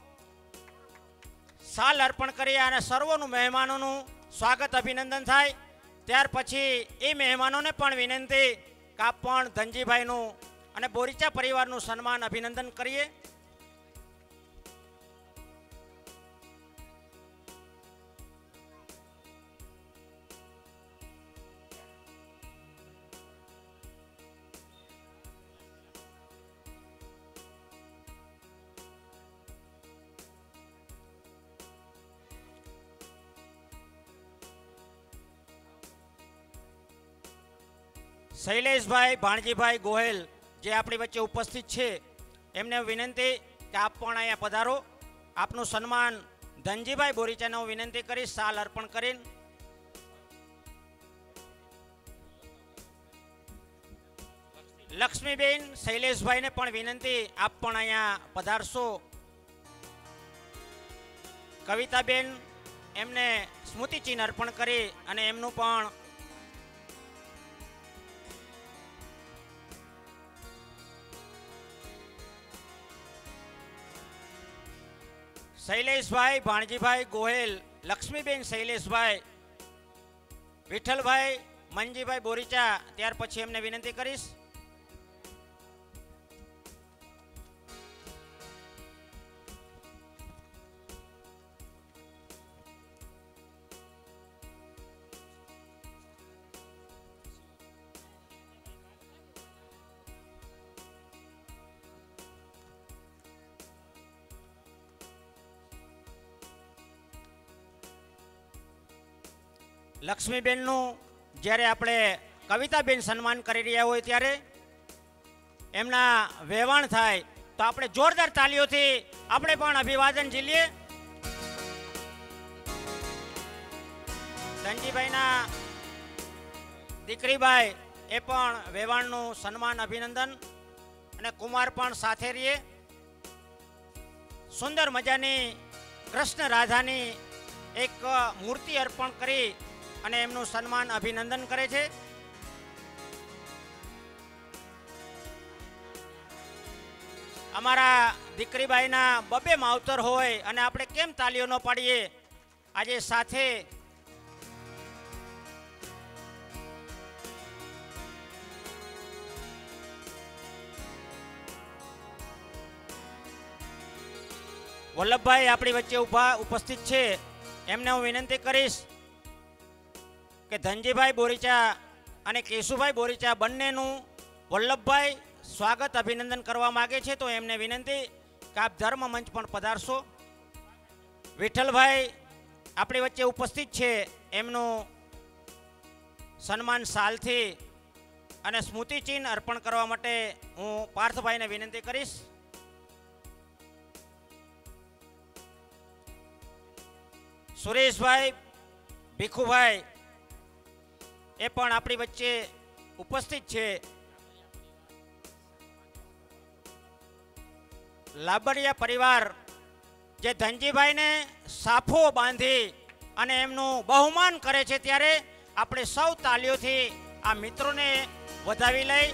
[SPEAKER 3] સાલ અર્પણ કરીએ અને સર્વોનું મહેમાનોનું સ્વાગત અભિનંદન થાય. ત્યાર પછી એ મહેમાનોને પણ વિનંતી કે આપ પણ ધનજીભાઈનું અને બોરીચા પરિવારનું સન્માન અભિનંદન કરીએ. શૈલેષભાઈ ભાણજીભાઈ ગોહેલ જે આપણી વચ્ચે ઉપસ્થિત છે એમને વિનંતી કે આપ પણ અહીંયા પધારો. આપનું સન્માન ધનજીભાઈ બોરીચાને હું વિનંતી કરીશ શાલ અર્પણ કરીને. લક્ષ્મીબેન શૈલેષભાઈને પણ વિનંતી આપ પણ અહીંયા પધારશો. કવિતાબેન એમને સ્મૃતિચિહ્ન અર્પણ કરી અને એમનું પણ શૈલેષભાઈ ભાણજીભાઈ ગોહેલ, લક્ષ્મીબેન શૈલેષભાઈ, વિઠ્ઠલભાઈ મંજીભાઈ બોરીચા, ત્યાર પછી એમને વિનંતી કરીશ. લક્ષ્મીબેનનું જ્યારે આપણે કવિતાબેન સન્માન કરી રહ્યા હોય ત્યારે એમના વહેવાણ થાય તો આપણે જોરદાર તાલીઓથી આપણે પણ અભિવાદન ઝીલીએ. ધનજીભાઈના દીકરીબાઈ એ પણ વહેવાણનું સન્માન અભિનંદન અને કુમાર પણ સાથે રહીએ. સુંદર મજાની કૃષ્ણ રાધાની એક મૂર્તિ અર્પણ કરી અને એમનું સન્માન અભિનંદન કરે છે. અમારા દીકરીબાઈના બબે માવતર હોય અને આપણે કેમ તાલીઓ ન પાડીએ. આજે સાથે વલ્લભભાઈ આપણી વચ્ચે ઉભા ઉપસ્થિત છે. એમને હું વિનંતી કરીશ કે ધનજીભાઈ બોરીચા અને કેશુભાઈ બોરીચા બંનેનું વલ્લભભાઈ સ્વાગત અભિનંદન કરવા માગે છે તો એમને વિનંતી કે આપ ધર્મ મંચ પણ પધારશો. વિઠ્ઠલભાઈ આપણી વચ્ચે ઉપસ્થિત છે. એમનું સન્માન શાલથી અને સ્મૃતિચિહ્ન અર્પણ કરવા માટે હું પાર્થભાઈને વિનંતી કરીશ. સુરેશભાઈ ભીખુભાઈ એ પણ આપણી વચ્ચે ઉપસ્થિત છે. લાબડિયા પરિવાર જે ધનજીભાઈને સાફો બાંધી અને એમનું બહુમાન કરે છે ત્યારે આપણે સૌ તાલીઓથી આ મિત્રોને વધાવી લઈ.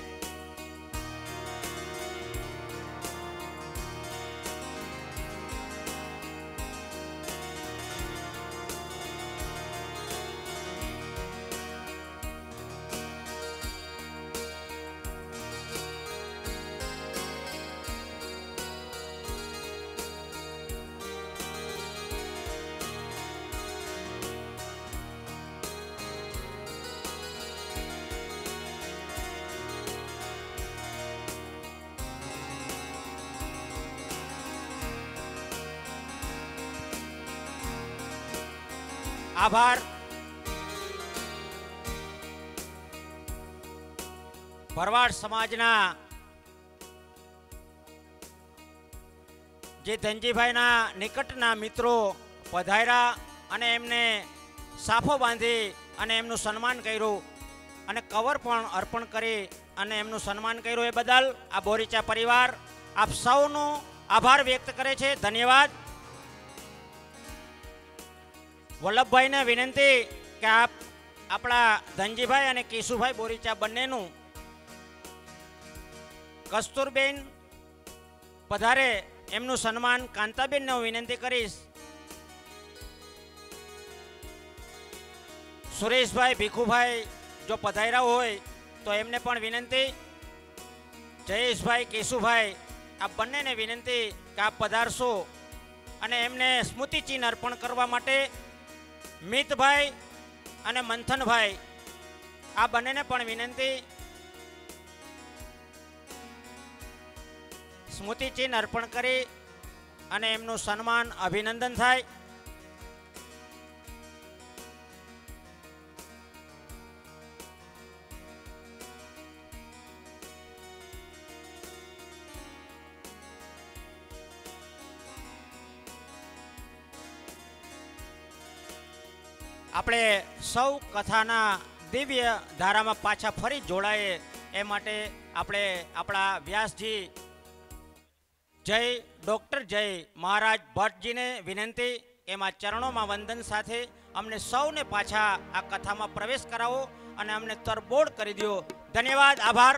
[SPEAKER 3] આભાર. ભરવાડ સમાજના જે ધનજીભાઈના નિકટના મિત્રો પધાર્યા અને એમને સાફો બાંધી અને એમનું સન્માન કર્યું અને કવર પણ અર્પણ કરી અને એમનું સન્માન કર્યું એ બદલ આ બોરીચા પરિવાર આપ સૌનો આભાર વ્યક્ત કરે છે. ધન્યવાદ. વલ્લભભાઈને વિનંતી કે આપ આપણા ધનજીભાઈ અને કેશુભાઈ બોરીચા બંનેનું કસ્તુરબેન પધારે એમનું સન્માન કાંતાબેનને હું વિનંતી કરીશ. સુરેશભાઈ ભીખુભાઈ જો પધાર્યા હોય તો એમને પણ વિનંતી. જયેશભાઈ કેશુભાઈ આ બંનેને વિનંતી કે આપ પધારશો અને એમને સ્મૃતિચિહ્ન અર્પણ કરવા માટે મિતભાઈ અને મંથનભાઈ આ બંનેને પણ વિનંતી સ્મૃતિચિહ્ન અર્પણ કરી અને એમનું સન્માન અભિનંદન થાય. આપણે સૌ કથાના દિવ્ય ધારામાં પાછા ફરી જોડાઈએ એ માટે આપણે આપણા વ્યાસજી જય ડૉક્ટર જય મહારાજ ભટ્ટજીને વિનંતી, એમાં ચરણોમાં વંદન સાથે અમને સૌને પાછા આ કથામાં પ્રવેશ કરાવો અને અમને તરબોળ કરી દો. ધન્યવાદ, આભાર.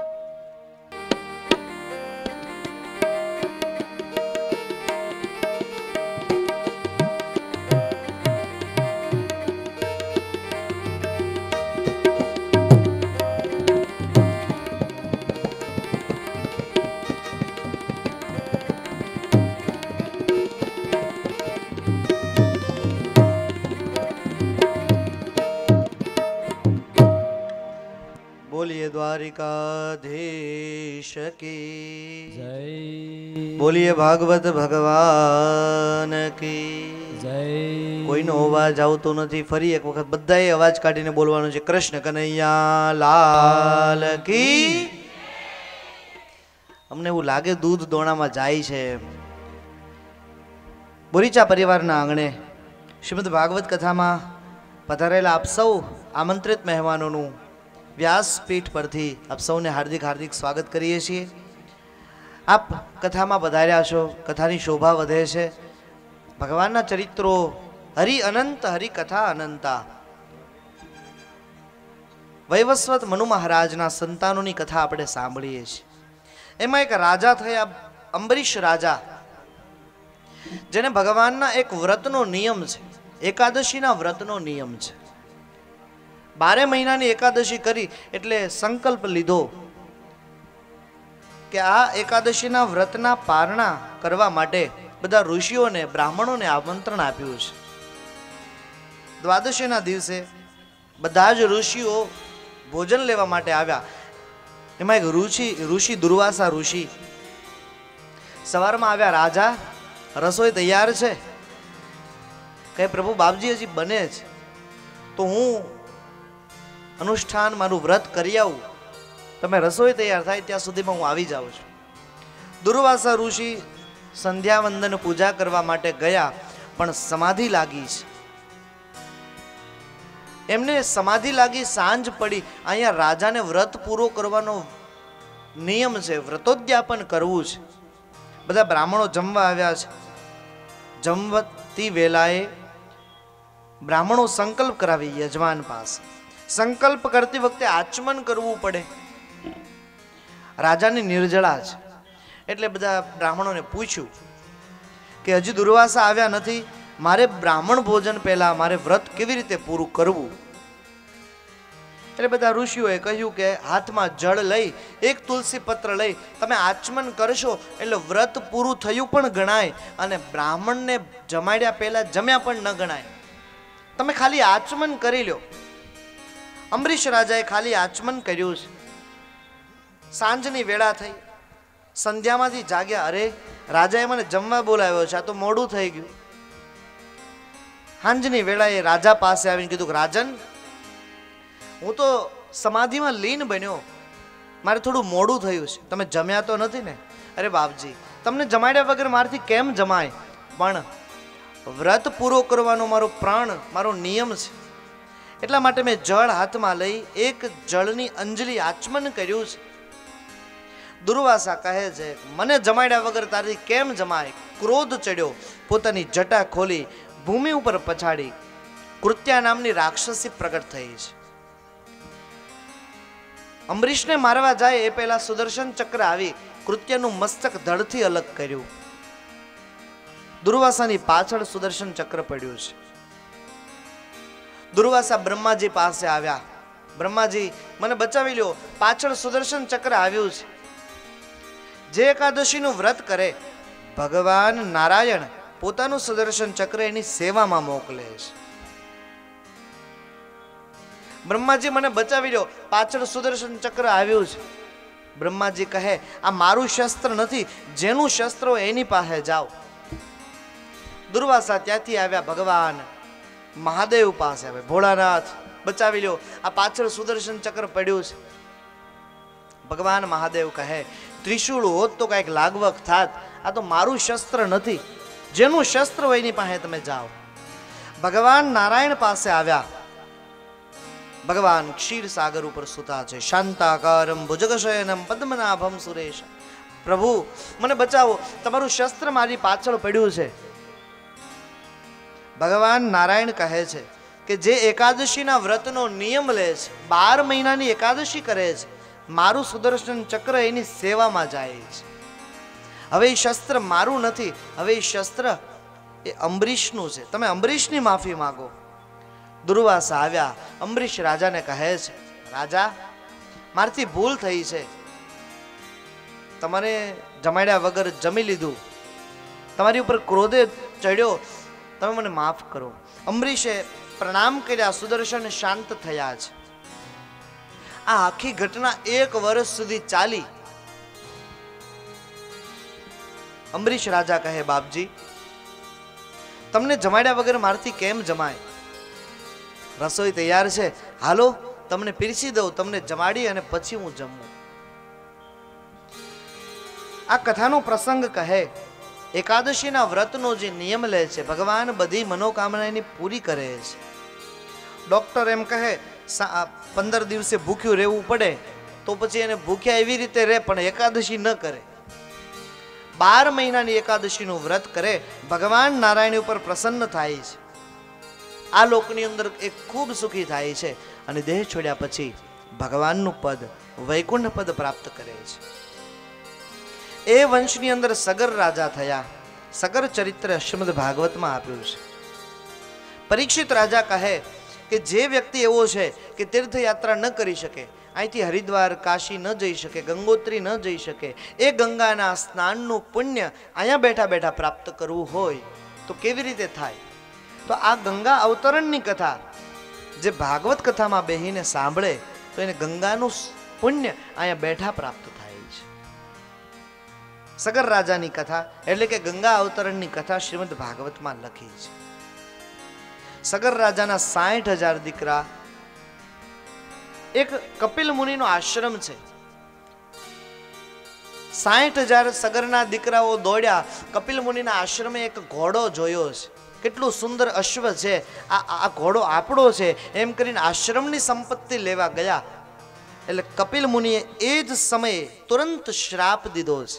[SPEAKER 2] बोलिए द्वारिकाधीश की
[SPEAKER 1] जय,
[SPEAKER 2] बोलिए भागवत भगवान की
[SPEAKER 1] जय.
[SPEAKER 2] કોઈનો અવાજ આવતો નથી. ફરી એક વખત બધાએ અવાજ કાઢીને બોલવાનું છે. કૃષ્ણ કનૈયા લાલ કી. અમને એવું લાગે દૂધ દોણામાં જાય છે. બોરીચા પરિવારના આંગણે શ્રીમદ ભાગવત કથામાં પધારેલા આપ સૌ આમંત્રિત મહેમાનોનું વ્યાસપીઠ પરથી આપ સૌને હાર્દિક હાર્દિક સ્વાગત કરીએ છીએ. આપ કથામાં પધાર્યા છો, કથાની શોભા વધે છે. ભગવાનના ચરિત્રો હરિ અનંત, હરિ કથા અનંતા. વૈવસ્વત મનુ મહારાજના સંતાનોની કથા આપણે સાંભળીએ છીએ. એમાં એક રાજા થયા અંબરીશ રાજા, જેને ભગવાનના એક વ્રતનો નિયમ છે, એકાદશીના વ્રતનો નિયમ છે. બારે મહિનાની એકાદશી કરી એટલે સંકલ્પ લીધો કે આ એકાદશીના વ્રતના પારણા કરવા માટે બધા ઋષિઓને, બ્રાહ્મણોને આમંત્રણ આપ્યું છે. દ્વાદશીના દિવસે બધા જ ઋષિઓ ભોજન લેવા માટે આવ્યા. એમાં એક ઋષિ ઋષિ દુર્વાસા ઋષિ સવારમાં આવ્યા. રાજા, રસોઈ તૈયાર છે. કહે, પ્રભુ બાપજી હજી બને છે, તો હું અનુષ્ઠાન મારું વ્રત કરી આવું. તમે રસોઈ તૈયાર થાય ત્યાં સુધીમાં હું આવી જાઉં છું. દુર્વાસા ઋષિ સંધ્યાવંદન પૂજા કરવા માટે ગયા, પણ સમાધિ લાગી છે. એમને સમાધિ લાગી, સાંજ પડી. અહીંયા રાજાને વ્રત પૂરો કરવાનો નિયમ છે, વ્રતોદ્યાપન કરવું છે. બધા બ્રાહ્મણો જમવા આવ્યા છે. જમતી વેલાએ બ્રાહ્મણો સંકલ્પ કરાવી યજમાન પાસે. સંકલ્પ કરતી વખતે આચમન કરવું પડે. રાજાની નિર્જળા છે એટલે બધા બ્રાહ્મણોને પૂછ્યું કે હજી દુર્વાસા આવ્યા નથી, મારે બ્રાહ્મણ ભોજન પહેલા મારે વ્રત કેવી રીતે પૂરું કરવું? એટલે બધા ઋષિઓએ કહ્યું કે હાથમાં જળ લઈ, એક તુલસી પત્ર લઈ તમે આચમન કરશો એટલે વ્રત પૂરું થયું પણ ગણાય અને બ્રાહ્મણને જમાડ્યા પહેલા જમ્યા પણ ન ગણાય. તમે ખાલી આચમન કરી લો. અંબરીશ રાજાએ ખાલી આચમન કર્યું છે. સાંજની વેળા થઈ, સંધ્યામાંથી જાગ્યા. અરે, રાજાએ મને જમવા બોલાવ્યો છે, આ તો મોડું થઈ ગયું. સાંજની વેળાએ રાજા પાસે આવીને કીધું કે રાજન, હું તો સમાધિમાં લીન બન્યો, મારે થોડું મોડું થયું છે, તમે જમ્યા તો નથી ને? અરે બાપજી, તમને જમાડ્યા વગર મારાથી કેમ જમાય? પણ વ્રત પૂરો કરવાનો મારો પ્રાણ, મારો નિયમ છે, એટલા માટે મેં જળ હાથમાં લઈ એક જળની અંજલિ આચમન કર્યું છે. દુર્વાસા કહે છે, મને જમાડ્યા વગર તારી કેમ જમાય? ક્રોધ ચડ્યો, પોતાની જટા ખોલી ભૂમિ ઉપર પછાડી કૃત્યા નામની રાક્ષસી પ્રગટ થઈ છે. અંબરીશને મારવા જાય એ પહેલા સુદર્શન ચક્ર આવી કૃત્યનું મસ્તક ધડથી અલગ કર્યું. દુર્વાસાની પાછળ સુદર્શન ચક્ર પડ્યું છે. દુર્વાસા બ્રહ્માજી પાસે આવ્યા. બ્રહ્માજી, મને બચાવી લ્યો, પાછળ સુદર્શન ચક્ર આવ્યું છે. જે એકાદશીનું વ્રત કરે ભગવાન નારાયણ પોતાનું સુદર્શન ચક્ર એની સેવામાં મોકલે છે. બ્રહ્માજી, મને બચાવી લ્યો, પાછળ સુદર્શન ચક્ર આવ્યું છે. બ્રહ્માજી કહે, આ મારું શસ્ત્ર નથી, જેનું શસ્ત્ર એની પાસે જાઓ. દુર્વાસા ત્યાંથી આવ્યા ભગવાન મહાદેવ પાસે આવે. ભોળાનાથ, બચાવી લ્યો, આ પાછળ સુદર્શન ચક્ર પડ્યું છે. ભગવાન મહાદેવ કહે, ત્રિશૂળ હોત તો કઈક લાગવક થાત, આ તો મારું શસ્ત્ર નથી, જેનું શસ્ત્ર હોય એની પાસે તમે જાઓ. ભગવાન નારાયણ પાસે આવ્યા. ભગવાન ક્ષીર સાગર ઉપર સુતા છે. શાંતાકારમ ભુજગશયનમ પદ્મનાભમ સુરેશ. પ્રભુ મને બચાવો, તમારું શસ્ત્ર મારી પાછળ પડ્યું છે. ભગવાન નારાયણ કહે છે કે જે એકાદશીના વ્રતનો નિયમ લે છે, બાર મહિનાની એકાદશી કરે છે, મારું સુદર્શન ચક્ર એની સેવામાં જાય છે. હવે એ શસ્ત્ર મારું નથી, હવે એ શસ્ત્ર એ અંબરીશનું છે. તમે અંબરીશની માફી માંગો. દુર્વાસા આવ્યા. અંબરીશ રાજાને કહે છે, રાજા મારથી ભૂલ થઈ છે, તમારે જમાડ્યા વગર જમી લીધું, તમારી ઉપર ક્રોધે ચડ્યો, તમે મને માફ કરો. અંબરીશે પ્રણામ કર્યા. સુદર્શન શાંત થયા છે. આ આખી ઘટના એક વર્ષ સુધી ચાલી. અંબરીશ રાજા કહે, બાપજી તમને જમાડ્યા વગર મારથી કેમ જમાય? રસોઈ તૈયાર છે, હાલો તમને પીરસી દઉં, તમને જમાડી અને પછી હું જમું. આ કથાનો પ્રસંગ કહે, એકાદશીના વ્રતનો જે નિયમ લે છે, ભગવાન બધી મનોકામના એની પૂરી કરે છે. ડોક્ટર એમ કહે પંદર દિવસે ભૂખ્યું રહેવું પડે, તો પછી એને ભૂખ્યા એવી રીતે રહે પણ એકાદશી ન કરે. બાર મહિનાની એકાદશીનું વ્રત કરે. ભગવાન નારાયણ ઉપર પ્રસન્ન થાય છે. આ લોકની અંદર એક ખૂબ સુખી થાય છે અને દેહ છોડ્યા પછી ભગવાનનું પદ, વૈકુંઠ પદ પ્રાપ્ત કરે છે. એ વંશની અંદર સગર રાજા થયા. સગર ચરિત્ર શ્રીમદ ભાગવતમાં આપ્યું છે. પરીક્ષિત રાજા કહે કે જે વ્યક્તિ એવો છે કે તીર્થયાત્રા ન કરી શકે, અહીંથી હરિદ્વાર કાશી ન જઈ શકે, ગંગોત્રી ન જઈ શકે, એ ગંગાના સ્નાનનું પુણ્ય અહીંયા બેઠા બેઠા પ્રાપ્ત કરવું હોય તો કેવી રીતે થાય? તો આ ગંગા અવતરણની કથા જે ભાગવત કથામાં બેહીને સાંભળે તો એને ગંગાનું પુણ્ય અહીંયા બેઠા પ્રાપ્ત થાય છે. સગર રાજાની કથા એટલે કે ગંગા અવતરણની કથા શ્રીમદ ભાગવતમાં લખી છે. સગર રાજાના સાઠ હજાર દીકરા. એક કપિલ મુનિનો આશ્રમ છે. સાઠ હજાર સગરના દીકરાઓ દોડ્યા. કપિલ મુનિના આશ્રમે એક ઘોડો જોયો છે. કેટલું સુંદર અશ્વ છે, આ આ ઘોડો આપણો છે એમ કરીને આશ્રમની સંપત્તિ લેવા ગયા. એટલે કપિલ મુનિએ એ જ સમયે તુરંત શ્રાપ દીધો છે.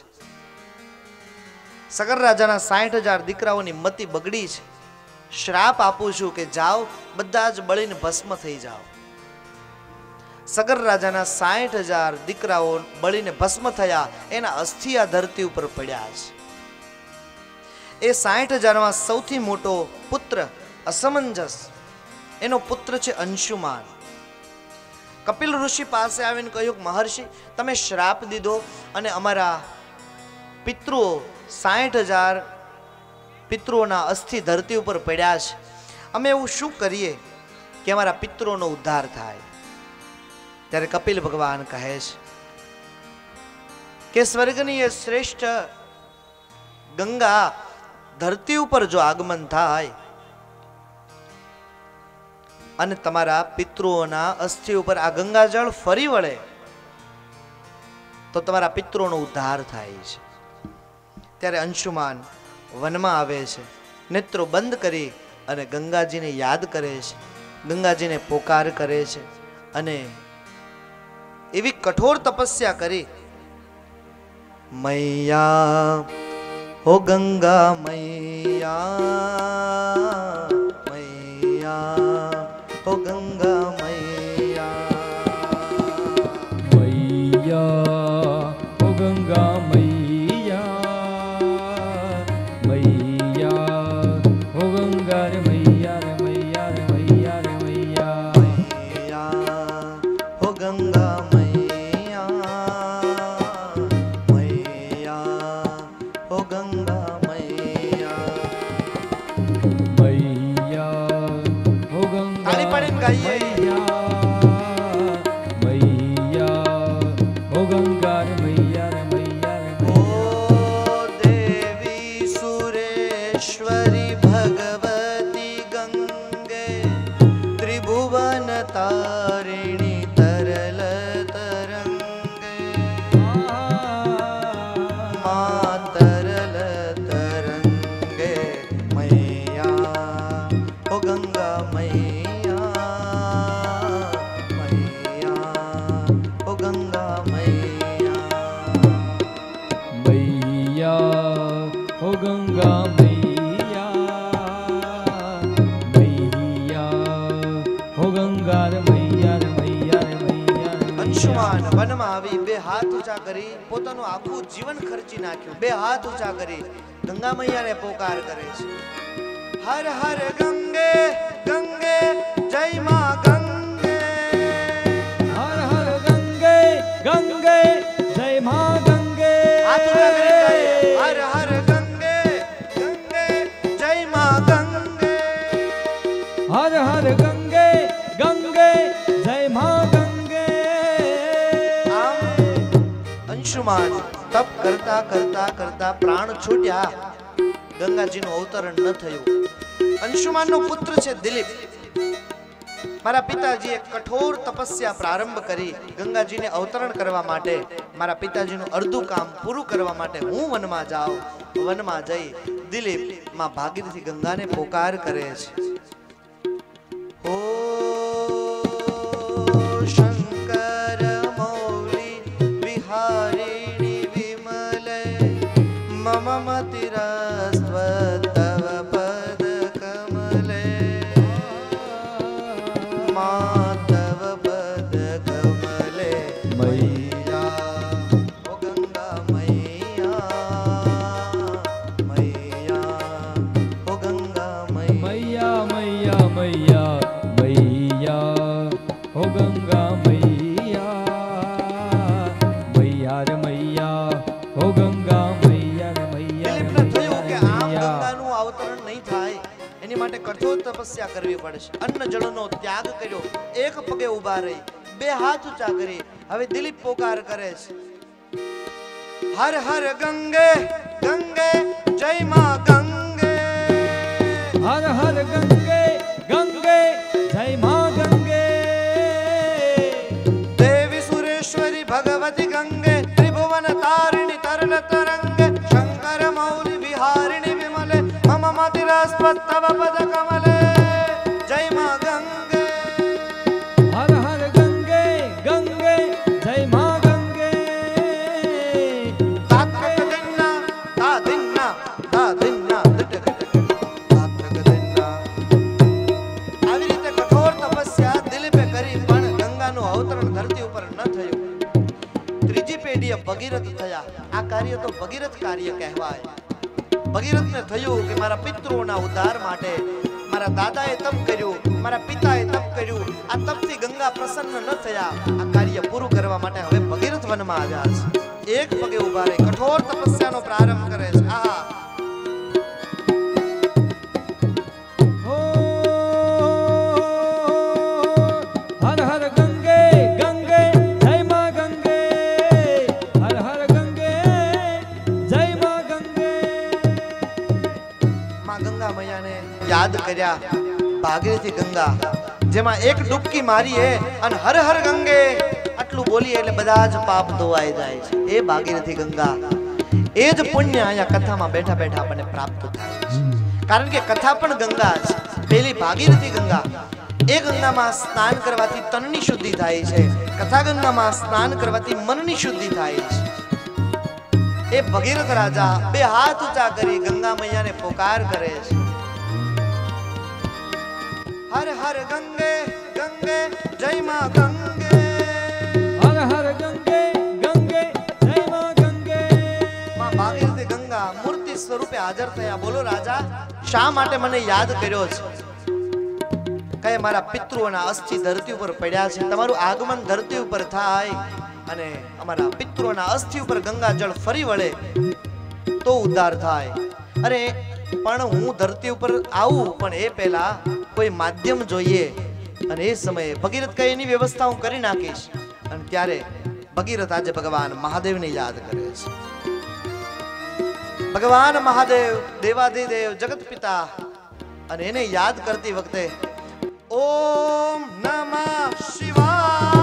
[SPEAKER 2] સગર રાજાના સાઠ હજાર દીકરાઓની મતિ બગડી છે. શ્રાપ આપું છું કે જાઓ, બધા જ બળીને ભસ્મ થઈ જાઓ. સગર રાજાના સાઠ હજાર દીકરાઓ બળીને ભસ્મ થયા. એના અસ્થિ આ ધરતી ઉપર પડ્યા છે. એ સાઠ હજારમાં સૌથી મોટો પુત્ર અસમંજસ, એનો પુત્ર છે અંશુમાન. કપિલ ઋષિ પાસે આવીને કહ્યું, મહર્ષિ તમે શ્રાપ દીધો અને અમારા પિતૃઓ સાઠ હજાર પિતૃઓના અસ્થિ ધરતી ઉપર પડ્યા છે, અમે એવું શું કરીએ કે અમારા પિતૃઓનો ઉદ્ધાર થાય? ત્યારે કપિલ ભગવાન કહે છે કે સ્વર્ગની એ શ્રેષ્ઠ ગંગા ધરતી ઉપર જો આગમન થાય અને તમારા પિતૃઓના અસ્થિ ઉપર આ ગંગા જળ ફરી વળે તો તમારા પિતૃઓનો ઉદ્ધાર થાય છે. ત્યારે અંશુમાન વનમાં આવે છે. નેત્રો બંધ કરી અને ગંગાજીને યાદ કરે છે, ગંગાજીને પોકાર કરે છે અને એવી કઠોર તપસ્યા કરી. મૈયા હો ગંગા મૈયા, મૈયા હો ગંગા મૈયા,
[SPEAKER 1] મૈયા હો ગંગા મૈયા, મૈયા હો ગંગા રે મૈયા રે મૈયા રે મૈયા રે મૈયા,
[SPEAKER 2] મૈયા હો ગંગા Oh, गंगा मैया मैया ओ गंगा मैया
[SPEAKER 1] मैया हो गंगा मैया मैया हो गंगा रे मैया रे मैया रे मैया रे मैया।
[SPEAKER 2] અંશુમાન વનમાં આવી બે હાથ ઊંચા કરી પોતાનું આખું જીવન ખર્ચી નાખ્યું. બે હાથ ઊંચા કરી ગંગા મૈયાને પોકાર કરે છે. હર હર ગંગે ગંગે જય માં ગંગે.
[SPEAKER 1] હર હર ગંગે ગંગે જય માં ગંગે.
[SPEAKER 2] હાથ ઊંચા કરી ગાય. હર હર ગંગે ગંગે જય માં ગંગે.
[SPEAKER 1] હર હર ગંગે ગંગે જય માં ગંગે.
[SPEAKER 2] આમ અંશુમાન તપ કરતા કરતા કરતા પ્રાણ છૂટ્યા. ગંગાજીનું અવતરણ ન થયું. અંશુમાનનો પુત્ર છે દિલીપ. મારા પિતાજીએ કઠોર તપસ્યા પ્રારંભ કરી ગંગાજીને અવતરણ કરવા માટે. મારા પિતાજીનું અડધું કામ પૂરું કરવા માટે હું વનમાં જાઉં. વનમાં જઈ દિલીપ માં ભાગીરથી ગંગાને પોકાર કરે છે. ઓ શંકર મૌલી વિહારિણી વિમલે મમ મતિરસ્ત્વ તવ પદ કમલે માતવ પદ કમલે મૈયા ઓ ગંગા મૈયા મૈયા ઓ ગંગા મૈયા
[SPEAKER 1] मैया मैया मैया मैया हो गंगा मैया मैया रे मैया हो गंगा मैया रे मैया रे
[SPEAKER 2] દિલીપને થયું કે આમ
[SPEAKER 1] मैया।
[SPEAKER 2] ગંગાનું અવતરણ નહીં થાય એની માટે કઠોર તપસ્યા કરવી પડશે. અન્ન જળનો ત્યાગ કર્યો. એક પગે ઊભા રહી બે હાથ ઊંચા કરી હવે દિલીપ પોકાર કરે છે. હર હર ગંગે ગંગે જય માં ગંગે.
[SPEAKER 1] हर हर गंगे गंगे जय मां गंगे.
[SPEAKER 2] દેવી સુરેશ્વરી ભગવતી ગંગે ત્રિભુવન તારિણી તરલ તરંગે શંકર મૌલી વિહારિણી વિમલે મમ મતિરસ્ત્વ તવ પદ કમલે જય માં ગંગે.
[SPEAKER 1] हर हर गंगे गंगे जय मां गंगे.
[SPEAKER 2] તાત્રક દિન્ના તા દિન્ના તા દિન્ના દટક દટક તાત્રક દિન્ના. આવી રીતે કઠોર તપસ્યા દિલીપે કરી પણ ગંગાનું અવતરણ ધરતી ઉપર ન થયું. ત્રીજી પેઢીએ ભગીરથ થયા. આ કાર્ય તો ભગીરથ કાર્ય કહેવાય. ભગીરથને થયું કે મારા પિતૃઓના ઉદ્ધાર માટે મારા દાદાએ તપ કર્યું, મારા પિતાએ તપ કર્યું. આ તપથી ગંગા પ્રસન્ન ન થયા. આ કાર્ય પૂરું કરવા માટે હવે ભગીરથ વનમાં આવ્યા છે. એક પગે ઊભા રહી કઠોર તપસ્યાનો પ્રારંભ કરે છે. આહા
[SPEAKER 1] ओ हर हर गंगे गंगे जय मां गंगे. हर हर गंगे जय मां गंगे.
[SPEAKER 2] માં ગંગા મૈયાને યાદ કર્યા. ભાગીરથી ગંગા જેમાં એક ડૂબકી મારીએ અને હર હર ગંગે આટલું બોલીએ એટલે બધા જ પાપ ધોવાઈ જાય છે. એ ભાગીરથી ગંગા એ જ પુણ્ય અહીંયા કથામાં બેઠા બેઠા આપણને પ્રાપ્ત થાય છે. કારણ કે કથા પણ ગંગા છે. પેલી ભાગીરથી ગંગા. એ ગંગામાં સ્નાન કરવાથી તનની શુદ્ધિ થાય છે. કથા ગંગામાં સ્નાન કરવાથી મનની શુદ્ધિ થાય છે. એ ભગીરથ રાજા બે હાથ ઊંચા કરી ગંગા મૈયાને પોકાર કરે છે. હર હર ગંગે ગંગે જય માં ગંગે.
[SPEAKER 1] हर हर गंगे गंगे जय मां गंगे.
[SPEAKER 2] માં ભાગીરથી ગંગા મૂર્તિ સ્વરૂપે હાજર થયા. બોલો રાજા શા માટે મને યાદ કર્યો છે? કહે મારા પિતૃઓના અસ્થિ ધરતી ઉપર પડ્યા છે. તમારું આગમન ધરતી ઉપર થાય અને અમારા પિતૃઓના અસ્થિ ઉપર ગંગા જળ ફરી વળે તો ઉદ્ધાર થાય. અરે પણ હું ધરતી ઉપર આવું પણ એ પહેલા કોઈ માધ્યમ જોઈએ. અને એ સમયે ભગીરથ કહે એની વ્યવસ્થા હું કરી નાખીશ. અને ત્યારે ભગીરથ આજે ભગવાન મહાદેવને યાદ કરે છે. ભગવાન મહાદેવ દેવાધિદેવ જગત પિતા અને એને યાદ કરતી વખતે ઓમ નમઃ શિવાય.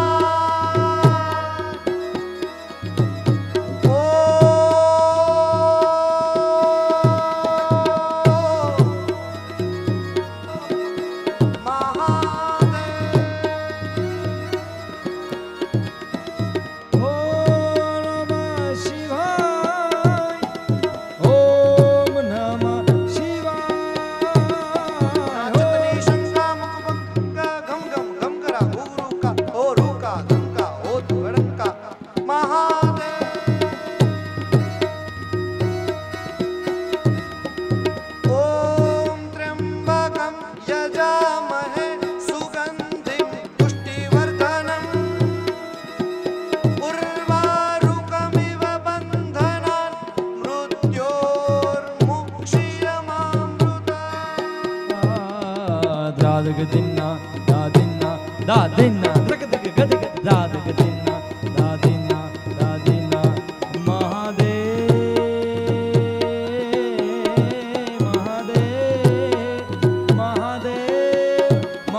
[SPEAKER 1] દાદગ દિન્ના દાદિન્ના દાદિન્ના ધક ધક ગદગ દાદગ દિન્ના દાદિન્ના દાદિન્ના મહાદેવ મહાદેવ મહાદેવ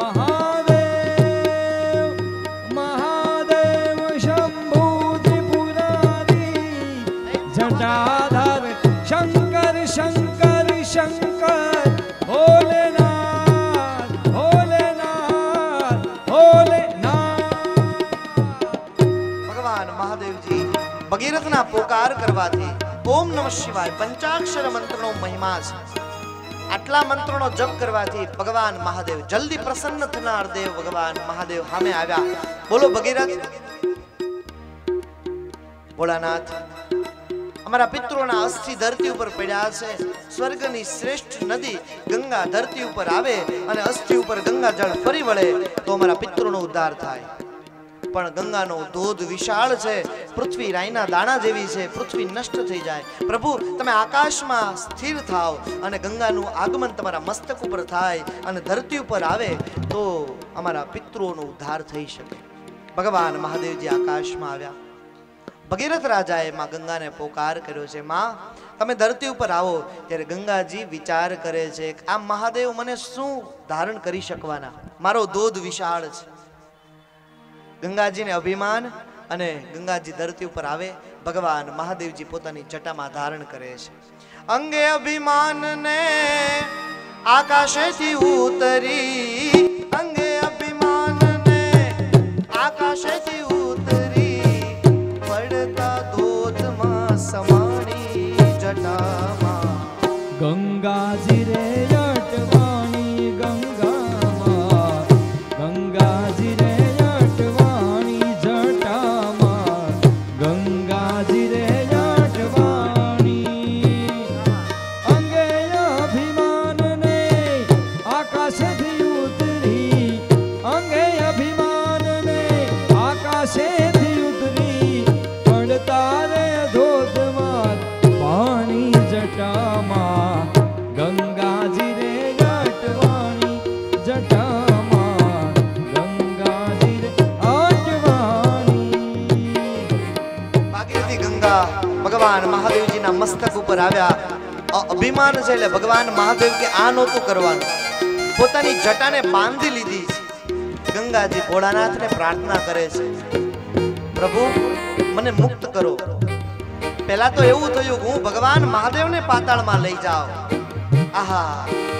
[SPEAKER 1] મહાદેવ મહાદેવ શંભુ ત્રિપુરારી જટાધાર શંકર શંકર શંકર ભોલેનાથ ભોલેનાથ ભોલેનાથ.
[SPEAKER 2] ભગવાન મહાદેવજી ભગીરથના પોકાર કરવાથી ઓમ નમઃ શિવાય પંચાક્ષર મંત્રનો મહિમા છે. આટલા મંત્રનો જપ કરવાથી ભગવાન મહાદેવ જલ્દી પ્રસન્ન થનાર દેવ ભગવાન મહાદેવ સામે આવ્યા. બોલો ભગીરથ ભોળાનાથ, અમારા પિતૃઓના અસ્થિ ધરતી ઉપર પડ્યા છે. સ્વર્ગની શ્રેષ્ઠ નદી ગંગા ધરતી ઉપર આવે અને અસ્થિ ઉપર ગંગા જળ ફરી વળે તો અમારા પિતૃનો ઉદ્ધાર થાય. પણ ગંગાનો ધોધ વિશાળ છે, પૃથ્વી રાઈના દાણા જેવી છે, પૃથ્વી નષ્ટ થઈ જાય. પ્રભુ તમે આકાશમાં સ્થિર થાઓ અને ગંગાનું આગમન તમારા મસ્તક ઉપર થાય અને ધરતી ઉપર આવે તો અમારા પિતૃઓનો ઉદ્ધાર થઈ શકે. ભગવાન મહાદેવજી આકાશમાં આવ્યા. ભગીરથ રાજાએ માં ગંગાને પોકાર કર્યો છે. માં તમે ધરતી ઉપર આવો. ત્યારે ગંગાજી વિચાર કરે છે કે આ મહાદેવ મને શું ધારણ કરી શકવાના, મારો ધોધ વિશાળ છે. ગંગાજીને અભિમાન અને ગંગાજી ધરતી ઉપર આવે. ભગવાન મહાદેવજી પોતાની જટામાં ધારણ કરે છે. અંગે અભિમાન ને આકાશેથી ઉતરી, અંગે અભિમાન ને આકાશેથી ઉતરી પડતા ધોધમાં સમાણી જટામાં.
[SPEAKER 1] ગંગાજી રે જટવાણી ગંગામાં, ગંગાજી રે જટવાણી જટામાં, ગંગાજી રે જટવાણી. અંગે અભિમાન ને આકાશથી ઉતરી, અંગે અભિમાન ને આકાશથી ઉતરી પડતા રે ધોધમાં પાણી જટામાં. ગંગાજી રે જટવાણી જટામાં, ગંગાજી રે જટવાણી.
[SPEAKER 2] ભાગીરથી ગંગા ભગવાન મહાદેવજીના મસ્તક ઉપર આવ્યા. અ- અભિમાન છે એટલે ભગવાન મહાદેવ કે આ નહોતું કરવાનું, પોતાની જટાને બાંધી લીધી છે. ગંગાજી ભોળાનાથને પ્રાર્થના કરે છે, પ્રભુ મને મુક્ત કરો. પહેલા તો એવું થયું કે હું ભગવાન મહાદેવને પાતાળમાં લઈ જાઉં. આહા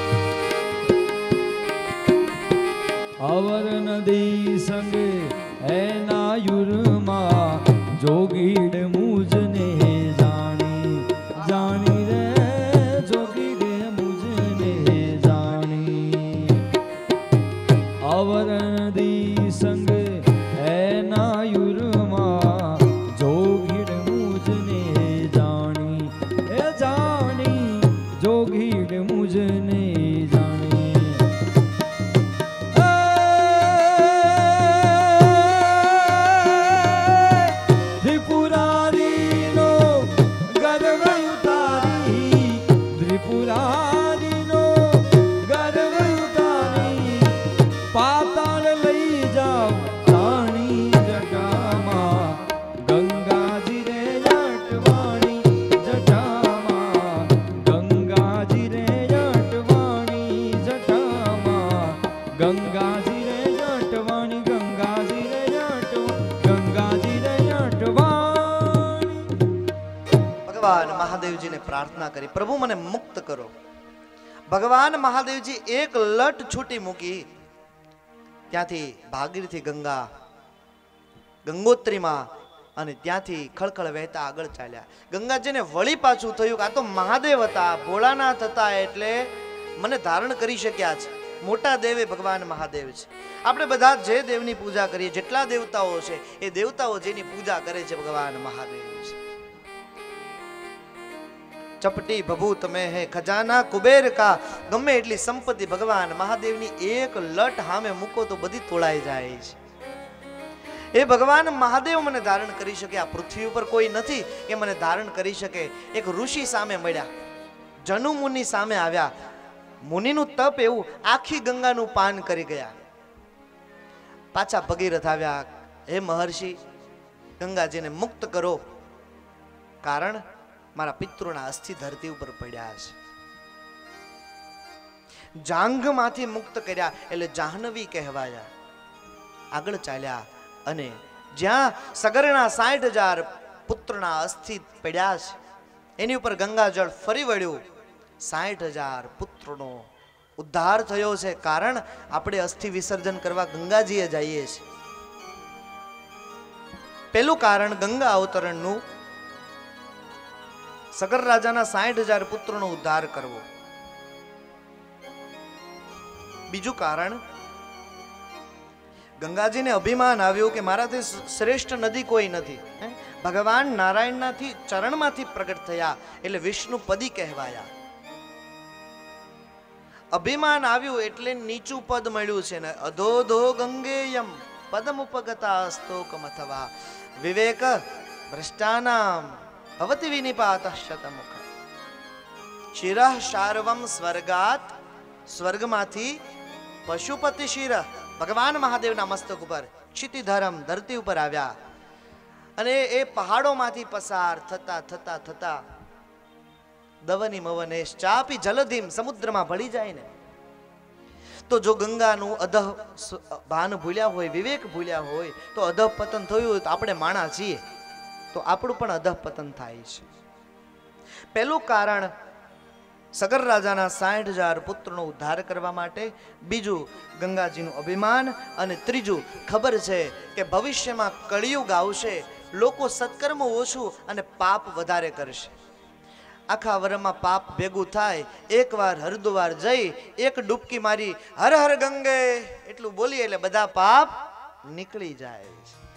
[SPEAKER 1] અવર નદી સંગે એના યુરમાં જોગીડ મુજને જાણી, જાણી રે જોગીડ મુજને જાણી. અવર નદી સંગે એના યુરમાં જોગીડ મુજને જાણી, એ જાણી જોગીડ મુજને જાણી. ત્રિપુરારીનો ગર્વ ઉતારી, ત્રિપુરારીનો ગર્વ ઉતારી પાતાળ લઈ જાઓ રાણી જટામાં. ગંગાજી રે જટવાણી જટામાં, ગંગાજી રે જટવાણી જટામાં, ગંગાજી રે જટવાણી, ગંગાજી રે જટવાણી, ગંગાજી રે જટવાણી.
[SPEAKER 2] ભગવાન મહાદેવજીને પ્રાર્થના કરી, પ્રભુ મને મુક્ત કરો. ભગવાન મહાદેવજી એક લટ છૂટી મૂકી. ત્યાંથી ભાગીરથી ગંગા ગંગોત્રીમાં અને ત્યાંથી ખળખળ વહેતા આગળ ચાલ્યા. ગંગાજીને વળી પાછું થયું કે આ તો મહાદેવ હતા, ભોળાનાથ હતા, એટલે મને ધારણ કરી શક્યા છે. મોટા દેવ એ ભગવાન મહાદેવ છે. આપણે બધા જે દેવની પૂજા કરીએ, જેટલા દેવતાઓ છે એ દેવતાઓ જેની પૂજા કરે છે ભગવાન મહાદેવ છે. ચપટી ભભૂ તમે હે ખજાના કુબેર કા, ગમે એટલી સંપત્તિ ભગવાન મહાદેવની એક લટ હામે મૂકો તો બધી તોળાઈ જાય છે. એ ભગવાન મહાદેવ મને ધારણ કરી શકે. આ પૃથ્વી ઉપર કોઈ નથી કે મને ધારણ કરી શકે. એક ઋષિ સામે મળ્યા, જનુ મુનિ સામે આવ્યા. મુનિનું તપ એવું, આખી ગંગાનું પાન કરી ગયા. પાછા ભગીરથ આવ્યા, હે મહર્ષિ, ગંગાજીને મુક્ત કરો, કારણ મારા પિતૃના અસ્થિ ધરતી ઉપર પડ્યા છે. જાંઘમાંથી મુક્ત કર્યા એટલે જાહ્નવી કહેવાયા. આગળ ચાલ્યા અને જ્યાં સગરના સાઠ હજાર પુત્રના અસ્થિ પડ્યા છે એની ઉપર ગંગાજળ ફરી વળ્યું. સાઠ હજાર પુત્રનો ઉદ્ધાર થયો છે, કારણ આપણે અસ્થિ વિસર્જન કરવા ગંગાજીએ જઈએ છીએ. પેલું કારણ ગંગા અવતરણનું, સગર રાજાના સાઠ હજાર પુત્રનો ઉદ્ધાર કરવો. બીજું કારણ, ગંગાજીને અભિમાન આવ્યું કે મારાથી શ્રેષ્ઠ નદી કોઈ નથી. ભગવાન નારાયણનાથી ચરણમાંથી પ્રગટ થયા એટલે વિષ્ણુ પદી કહેવાયા. અભિમાન આવ્યું એટલે નીચું પદ મળ્યું છે ને, અધોધો ગંગેયમ પદમ ઉપગતા સ્તોકમ અથવા વિવેક ભ્રષ્ટાનામ ભવતિ વિનિપાત શતમુખ શિરઃ શાર્વમ સ્વર્ગાત, સ્વર્ગમાંથી પશુપતિ શિર ભગવાન મહાદેવના મસ્તક ઉપર ક્ષિતિધરમ ધરતી ઉપર આવ્યા અને એ પહાડોમાંથી પસાર થતા થતા થતા દવની મવનેશ ચાપી જલધીમ સમુદ્રમાં ભળી જાય ને, તો જો ગંગાનું અધઃ ભાન ભૂલ્યા હોય, વિવેક ભૂલ્યા હોય તો અધઃ પતન થયું હોય તો આપણે માણા છીએ તો આપણું પણ અધઃ પતન થાય છે. પહેલું કારણ સગર રાજાના સાઠ હજાર પુત્રનો ઉદ્ધાર કરવા માટે, બીજું ગંગાજીનું અભિમાન, અને ત્રીજું ખબર છે કે ભવિષ્યમાં કળિયુગ આવશે, લોકો સત્કર્મ ઓછું અને પાપ વધારે કરશે. આખા વરમાં પાપ ભેગું થાય, એકવાર હરિદ્વાર જઈ એક ડૂબકી મારી હર હર ગંગે એટલું બોલીએ એટલે બધા પાપ નીકળી જાય.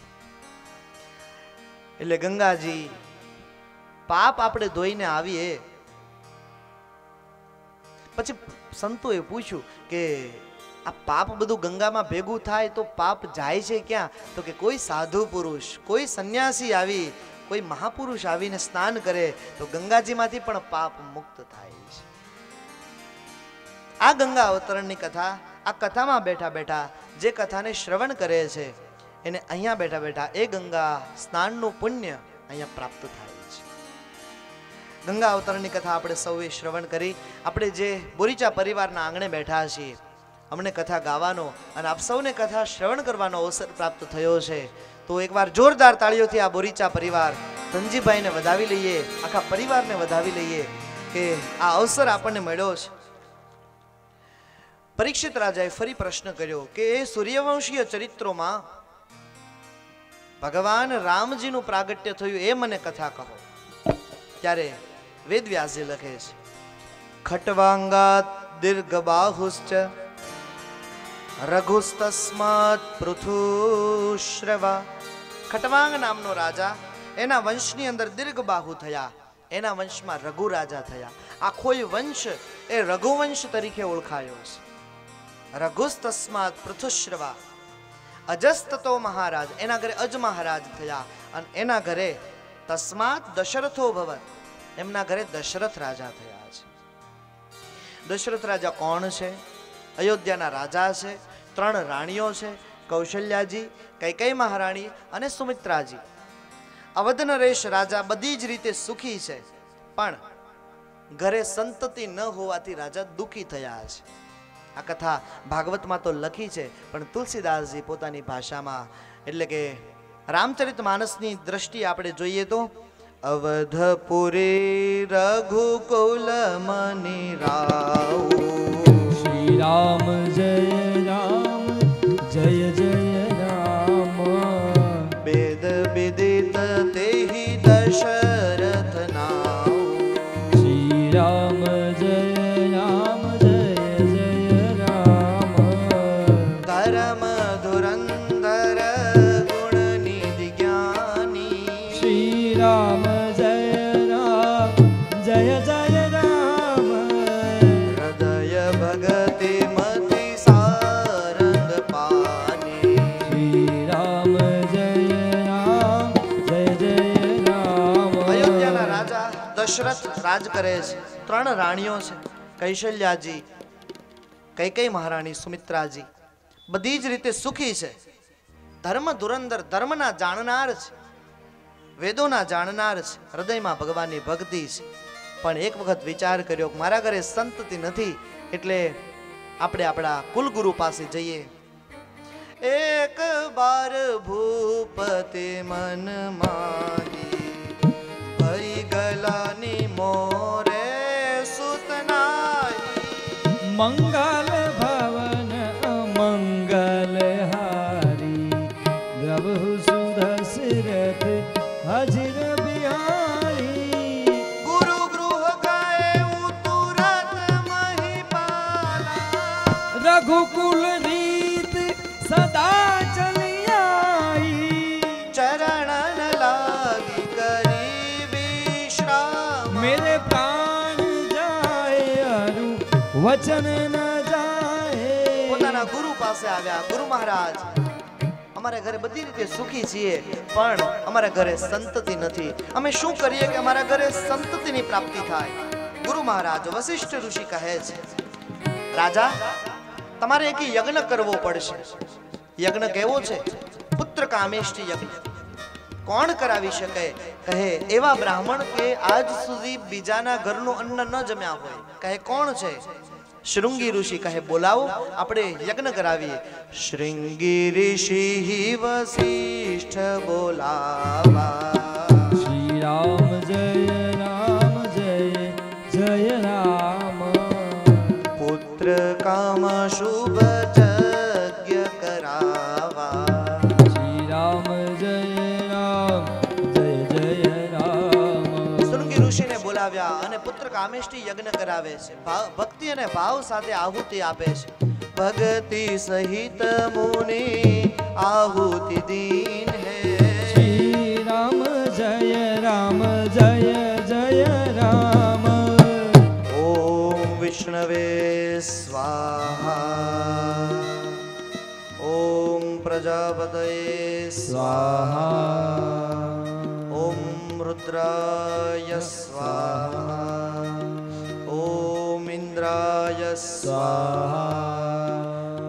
[SPEAKER 2] એટલે ગંગાજી પાપ આપણે ધોઈને આવીએ. પછી સંતોએ પૂછ્યું કે આ પાપ બધું ગંગામાં ભેગું થાય તો પાપ જાય છે ક્યાં? તો કે કોઈ સાધુ પુરુષ, કોઈ સંન્યાસી આવી, કોઈ મહાપુરુષ આવીને સ્નાન કરે તો ગંગાજીમાંથી પણ પાપ મુક્ત થાય છે. આ ગંગા અવતરણની કથા, આ કથામાં બેઠા બેઠા જે કથાને શ્રવણ કરે છે એને અહીંયા બેઠા બેઠા એ ગંગા સ્નાનનું પુણ્ય અહીંયા પ્રાપ્ત થાય છે. ગંગા અવતરણની કથા આપણે સૌએ શ્રવણ કરી. આપણે જે બોરીચા પરિવારના આંગણે બેઠા છીએ, અમને કથા ગાવાનો અને આપ સૌને કથા શ્રવણ કરવાનો અવસર પ્રાપ્ત થયો છે, તો એકવાર જોરદાર તાળીઓથી આ બોરીચા પરિવાર ધનજીભાઈને વધાવી લઈએ, આખા પરિવારને વધાવી લઈએ કે આ અવસર આપણને મળ્યો છે. પરીક્ષિત રાજાએ ફરી પ્રશ્ન કર્યો કે એ સૂર્યવંશીય ચરિત્રોમાં ભગવાન રામજીનું પ્રાગટ્ય થયું એ મને કથા કહો. ત્યારે વેદવ્યાસજી લખે છે, ખટવાંગાત દીર્ઘબાહુશ્ચ રઘુસ્તસ્માત પૃથુશ્રવા. ખટવાંગ નામનો રાજા, એના વંશની અંદર દીર્ઘબાહુ થયા, એના વંશમાં રઘુ રાજા થયા. આખો વંશ એ રઘુવંશ તરીકે ઓળખાયો છે. રઘુસ્તસ્માત પૃથુશ્રવા. અજસ્તતો મહારાજ, એના ઘરે અજ મહારાજ થયા, અને એના ઘરે તસ્માત દશરથો ભવત, એમના ઘરે દશરથ રાજા થયા છે. દશરથ રાજા કોણ છે? અયોધ્યાના રાજા છે. ત્રણ રાણીઓ છે, કૌશલ્યાજી, કૈકેયી મહારાણી અને સુમિત્રાજી. અવધનરેશ રાજા બધી જ રીતે સુખી છે, પણ ઘરે સંતતિ ન હોવાથી રાજા દુઃખી થયા છે. આ કથા ભાગવતમાં તો લખી છે, પણ તુલસીદાસજી પોતાની ભાષામાં, એટલે કે રામચરિત માનસની દ્રષ્ટિએ આપણે જોઈએ તો અવધપુરી રઘુકુલ મની રાવ.
[SPEAKER 1] શ્રી રામ જય રામ જય જય રામ.
[SPEAKER 2] વેદ વિદિત તેહિ દશરથ નામ.
[SPEAKER 1] શ્રી રામ જય રામ જય જય રામ.
[SPEAKER 2] ધર્મ ધુરંધર ગુણ નિધિ જ્ઞાની.
[SPEAKER 1] શ્રી રામ જય રામ જય જય રામ.
[SPEAKER 2] હૃદય ભગતિ મતિ સારંગ પાની.
[SPEAKER 1] શ્રી રામ જય રામ જય જય રામ.
[SPEAKER 2] અયોધ્યાના રાજા દશરથ રાજ કરે છે. ત્રણ રાણીઓ છે, કૌશલ્યાજી, કૈકેયી મહારાણી સુમિત્રાજી બધી જ રીતે સુખી છે, ધર્મ ધુરંધર, ધર્મના જાણનાર છે, વેદોના જાણનાર છે, હૃદયમાં ભગવાનની ભક્તિ છે. પણ એક વખત વિચાર કર્યો કે મારા ઘરે સંતતિ નથી, એટલે આપણે આપણા કુલગુરુ પાસે જઈએ. એક બાર ભૂપતે મન માગી, ભઈ ગલાની મોરે સુતનાઈ.
[SPEAKER 1] મંગલ ભવન અમંગલ હારી, પ્રભુ સુદશરથ હજર બિહારી.
[SPEAKER 2] ગુરુ ગૃહ ગયે તુરત મહિપાલા,
[SPEAKER 1] રઘુકુલ રીત સદા ચલી આઈ.
[SPEAKER 2] ચરણન લાગી કરી વિશ્રામ.
[SPEAKER 1] મેરે પ્રાણ જાય અરુ વચન ન જાય.
[SPEAKER 2] પોતાના ગુરુ પાસે આવ્યા. ગુરુ મહારાજ, અમારા ઘરે બધી રીતે સુખી છીએ, પણ અમારા ઘરે સંતતિ નથી. અમે શું કરીએ કે અમારા ઘરે સંતતિની પ્રાપ્તિ થાય? ગુરુ મહારાજ વશિષ્ઠ ઋષિ કહે છે, રાજા, તમારે એક યજ્ઞ કરવો પડશે. યજ્ઞ કેવો છે? પુત્ર કામેષ્ટિ યજ્ઞ. કોણ કરાવી શકે? કહે એવા બ્રાહ્મણ કે આજ સુધી બીજાના ઘરનું અન્ન ન જમ્યા હોય. કહે કોણ છે? શૃંગી ઋષિ. કહે બોલાવો, આપણે યજ્ઞ કરાવીએ. શૃંગી ઋષિ વશિષ્ઠ બોલાવા.
[SPEAKER 1] શ્રી રામ જય રામ જય જય રામ.
[SPEAKER 2] પુત્ર કામ શુભ યજ્ઞ કરાવા.
[SPEAKER 1] શ્રી રામ જય રામ જય જય રામ.
[SPEAKER 2] શૃંગી ઋષિને બોલાવ્યા અને પુત્ર કામેષ્ટિ યજ્ઞ કરાવે છે. ભાવ, ભક્તિ અને ભાવ સાથે આહુતિ આપે છે. ભક્તિ સહિત મુનિ આહુતિ દીન હે.
[SPEAKER 1] શ્રી રામ જય રામ જય જય રામ.
[SPEAKER 2] ઓમ વિષ્ણવે સ્વાહા. ઓમ પ્રજાપતये
[SPEAKER 1] સ્વાહા.
[SPEAKER 2] ઓમ રુદ્રાય સ્વાહા. ઓમ ઇન્દ્રાય સ્વાહા.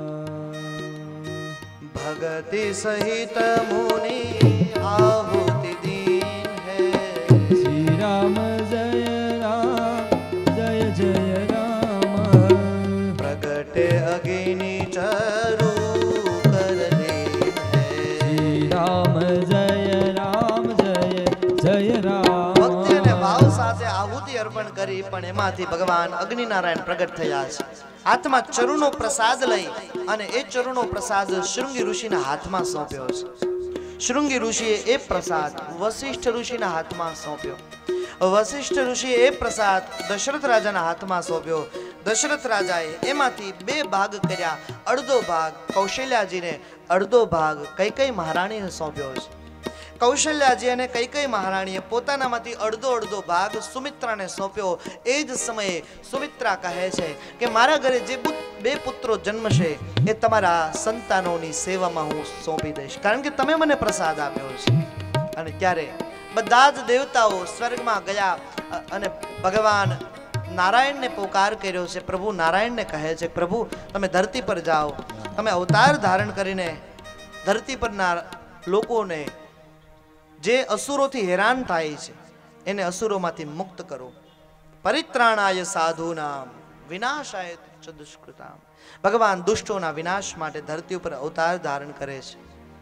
[SPEAKER 2] ભક્તિ સહિત મુનિ આહુતિ દીન હે.
[SPEAKER 1] શ્રી રામ જય રામ જય જય રામ.
[SPEAKER 2] પ્રગટે અગ્નિ ચરુ કર દે હે.
[SPEAKER 1] શ્રી રામ જય રામ જય જય રામ.
[SPEAKER 2] ભક્તિ અને ભાવ સાથે આહુતિ અર્પણ કરી, પણ એમાંથી ભગવાન અગ્નિનારાયણ પ્રગટ થયા છે. હાથમાં ચરુનો પ્રસાદ લઈ અને એ ચરુનો પ્રસાદ શૃંગી ઋષિના હાથમાં સોંપ્યો છે. શૃંગી ઋષિએ એ પ્રસાદ વશિષ્ઠ ઋષિના હાથમાં સોંપ્યો. વશિષ્ઠ ઋષિએ એ પ્રસાદ દશરથ રાજાના હાથમાં સોંપ્યો. દશરથ રાજાએ એમાંથી બે ભાગ કર્યા. અડધો ભાગ કૌશલ્યાજીને, અડધો ભાગ કૈકેયી મહારાણીને સોંપ્યો છે. કૌશલ્યાજી અને કૈકેયી મહારાણીએ પોતાનામાંથી અડધો અડધો ભાગ સુમિત્રાને સોંપ્યો. એ જ સમયે સુમિત્રા કહે છે કે મારા ઘરે જે બે પુત્રો જન્મશે એ તમારા સંતાનોની સેવામાં હું સોંપી દઈશ, કારણ કે તમે મને પ્રસાદ આપ્યો છે. અને ત્યારે બધા જ દેવતાઓ સ્વર્ગમાં ગયા અને ભગવાન નારાયણને પોકાર કર્યો છે. પ્રભુ નારાયણને કહે છે, પ્રભુ તમે ધરતી પર જાઓ, તમે અવતાર ધારણ કરીને ધરતી પરના લોકોને જે અસુરોથી હેરાન થાય છે એને અસુરોમાંથી મુક્ત કરો. પરિત્રાણાય સાધુનામ વિનાશાય ચ દુષ્કૃતામ. ભગવાન દુષ્ટોના વિનાશ માટે ધરતી ઉપર અવતાર ધારણ કરે છે.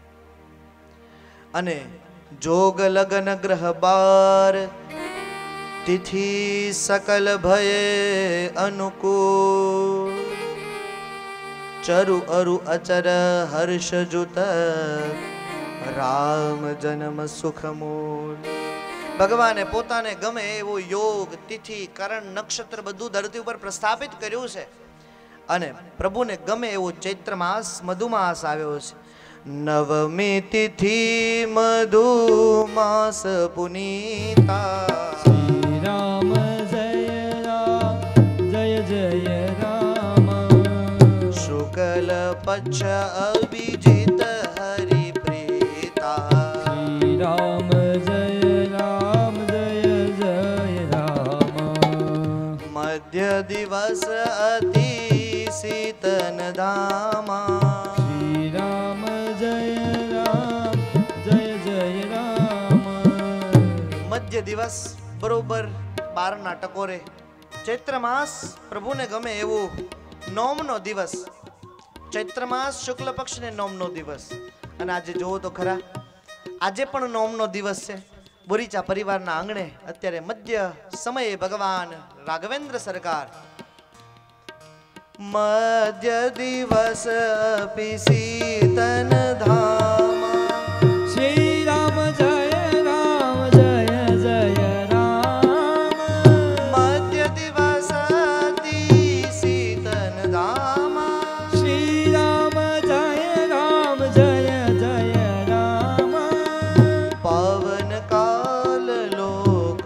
[SPEAKER 2] અને જોગ લગન ગ્રહ બાર તિથિ સકલ ભય અનુકૂળ. ચરુ અરુ અચર હર્ષ જુત રામ જન્મ સુખ મૂળ. ભગવાને પોતાને ગમે એવો યોગ, તિથિ, કરણ, નક્ષત્ર બધું ધરતી ઉપર પ્રસ્થાપિત કર્યું છે. અને પ્રભુને ગમે એવો ચૈત્ર માસ, મધુમાસ આવ્યો છે. નવમી તિથિ મધુમાસ પુનીતા.
[SPEAKER 1] શ્રી રામ જય રામ જય જય રામ.
[SPEAKER 2] શુક્લ પક્ષ અભિજીત હરિપ્રીતા.
[SPEAKER 1] શ્રી રામ જય રામ જય જય રામ.
[SPEAKER 2] મધ્ય દિવસ અતિ સીતન ધામા.
[SPEAKER 1] શ્રી રામ જય રામ જય જય રામ.
[SPEAKER 2] મધ્ય દિવસ બરોબર બાર ના ટકોરે ચૈત્ર માસ પ્રભુને ગમે એવું નોમનો દિવસ, ચૈત્ર માસ શુક્લ પક્ષ ને નોમનો દિવસ. અને આજે જોવો તો ખરા, આજે પણ નોમનો દિવસ છે. બોરીચા પરિવારના આંગણે અત્યારે મધ્ય સમયે ભગવાન રાઘવેન્દ્ર સરકાર મધ્ય દિવસ સીતન ધામા.
[SPEAKER 1] શ્રી રામ જય રામ જય જય રામ.
[SPEAKER 2] મધ્ય દિવસ સીતન ધામા.
[SPEAKER 1] શ્રી રામ જય રામ જય જય રામ.
[SPEAKER 2] પવન કાલ લોક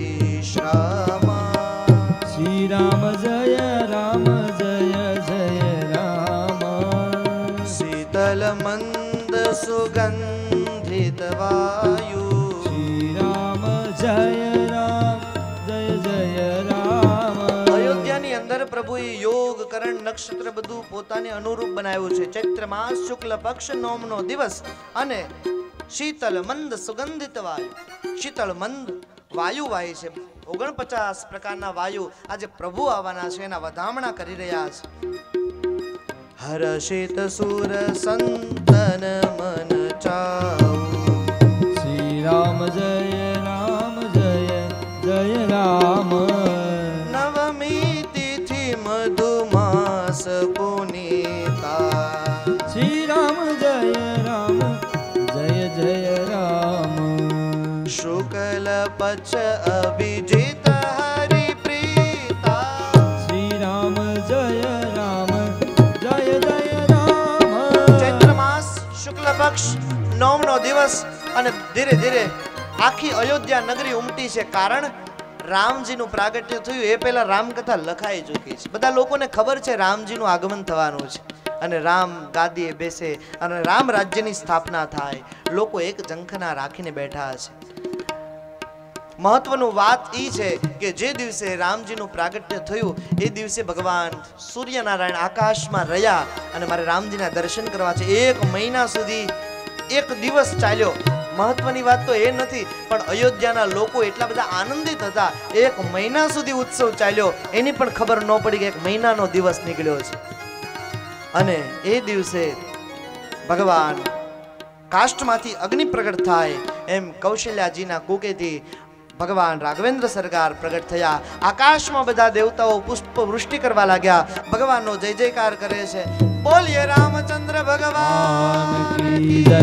[SPEAKER 2] વિશ્રામા.
[SPEAKER 1] શ્રી રામ જય રામ જય જય રામ.
[SPEAKER 2] શીતલ મંદ સુગંધિત વાયુ.
[SPEAKER 1] શ્રી રામ જય રામ જય જય રામ.
[SPEAKER 2] અયોધ્યાની અંદર પ્રભુએ યોગ કરણ નક્ષત્ર બધું પોતાને અનુરૂપ બનાવ્યું છે. ચૈત્ર માસ શુક્લ પક્ષ નોમનો દિવસ અને શીતલ મંદ સુગંધિત વાયુ. શીતળ મંદ વાયુ વાય છે. ઓગણપચાસ પ્રકારના વાયુ આજે પ્રભુ આવવાના છે, એના વધામણા કરી રહ્યા છે. હર્ષિત સુર સંતન મન ચાઉ.
[SPEAKER 1] શ્રી રામ જય રામ જય જય રામ.
[SPEAKER 2] નવમી તિથિ મધુમાસ પુનીતા.
[SPEAKER 1] શ્રી રામ જય રામ જય જય રામ.
[SPEAKER 2] શુક્લ પક્ષ અભિજીત હરિપ્રીતા.
[SPEAKER 1] શ્રી રામ જય રામ જય જય રામ.
[SPEAKER 2] ચૈત્ર માસ શુક્લ પક્ષ નવમનો દિવસ અને ધીરે ધીરે આખી અયોધ્યા નગરી ઉમટી છે. કારણ રામજીનું પ્રાગટ્ય થયું એ પહેલા રામકથા લખાઈ ચૂકી છે. બધા લોકોને ખબર છે રામજીનું આગમન થવાનું છે અને રામ ગાદીએ બેસે અને રામ રાજ્યની સ્થાપના થાય. લોકો એક ઝંખના રાખીને બેઠા છે. મહત્વનું વાત એ છે કે જે દિવસે રામજીનું પ્રાગટ્ય થયું એ દિવસે ભગવાન સૂર્યનારાયણ આકાશમાં રહ્યા અને મારે રામજીના દર્શન કરવા છે. એક મહિના સુધી એક દિવસ ચાલ્યો. મહત્વની વાત તો એ નથી, પણ અયોધ્યાના લોકો એટલા બધા આનંદિત હતા. એક મહિના સુધી ઉત્સવ ચાલ્યો, એની પણ ખબર ન પડી કે એક મહિનાનો દિવસ નીકળ્યો છે. અને એ દિવસે ભગવાન કાષ્ટમાંથી અગ્નિ પ્રગટ થાય એમ કૌશલ્યાજીના કુકેથી ભગવાન રાઘવેન્દ્ર સરકાર પ્રગટ થયા. આકાશમાં બધા દેવતાઓ પુષ્પ વૃષ્ટિ કરવા લાગ્યા. ભગવાનનો જય જયકાર કરે છે. બોલીએ રામચંદ્ર ભગવાન કી જય.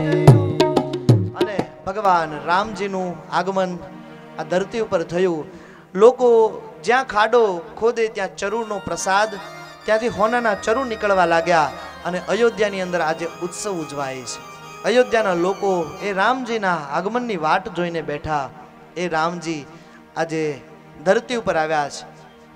[SPEAKER 2] અને ભગવાન રામજીનું આગમન આ ધરતી ઉપર થયું. લોકો જ્યાં ખાડો ખોદે ત્યાં ચરુનો પ્રસાદ, ત્યાંથી હોનાના ચરુ નીકળવા લાગ્યા અને અયોધ્યાની અંદર આજે ઉત્સવ ઉજવાય છે. અયોધ્યાના લોકો એ રામજીના આગમનની વાટ જોઈને બેઠા. એ રામજી આજે ધરતી ઉપર આવ્યા છે.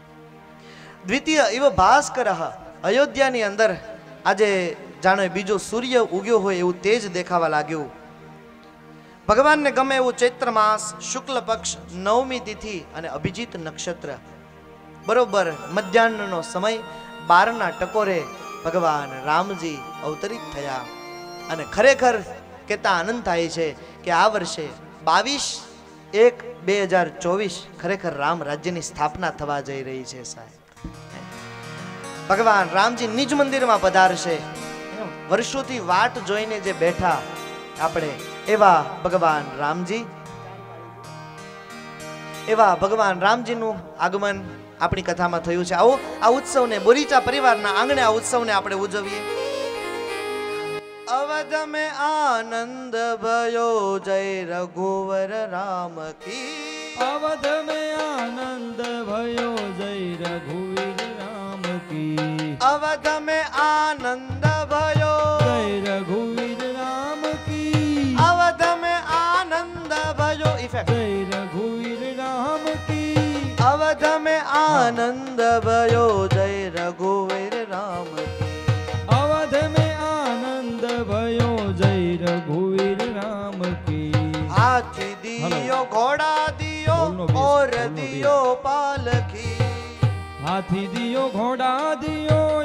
[SPEAKER 2] દ્વિતીય ઇવ ભાસ્કર. અયોધ્યાની અંદર આજે જાણો બીજો સૂર્ય ઉગ્યો હોય એવું તેજ દેખાવા લાગ્યું. ભગવાનને ગમે એવું ચૈત્ર માસ શુક્લ પક્ષ નવમી તિથિ અને અભિજીત નક્ષત્ર બરોબર મધ્યાહ્નનો સમય બારના ટકોરે ભગવાન રામજી અવતરિત થયા. અને ખરેખર કહેતા આનંદ થાય છે કે આ વર્ષે બાવીસ એક બે હજાર ચોવીસ ખરેખર રામ રાજ્યની સ્થાપના થવા જઈ રહી છે. સાહેબ ભગવાન રામજી નિજ મંદિરમાં પધારશે. વર્ષોથી વાટ જોઈને જે બેઠા આપણે એવા ભગવાન રામજી એવા ભગવાન રામજીનું આગમન આપણી કથામાં થયું છે. આવો આ ઉત્સવને બોરીચા પરિવારના આંગણે આ ઉત્સવને આપણે ઉજવીએ. અવધ में आनंद भयो जय रघुवर राम की.
[SPEAKER 1] अवध में आनंद भयो जय रघुवीर राम की.
[SPEAKER 2] अवध में आनंद भयो
[SPEAKER 1] जय रघुवीर राम की.
[SPEAKER 2] अवध में आनंद भयो इफेक्ट
[SPEAKER 1] जय रघुवीर राम की.
[SPEAKER 2] अवध में आनंद भयो जय रघुवीर राम की.
[SPEAKER 1] अवध में आनंद भयो जय रघुवीर राम की.
[SPEAKER 2] हाथी दियो घोड़ा दियो और दियो पालकी.
[SPEAKER 1] हाथी दियो घोड़ा दियो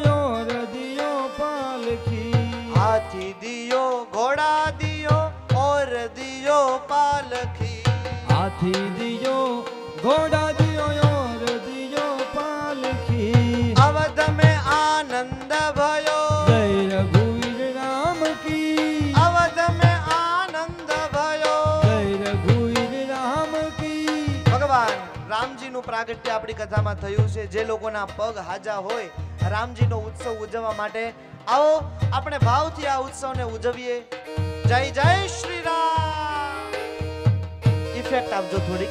[SPEAKER 2] दियो घोड़ा दियो और दियो पालखी।
[SPEAKER 1] हाथी दियो घोड़ा दियो और दियो पालखी।
[SPEAKER 2] अवध में आनंद भयो
[SPEAKER 1] जय रघुवीर राम की।
[SPEAKER 2] अवध में आनंद भयो
[SPEAKER 1] जय रघुवीर राम की।
[SPEAKER 2] भगवान रामजी નું પ્રાગટ્ય આપણી કથામાં થયું છે। જે લોકોના પગ હાજા હોય રામજીનો ઉત્સવ ઉજવવા માટે आओ अपने भावथी आ उत्सव ने उजवीए। जय जय श्री राम। इफेक्ट आपजो थोड़ी।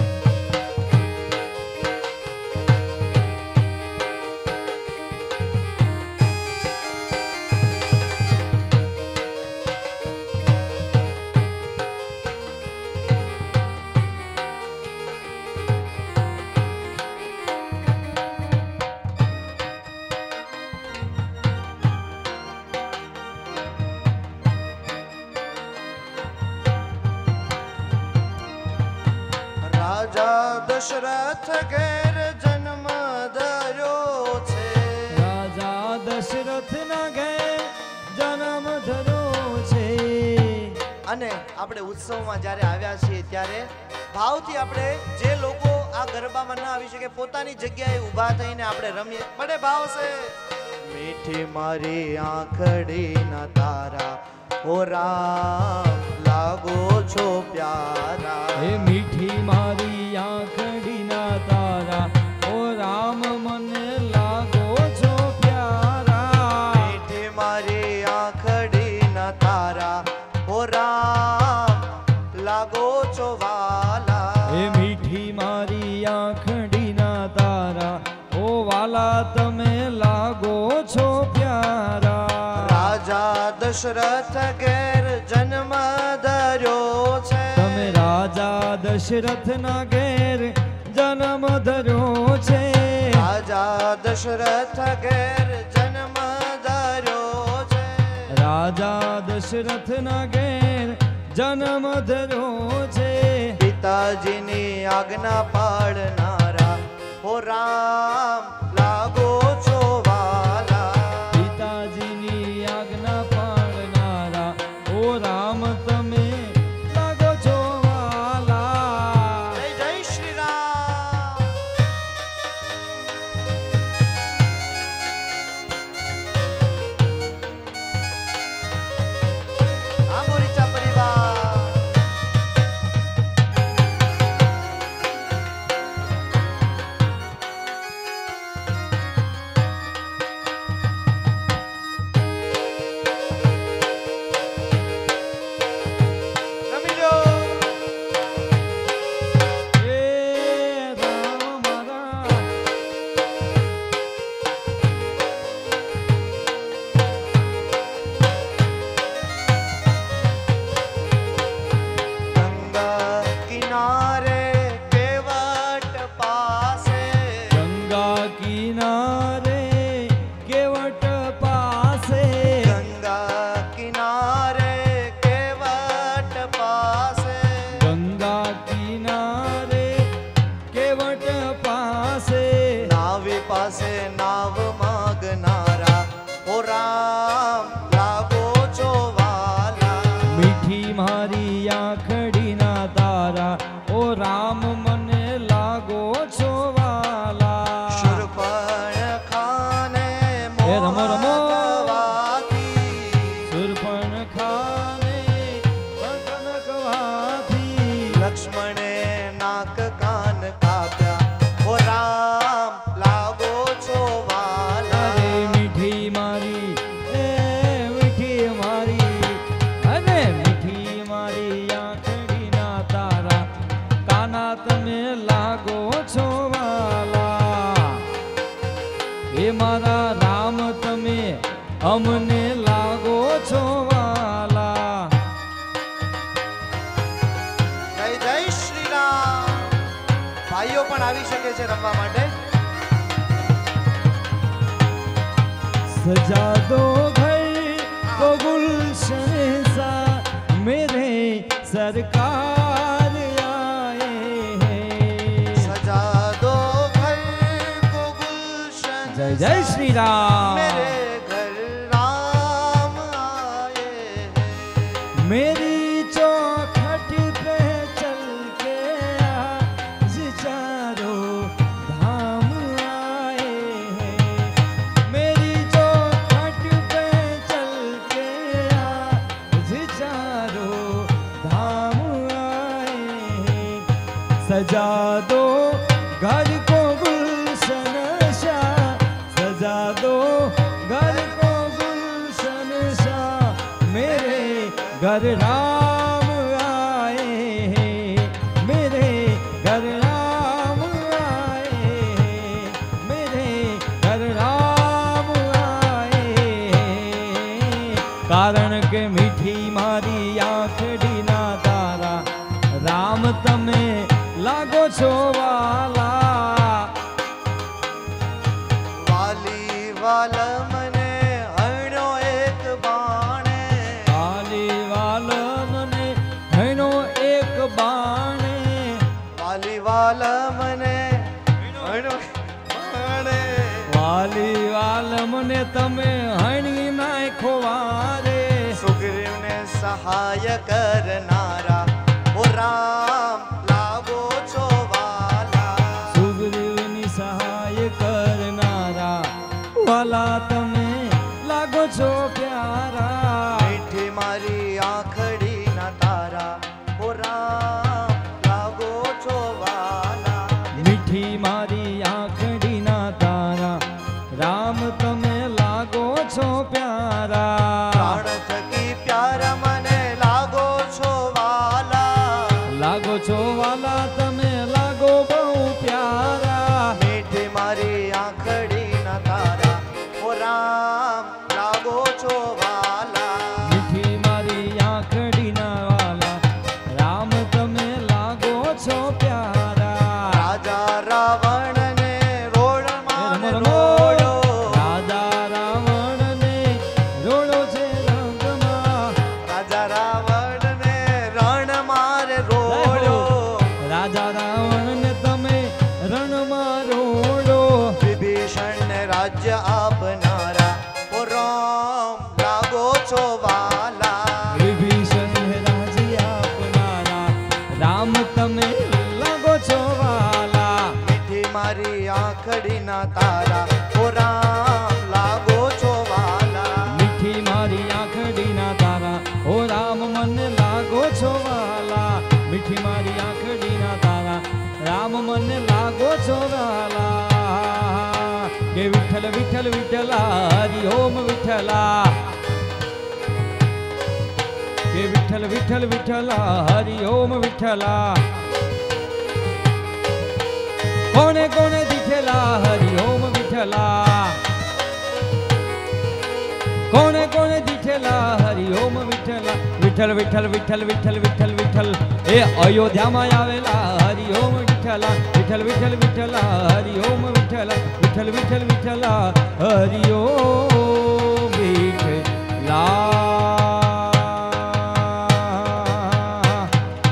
[SPEAKER 2] दशरथ घेर जन्म धर्यो छे।
[SPEAKER 1] राजा दशरथ ना घेर जन्म धर्यो छे।
[SPEAKER 2] अने આપણે ઉત્સવમાં જ્યારે આવ્યા છીએ ત્યારે ભાવથી આપણે જે લોકો આ ગરબામાં ન આવી શકે પોતાની જગ્યાએ ઊભા થઈને આપણે રમીએ બડે ભાવ છે। મીઠી મારી આંખડી ના તારા ઓ રામ लागो छो प्यारा।
[SPEAKER 1] हे मीठी मारी आंखड़ी ना तारा ओ राम मन लागो छो प्यारा।
[SPEAKER 2] मीठी मारी आंखड़ी ना तारा ओ राम लागो छो वाला।
[SPEAKER 1] हे मीठी मारी आंखड़ी ना तारा ओ वाला तमे लागो छो प्यारा।
[SPEAKER 2] राजा दशरथ घेर जन्म धर्यो छे।
[SPEAKER 1] तमे राजा दशरथ ना घेर जन्म धर्यो छे।
[SPEAKER 2] राजा दशरथ घेर जन्म धर्यो छे।
[SPEAKER 1] राजा दशरथ ना घेर जन्म धर्यो छे।
[SPEAKER 2] पिताजी नी आज्ञा पाळनारा हो राम लागो छो वाला।
[SPEAKER 1] पिताजी नी आज्ञा पाळनारा ओ राम तमे लागो छो वाला।
[SPEAKER 2] जय जय श्री राम। आमोरीचा परिवार। रमी लो।
[SPEAKER 1] हे राम महाराज
[SPEAKER 2] गंगा किनारे केवट पासे।
[SPEAKER 1] गंगा किनारे केवट पासे।
[SPEAKER 2] गंगा किनारे केवट पासे।
[SPEAKER 1] गंगा किनारे केवट पासे।
[SPEAKER 2] नावी पासे नाव मागनारा ओ राम लागो छो वाला।
[SPEAKER 1] मीठी मारी आंखड़ी ना तारा ओ राम मने लागो छो वाला।
[SPEAKER 2] शूर्पणखाने
[SPEAKER 1] ए रमो रमो।
[SPEAKER 2] मोहकवाथी।
[SPEAKER 1] शूर्पणखाने कनकवाथी।
[SPEAKER 2] लक्ष्मणे नाक कान काप्या ओ राम लागो छो वाला।
[SPEAKER 1] अरे मीठी मारी ए मीठी मारी अरे मीठी मारी आंखड़ी ना तारा काना तमे लागो छो वाला। हे मारा राम तमे अमने लागो छो वाला।
[SPEAKER 2] जय जय श्री राम। भाईओ पण આવી શકે છે રમવા માટે।
[SPEAKER 1] सजा दो घर को गुलशन सा मेरे सरकार आए हैं।
[SPEAKER 2] सजा दो घर को गुलशन
[SPEAKER 1] जय जय श्री राम।
[SPEAKER 2] मेरे घर राम आए
[SPEAKER 1] सजा दो घर को गुलशन शाह, सजा दो घर को गुलशन शाह। मेरे घर राम आए हैं, मेरे घर राम आए हैं, मेरे घर राम आए हैं। कारण के मीठी मारी आंखड़ी ना तारा, राम तमे लागो છો વાલા।
[SPEAKER 2] વાલી વાલ મને હણ્યો એક બાણે,
[SPEAKER 1] વાલી વાલ મને હણ્યો એક બાણે,
[SPEAKER 2] વાલી વાલ મને હણ્યો બાણે।
[SPEAKER 1] વાલી વાલ મને તમે હણી નાખો વારે।
[SPEAKER 2] સુગ્રીવને સહાય કરનારા ઓ રામ લાગો છો વાલા।
[SPEAKER 1] સુગ્રીવની સહાય કરનારા વાલા તમે લાગો છો પ્યારા।
[SPEAKER 2] મીઠી મારી આંખડી ના તારા ઓ રામ લાગો છો વાલા।
[SPEAKER 1] મીઠી મારી આંખડી ના તારા, રામ તમે લાગો છો પ્યારા।
[SPEAKER 2] પ્રાણ થકી પ્યારા મને લાગો છો વાલા।
[SPEAKER 1] લાગો છો વાલા તમે લાગો બહુ પ્યારા।
[SPEAKER 2] મીઠી મારી આંખડી ના તારા ઓ રામ લાગો છો વાલા।
[SPEAKER 1] મીઠી મારી આંખડી ના વાલા, રામ તમે લાગો છો પ્યારા।
[SPEAKER 2] રાજા રાવણ ને રોડ માં
[SPEAKER 1] રમો રમો।
[SPEAKER 2] રોડો,
[SPEAKER 1] રાજા રાવણ ને રોડો છે રંગમાં,
[SPEAKER 2] રાજા રાવણ ને રણ મારે રોડો।
[SPEAKER 1] રાજા રાવણ ને તમે રણમાં રોડો।
[SPEAKER 2] વિભીષણ ને રાજ્ય આપનારા ઓ રામ લાગો છો વાલા।
[SPEAKER 1] વિભીષણ રાજી આપનારા, રામ તમે લાગો છો વાલા।
[SPEAKER 2] મીઠી મારી આંખડી ના તારા ઓ રામ લાગો છો વાલા।
[SPEAKER 1] મીઠી મારી આંખડી ના તારા, ઓ રામ મને લાગો છો વાલા। મીઠી મારી આંખડી ના તારા, રામ મને લાગો છો વાલા। કે વિઠ્ઠલ વિઠ્ઠલ વિઠ્ઠલા હરિ ઓમ વિઠ્ઠલા, કે વિઠ્ઠલ વિઠ્ઠલ વિઠ્ઠલા હરિ ઓમ વિઠ્ઠલા। કોને કોને દીઠેલા હરિ ઓમ વિઠ્ઠલા, કોને કોને દીઠેલા હરિ ઓમ વિઠ્ઠલા। વિઠ્ઠલ વિઠ્ઠલ વિઠ્ઠલ વિઠ્ઠલ વિઠ્ઠલ વિઠ્ઠલ એ અયોધ્યામાં આવેલા હરિ ઓમ વિઠ્ઠલા। વિઠ્ઠલ વિઠ્ઠલ વિઠ્ઠલા હરિ ઓમ વિઠ્ઠલા, વિઠ્ઠલ વિઠ્ઠલ વિઠ્ઠલા હરિ ઓમ વિઠ્ઠલા।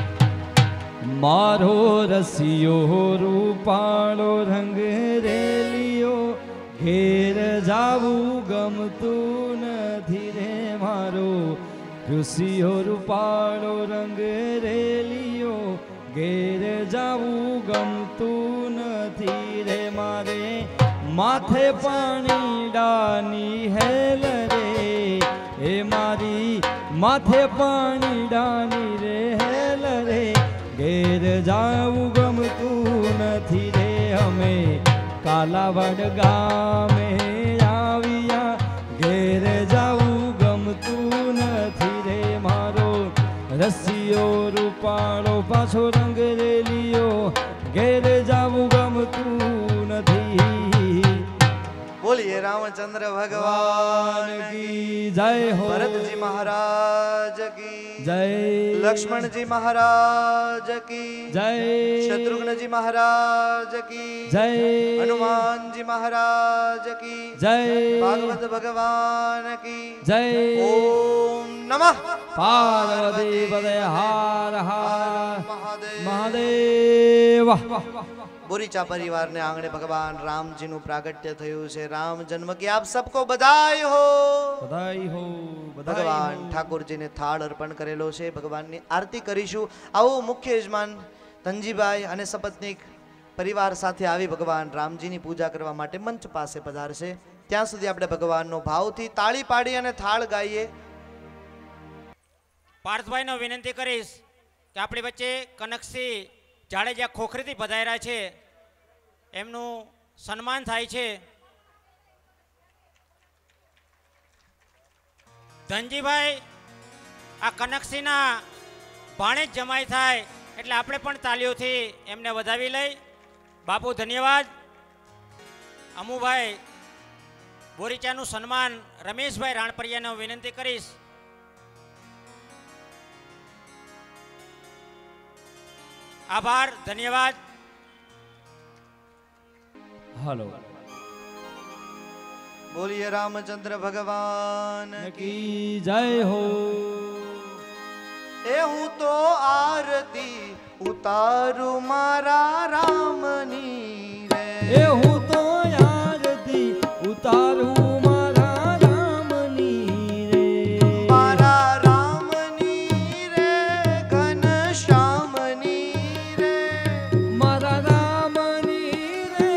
[SPEAKER 1] મારો રસિયો રૂપાળો રંગ રેલિયો, ઘેર જાવું ગમતું નથી રે મારો। ઋષિયો રૂપાળો રંગ રેલિયો, ઘેર જાવું ગમતું નથી રે મારે। માથે પાણી ડાની હેલ રે, એ મારી માથે પાણી ડાની રે હેલ રે। ઘેર જાવું ગમતું નથી રે અમે કાલાવડ ગામે આવ્યા। ઘેર જાવું ગમતું નથી રે મારો। રસિયો રૂપાળો પાછો રંગ રેલિયો, ઘેર જાવું ગમતું નથી।
[SPEAKER 2] બોલીએ રામચંદ્ર ભગવાન કી
[SPEAKER 1] જય હો।
[SPEAKER 2] ભરતજી મહારાજ કી
[SPEAKER 1] જય
[SPEAKER 2] લક્ષ્મણજી મહારાજ કી
[SPEAKER 1] જય
[SPEAKER 2] શત્રુઘ્નજી મહારાજ કી
[SPEAKER 1] જય
[SPEAKER 2] હનુમાનજી મહારાજ કી
[SPEAKER 1] જય
[SPEAKER 2] ભાગવત ભગવાન કી
[SPEAKER 1] જય
[SPEAKER 2] ઓમ નમઃ
[SPEAKER 1] પાર્વતી પદે હાર હાર
[SPEAKER 2] મહાદેવ
[SPEAKER 1] મહાદેવ।
[SPEAKER 2] બોરીચા પરિવારને આંગણે ભગવાન રામજીનું પ્રાગટ્ય થયું છે। રામ જન્મ की आप सबको बधाई हो।
[SPEAKER 1] બધાઈ હો બધાઈ
[SPEAKER 2] ભગવાન
[SPEAKER 1] હો।
[SPEAKER 2] ઠાકોરજીને થાળ અર્પણ કરેલો છે। ભગવાનની આરતી કરીશું। આવો મુખ્ય યજમાન ધનજીભાઈ અને સપત્નીક પરિવાર સાથે આવી ભગવાન રામજીની પૂજા કરવા માટે મંચ પાસે પધારશે। ત્યાં સુધી આપણે ભગવાનનો ભાવથી તાળી પાડી અને થાળ ગાઈએ।
[SPEAKER 3] પાર્થભાઈનો વિનંતી કરીશ કે આપણી વચ્ચે કનકસિંહ જાડેજા ખોખરીથી પધાર્યા છે એમનું સન્માન થાય છે. ધનજીભાઈ આ કનકસિંહના ભાણેજ જમાઈ થાય એટલે આપણે પણ તાલીઓથી એમને વધાવી લઈ. બાપુ ધન્યવાદ. અમુભાઈ બોરીચાનું સન્માન રમેશભાઈ રાણપરિયાને હું વિનંતી કરીશ. આભાર, ધન્યવાદ.
[SPEAKER 1] હાલો.
[SPEAKER 2] બોલીએ રામચંદ્ર ભગવાન
[SPEAKER 1] કી જય હો.
[SPEAKER 2] એ હું તો આરતી ઉતારું મારા રામની રે.
[SPEAKER 1] એ હું તો આરતી ઉતારું મારા રામની રે.
[SPEAKER 2] મારા રામની રે ઘનશ્યામની રે.
[SPEAKER 1] મારા રામની રે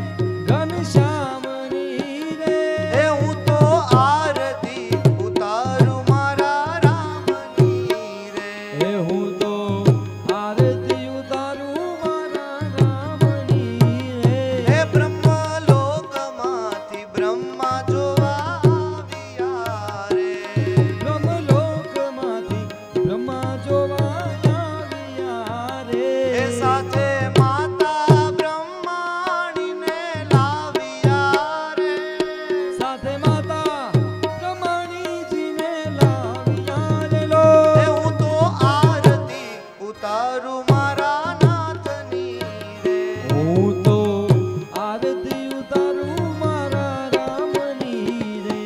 [SPEAKER 1] ઘનશ્યામની રે.
[SPEAKER 2] એ હું તો આરતી ઉતારું મારા રામની રે.
[SPEAKER 1] એ હું તો આરતી ઉતારું મારા રામની રે.
[SPEAKER 2] એ બ્રહ્મલોકમાંથી બ્રહ્મા જોવા આવ્યા રે.
[SPEAKER 1] બ્રહ્મલોકમાંથી બ્રહ્મા જોવા આવ્યા રે.
[SPEAKER 2] એ સાથે માતા બ્રહ્માણીને લાવ્યા રે.
[SPEAKER 1] સાથે માતા બ્રહ્માણીજીને લાવ્યા રે લો.
[SPEAKER 2] એ હું તો આરતી ઉતારું મારા નાથની રે.
[SPEAKER 1] હું તો આરતી ઉતારું મારા રામની રે.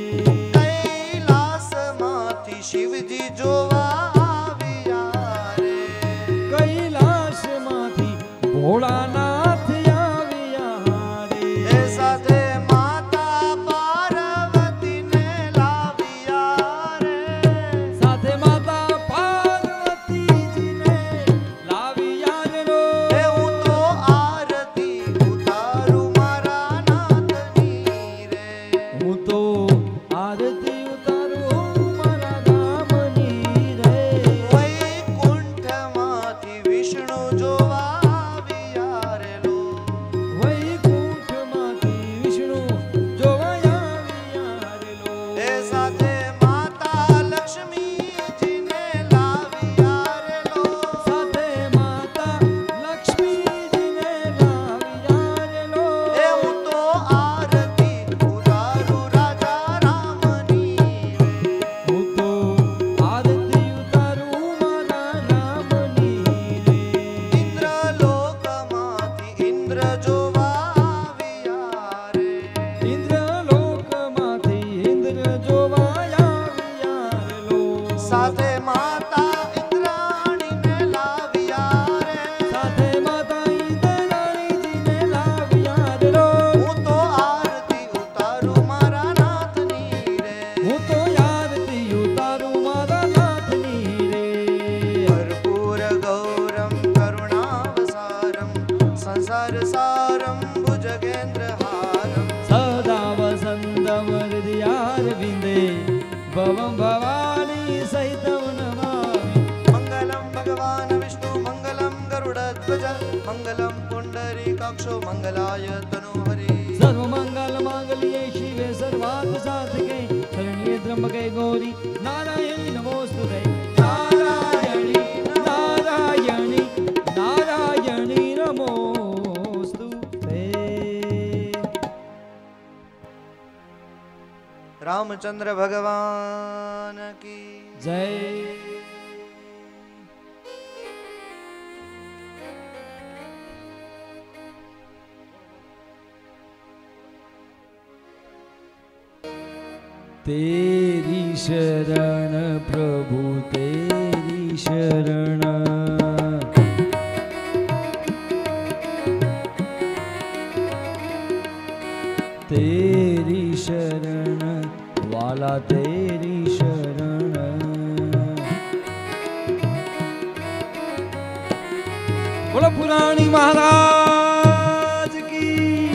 [SPEAKER 2] કૈલાસમાંથી શિવજી જોવા આવ્યા રે.
[SPEAKER 1] કૈલાસમાંથી ભોળાનાથ આવ્યા રે.
[SPEAKER 2] એ સાથે માતા પાર્વતીને લાવ્યા રે.
[SPEAKER 1] સાથે માતા પાર્વતીજીને લાવ્યા રે લો.
[SPEAKER 2] એ હું તો આરતી ઉતારું મારા નાથની રે.
[SPEAKER 1] હું તો આરતી ઉતારું મારા રામની રે.
[SPEAKER 2] વૈકુંઠમાંથી વિષ્ણુ જોવા આવ્યા રે લો.
[SPEAKER 1] વૈકુંઠમાંથી વિષ્ણુ જોવા આવ્યા રે લો.
[SPEAKER 2] એ સાથે માતા લક્ષ્મીજીને લાવ્યા રે લો.
[SPEAKER 1] સાથે માતા લક્ષ્મીજીને લાવ્યા રે લો.
[SPEAKER 2] એ હું તો આરતી ઉતારું રાજા રામની રે.
[SPEAKER 1] હું તો આરતી ઉતારું મારા રામની રે.
[SPEAKER 2] ઇન્દ્રલોકમાંથી ઇન્દ્ર જોવા આવ્યા રે.
[SPEAKER 1] ઇન્દ્રલોકમાંથી ઇન્દ્ર જોવા આવ્યા રે લો.
[SPEAKER 2] સાથે માતા ઇન્દ્રાણીને લાવ્યા રે.
[SPEAKER 1] સાથે માતા ઇન્દ્રાણીજીને લાવ્યા રે લો.
[SPEAKER 2] હું તો આરતી ઉતારું મારા નાથની રે.
[SPEAKER 1] હું તો આરતી ઉતારું મારા નાથની રે.
[SPEAKER 2] કર્પૂર ગૌરમ કરુણાવસારમ સંસાર સારમ ભુજગેન્દ્રહારમ.
[SPEAKER 1] સદા વસંતમ હૃદયારવિંદે ભવં ભવાની સહિતં નમામિ.
[SPEAKER 2] મંગલમ ભગવાન વિષ્ણુ મંગલમ ગરુડધ્વજ મંગલમ પુંડરીકાક્ષો મંગલાય તનોહરી.
[SPEAKER 1] સર્વમંગલ માંગલ્યે શિવે સર્વાર્થ સાધકે શરણ્યે ત્ર્યંબકે ગૌરી નારાયણી નમોસ્તુતે. નારાયણી નારાયણી નારાયણી નમોસ્તુતે.
[SPEAKER 2] રામચંદ્ર ભગવાન કી
[SPEAKER 1] જય. तेरी शरण प्रभु तेरी शरण. तेरी शरण वाला तेरी शरण. बोलो पुरानी महाराज की.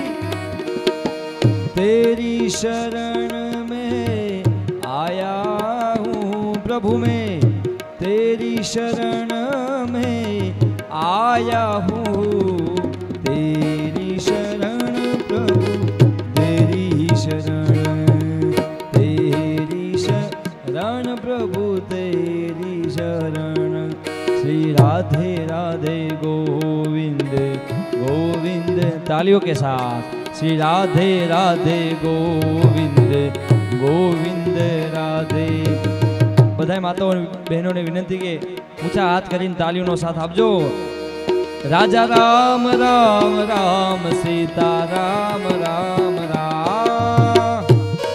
[SPEAKER 1] तेरी शरण में आया हूँ प्रभु में. तेरी शरण में आया आया हूँ तेरी शरण प्रभु तेरी शरण, तेरी शरण प्रभु तेरी शरण। श्री राधे राधे गोविंद गोविंद, तालियों के साथ। श्री राधे राधे गोविंद गोविंद राधे। बधाई माताओं बहनों ने विनंती के ऊंचा हाथ करीने तालियों नो साथ आपजो। राजा राम राम राम सीता राम राम राम,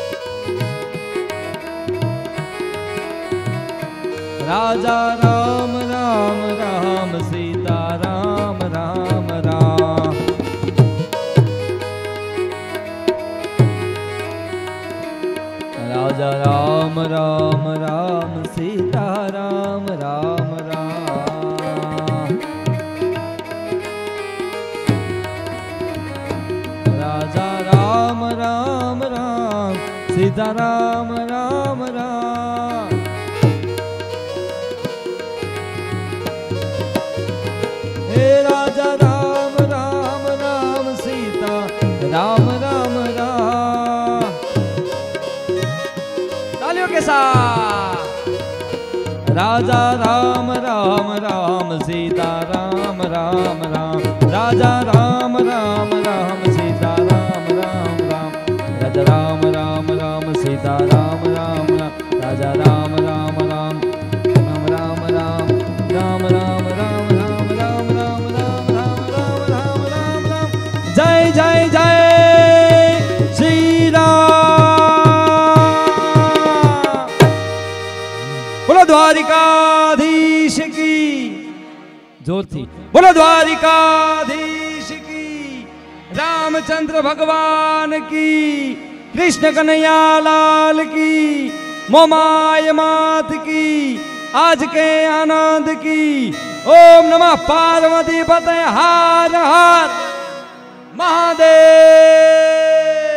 [SPEAKER 1] राजा राम राम राम सीता राम राम राम। राजा राम राम राम सीता राम राम राम, राजा राम राम राम सीता राम राम राम। हे राजा राम राम राम सीता राम राम राम, तालियों के साथ। राजा राम राम राम सीता राम राम राम, राजा राम राम राम सीता राम राम राम, राजा राम राम राम सीता राम राम राम, राजा राम राम राम राम राम राम राम राम राम राम राम राम राम राम राम राम राम राम। जय जय जय श्री राम। बोलो द्वारिकाधीश की, जोर थी बोलो द्वारिकाधीश की, रामचंद्र भगवान की, कृष्ण कन्हैया लाल की, मोमाय मात की, आज के आनंद की। ओम नमः पार्वती पते हर हर महादेव।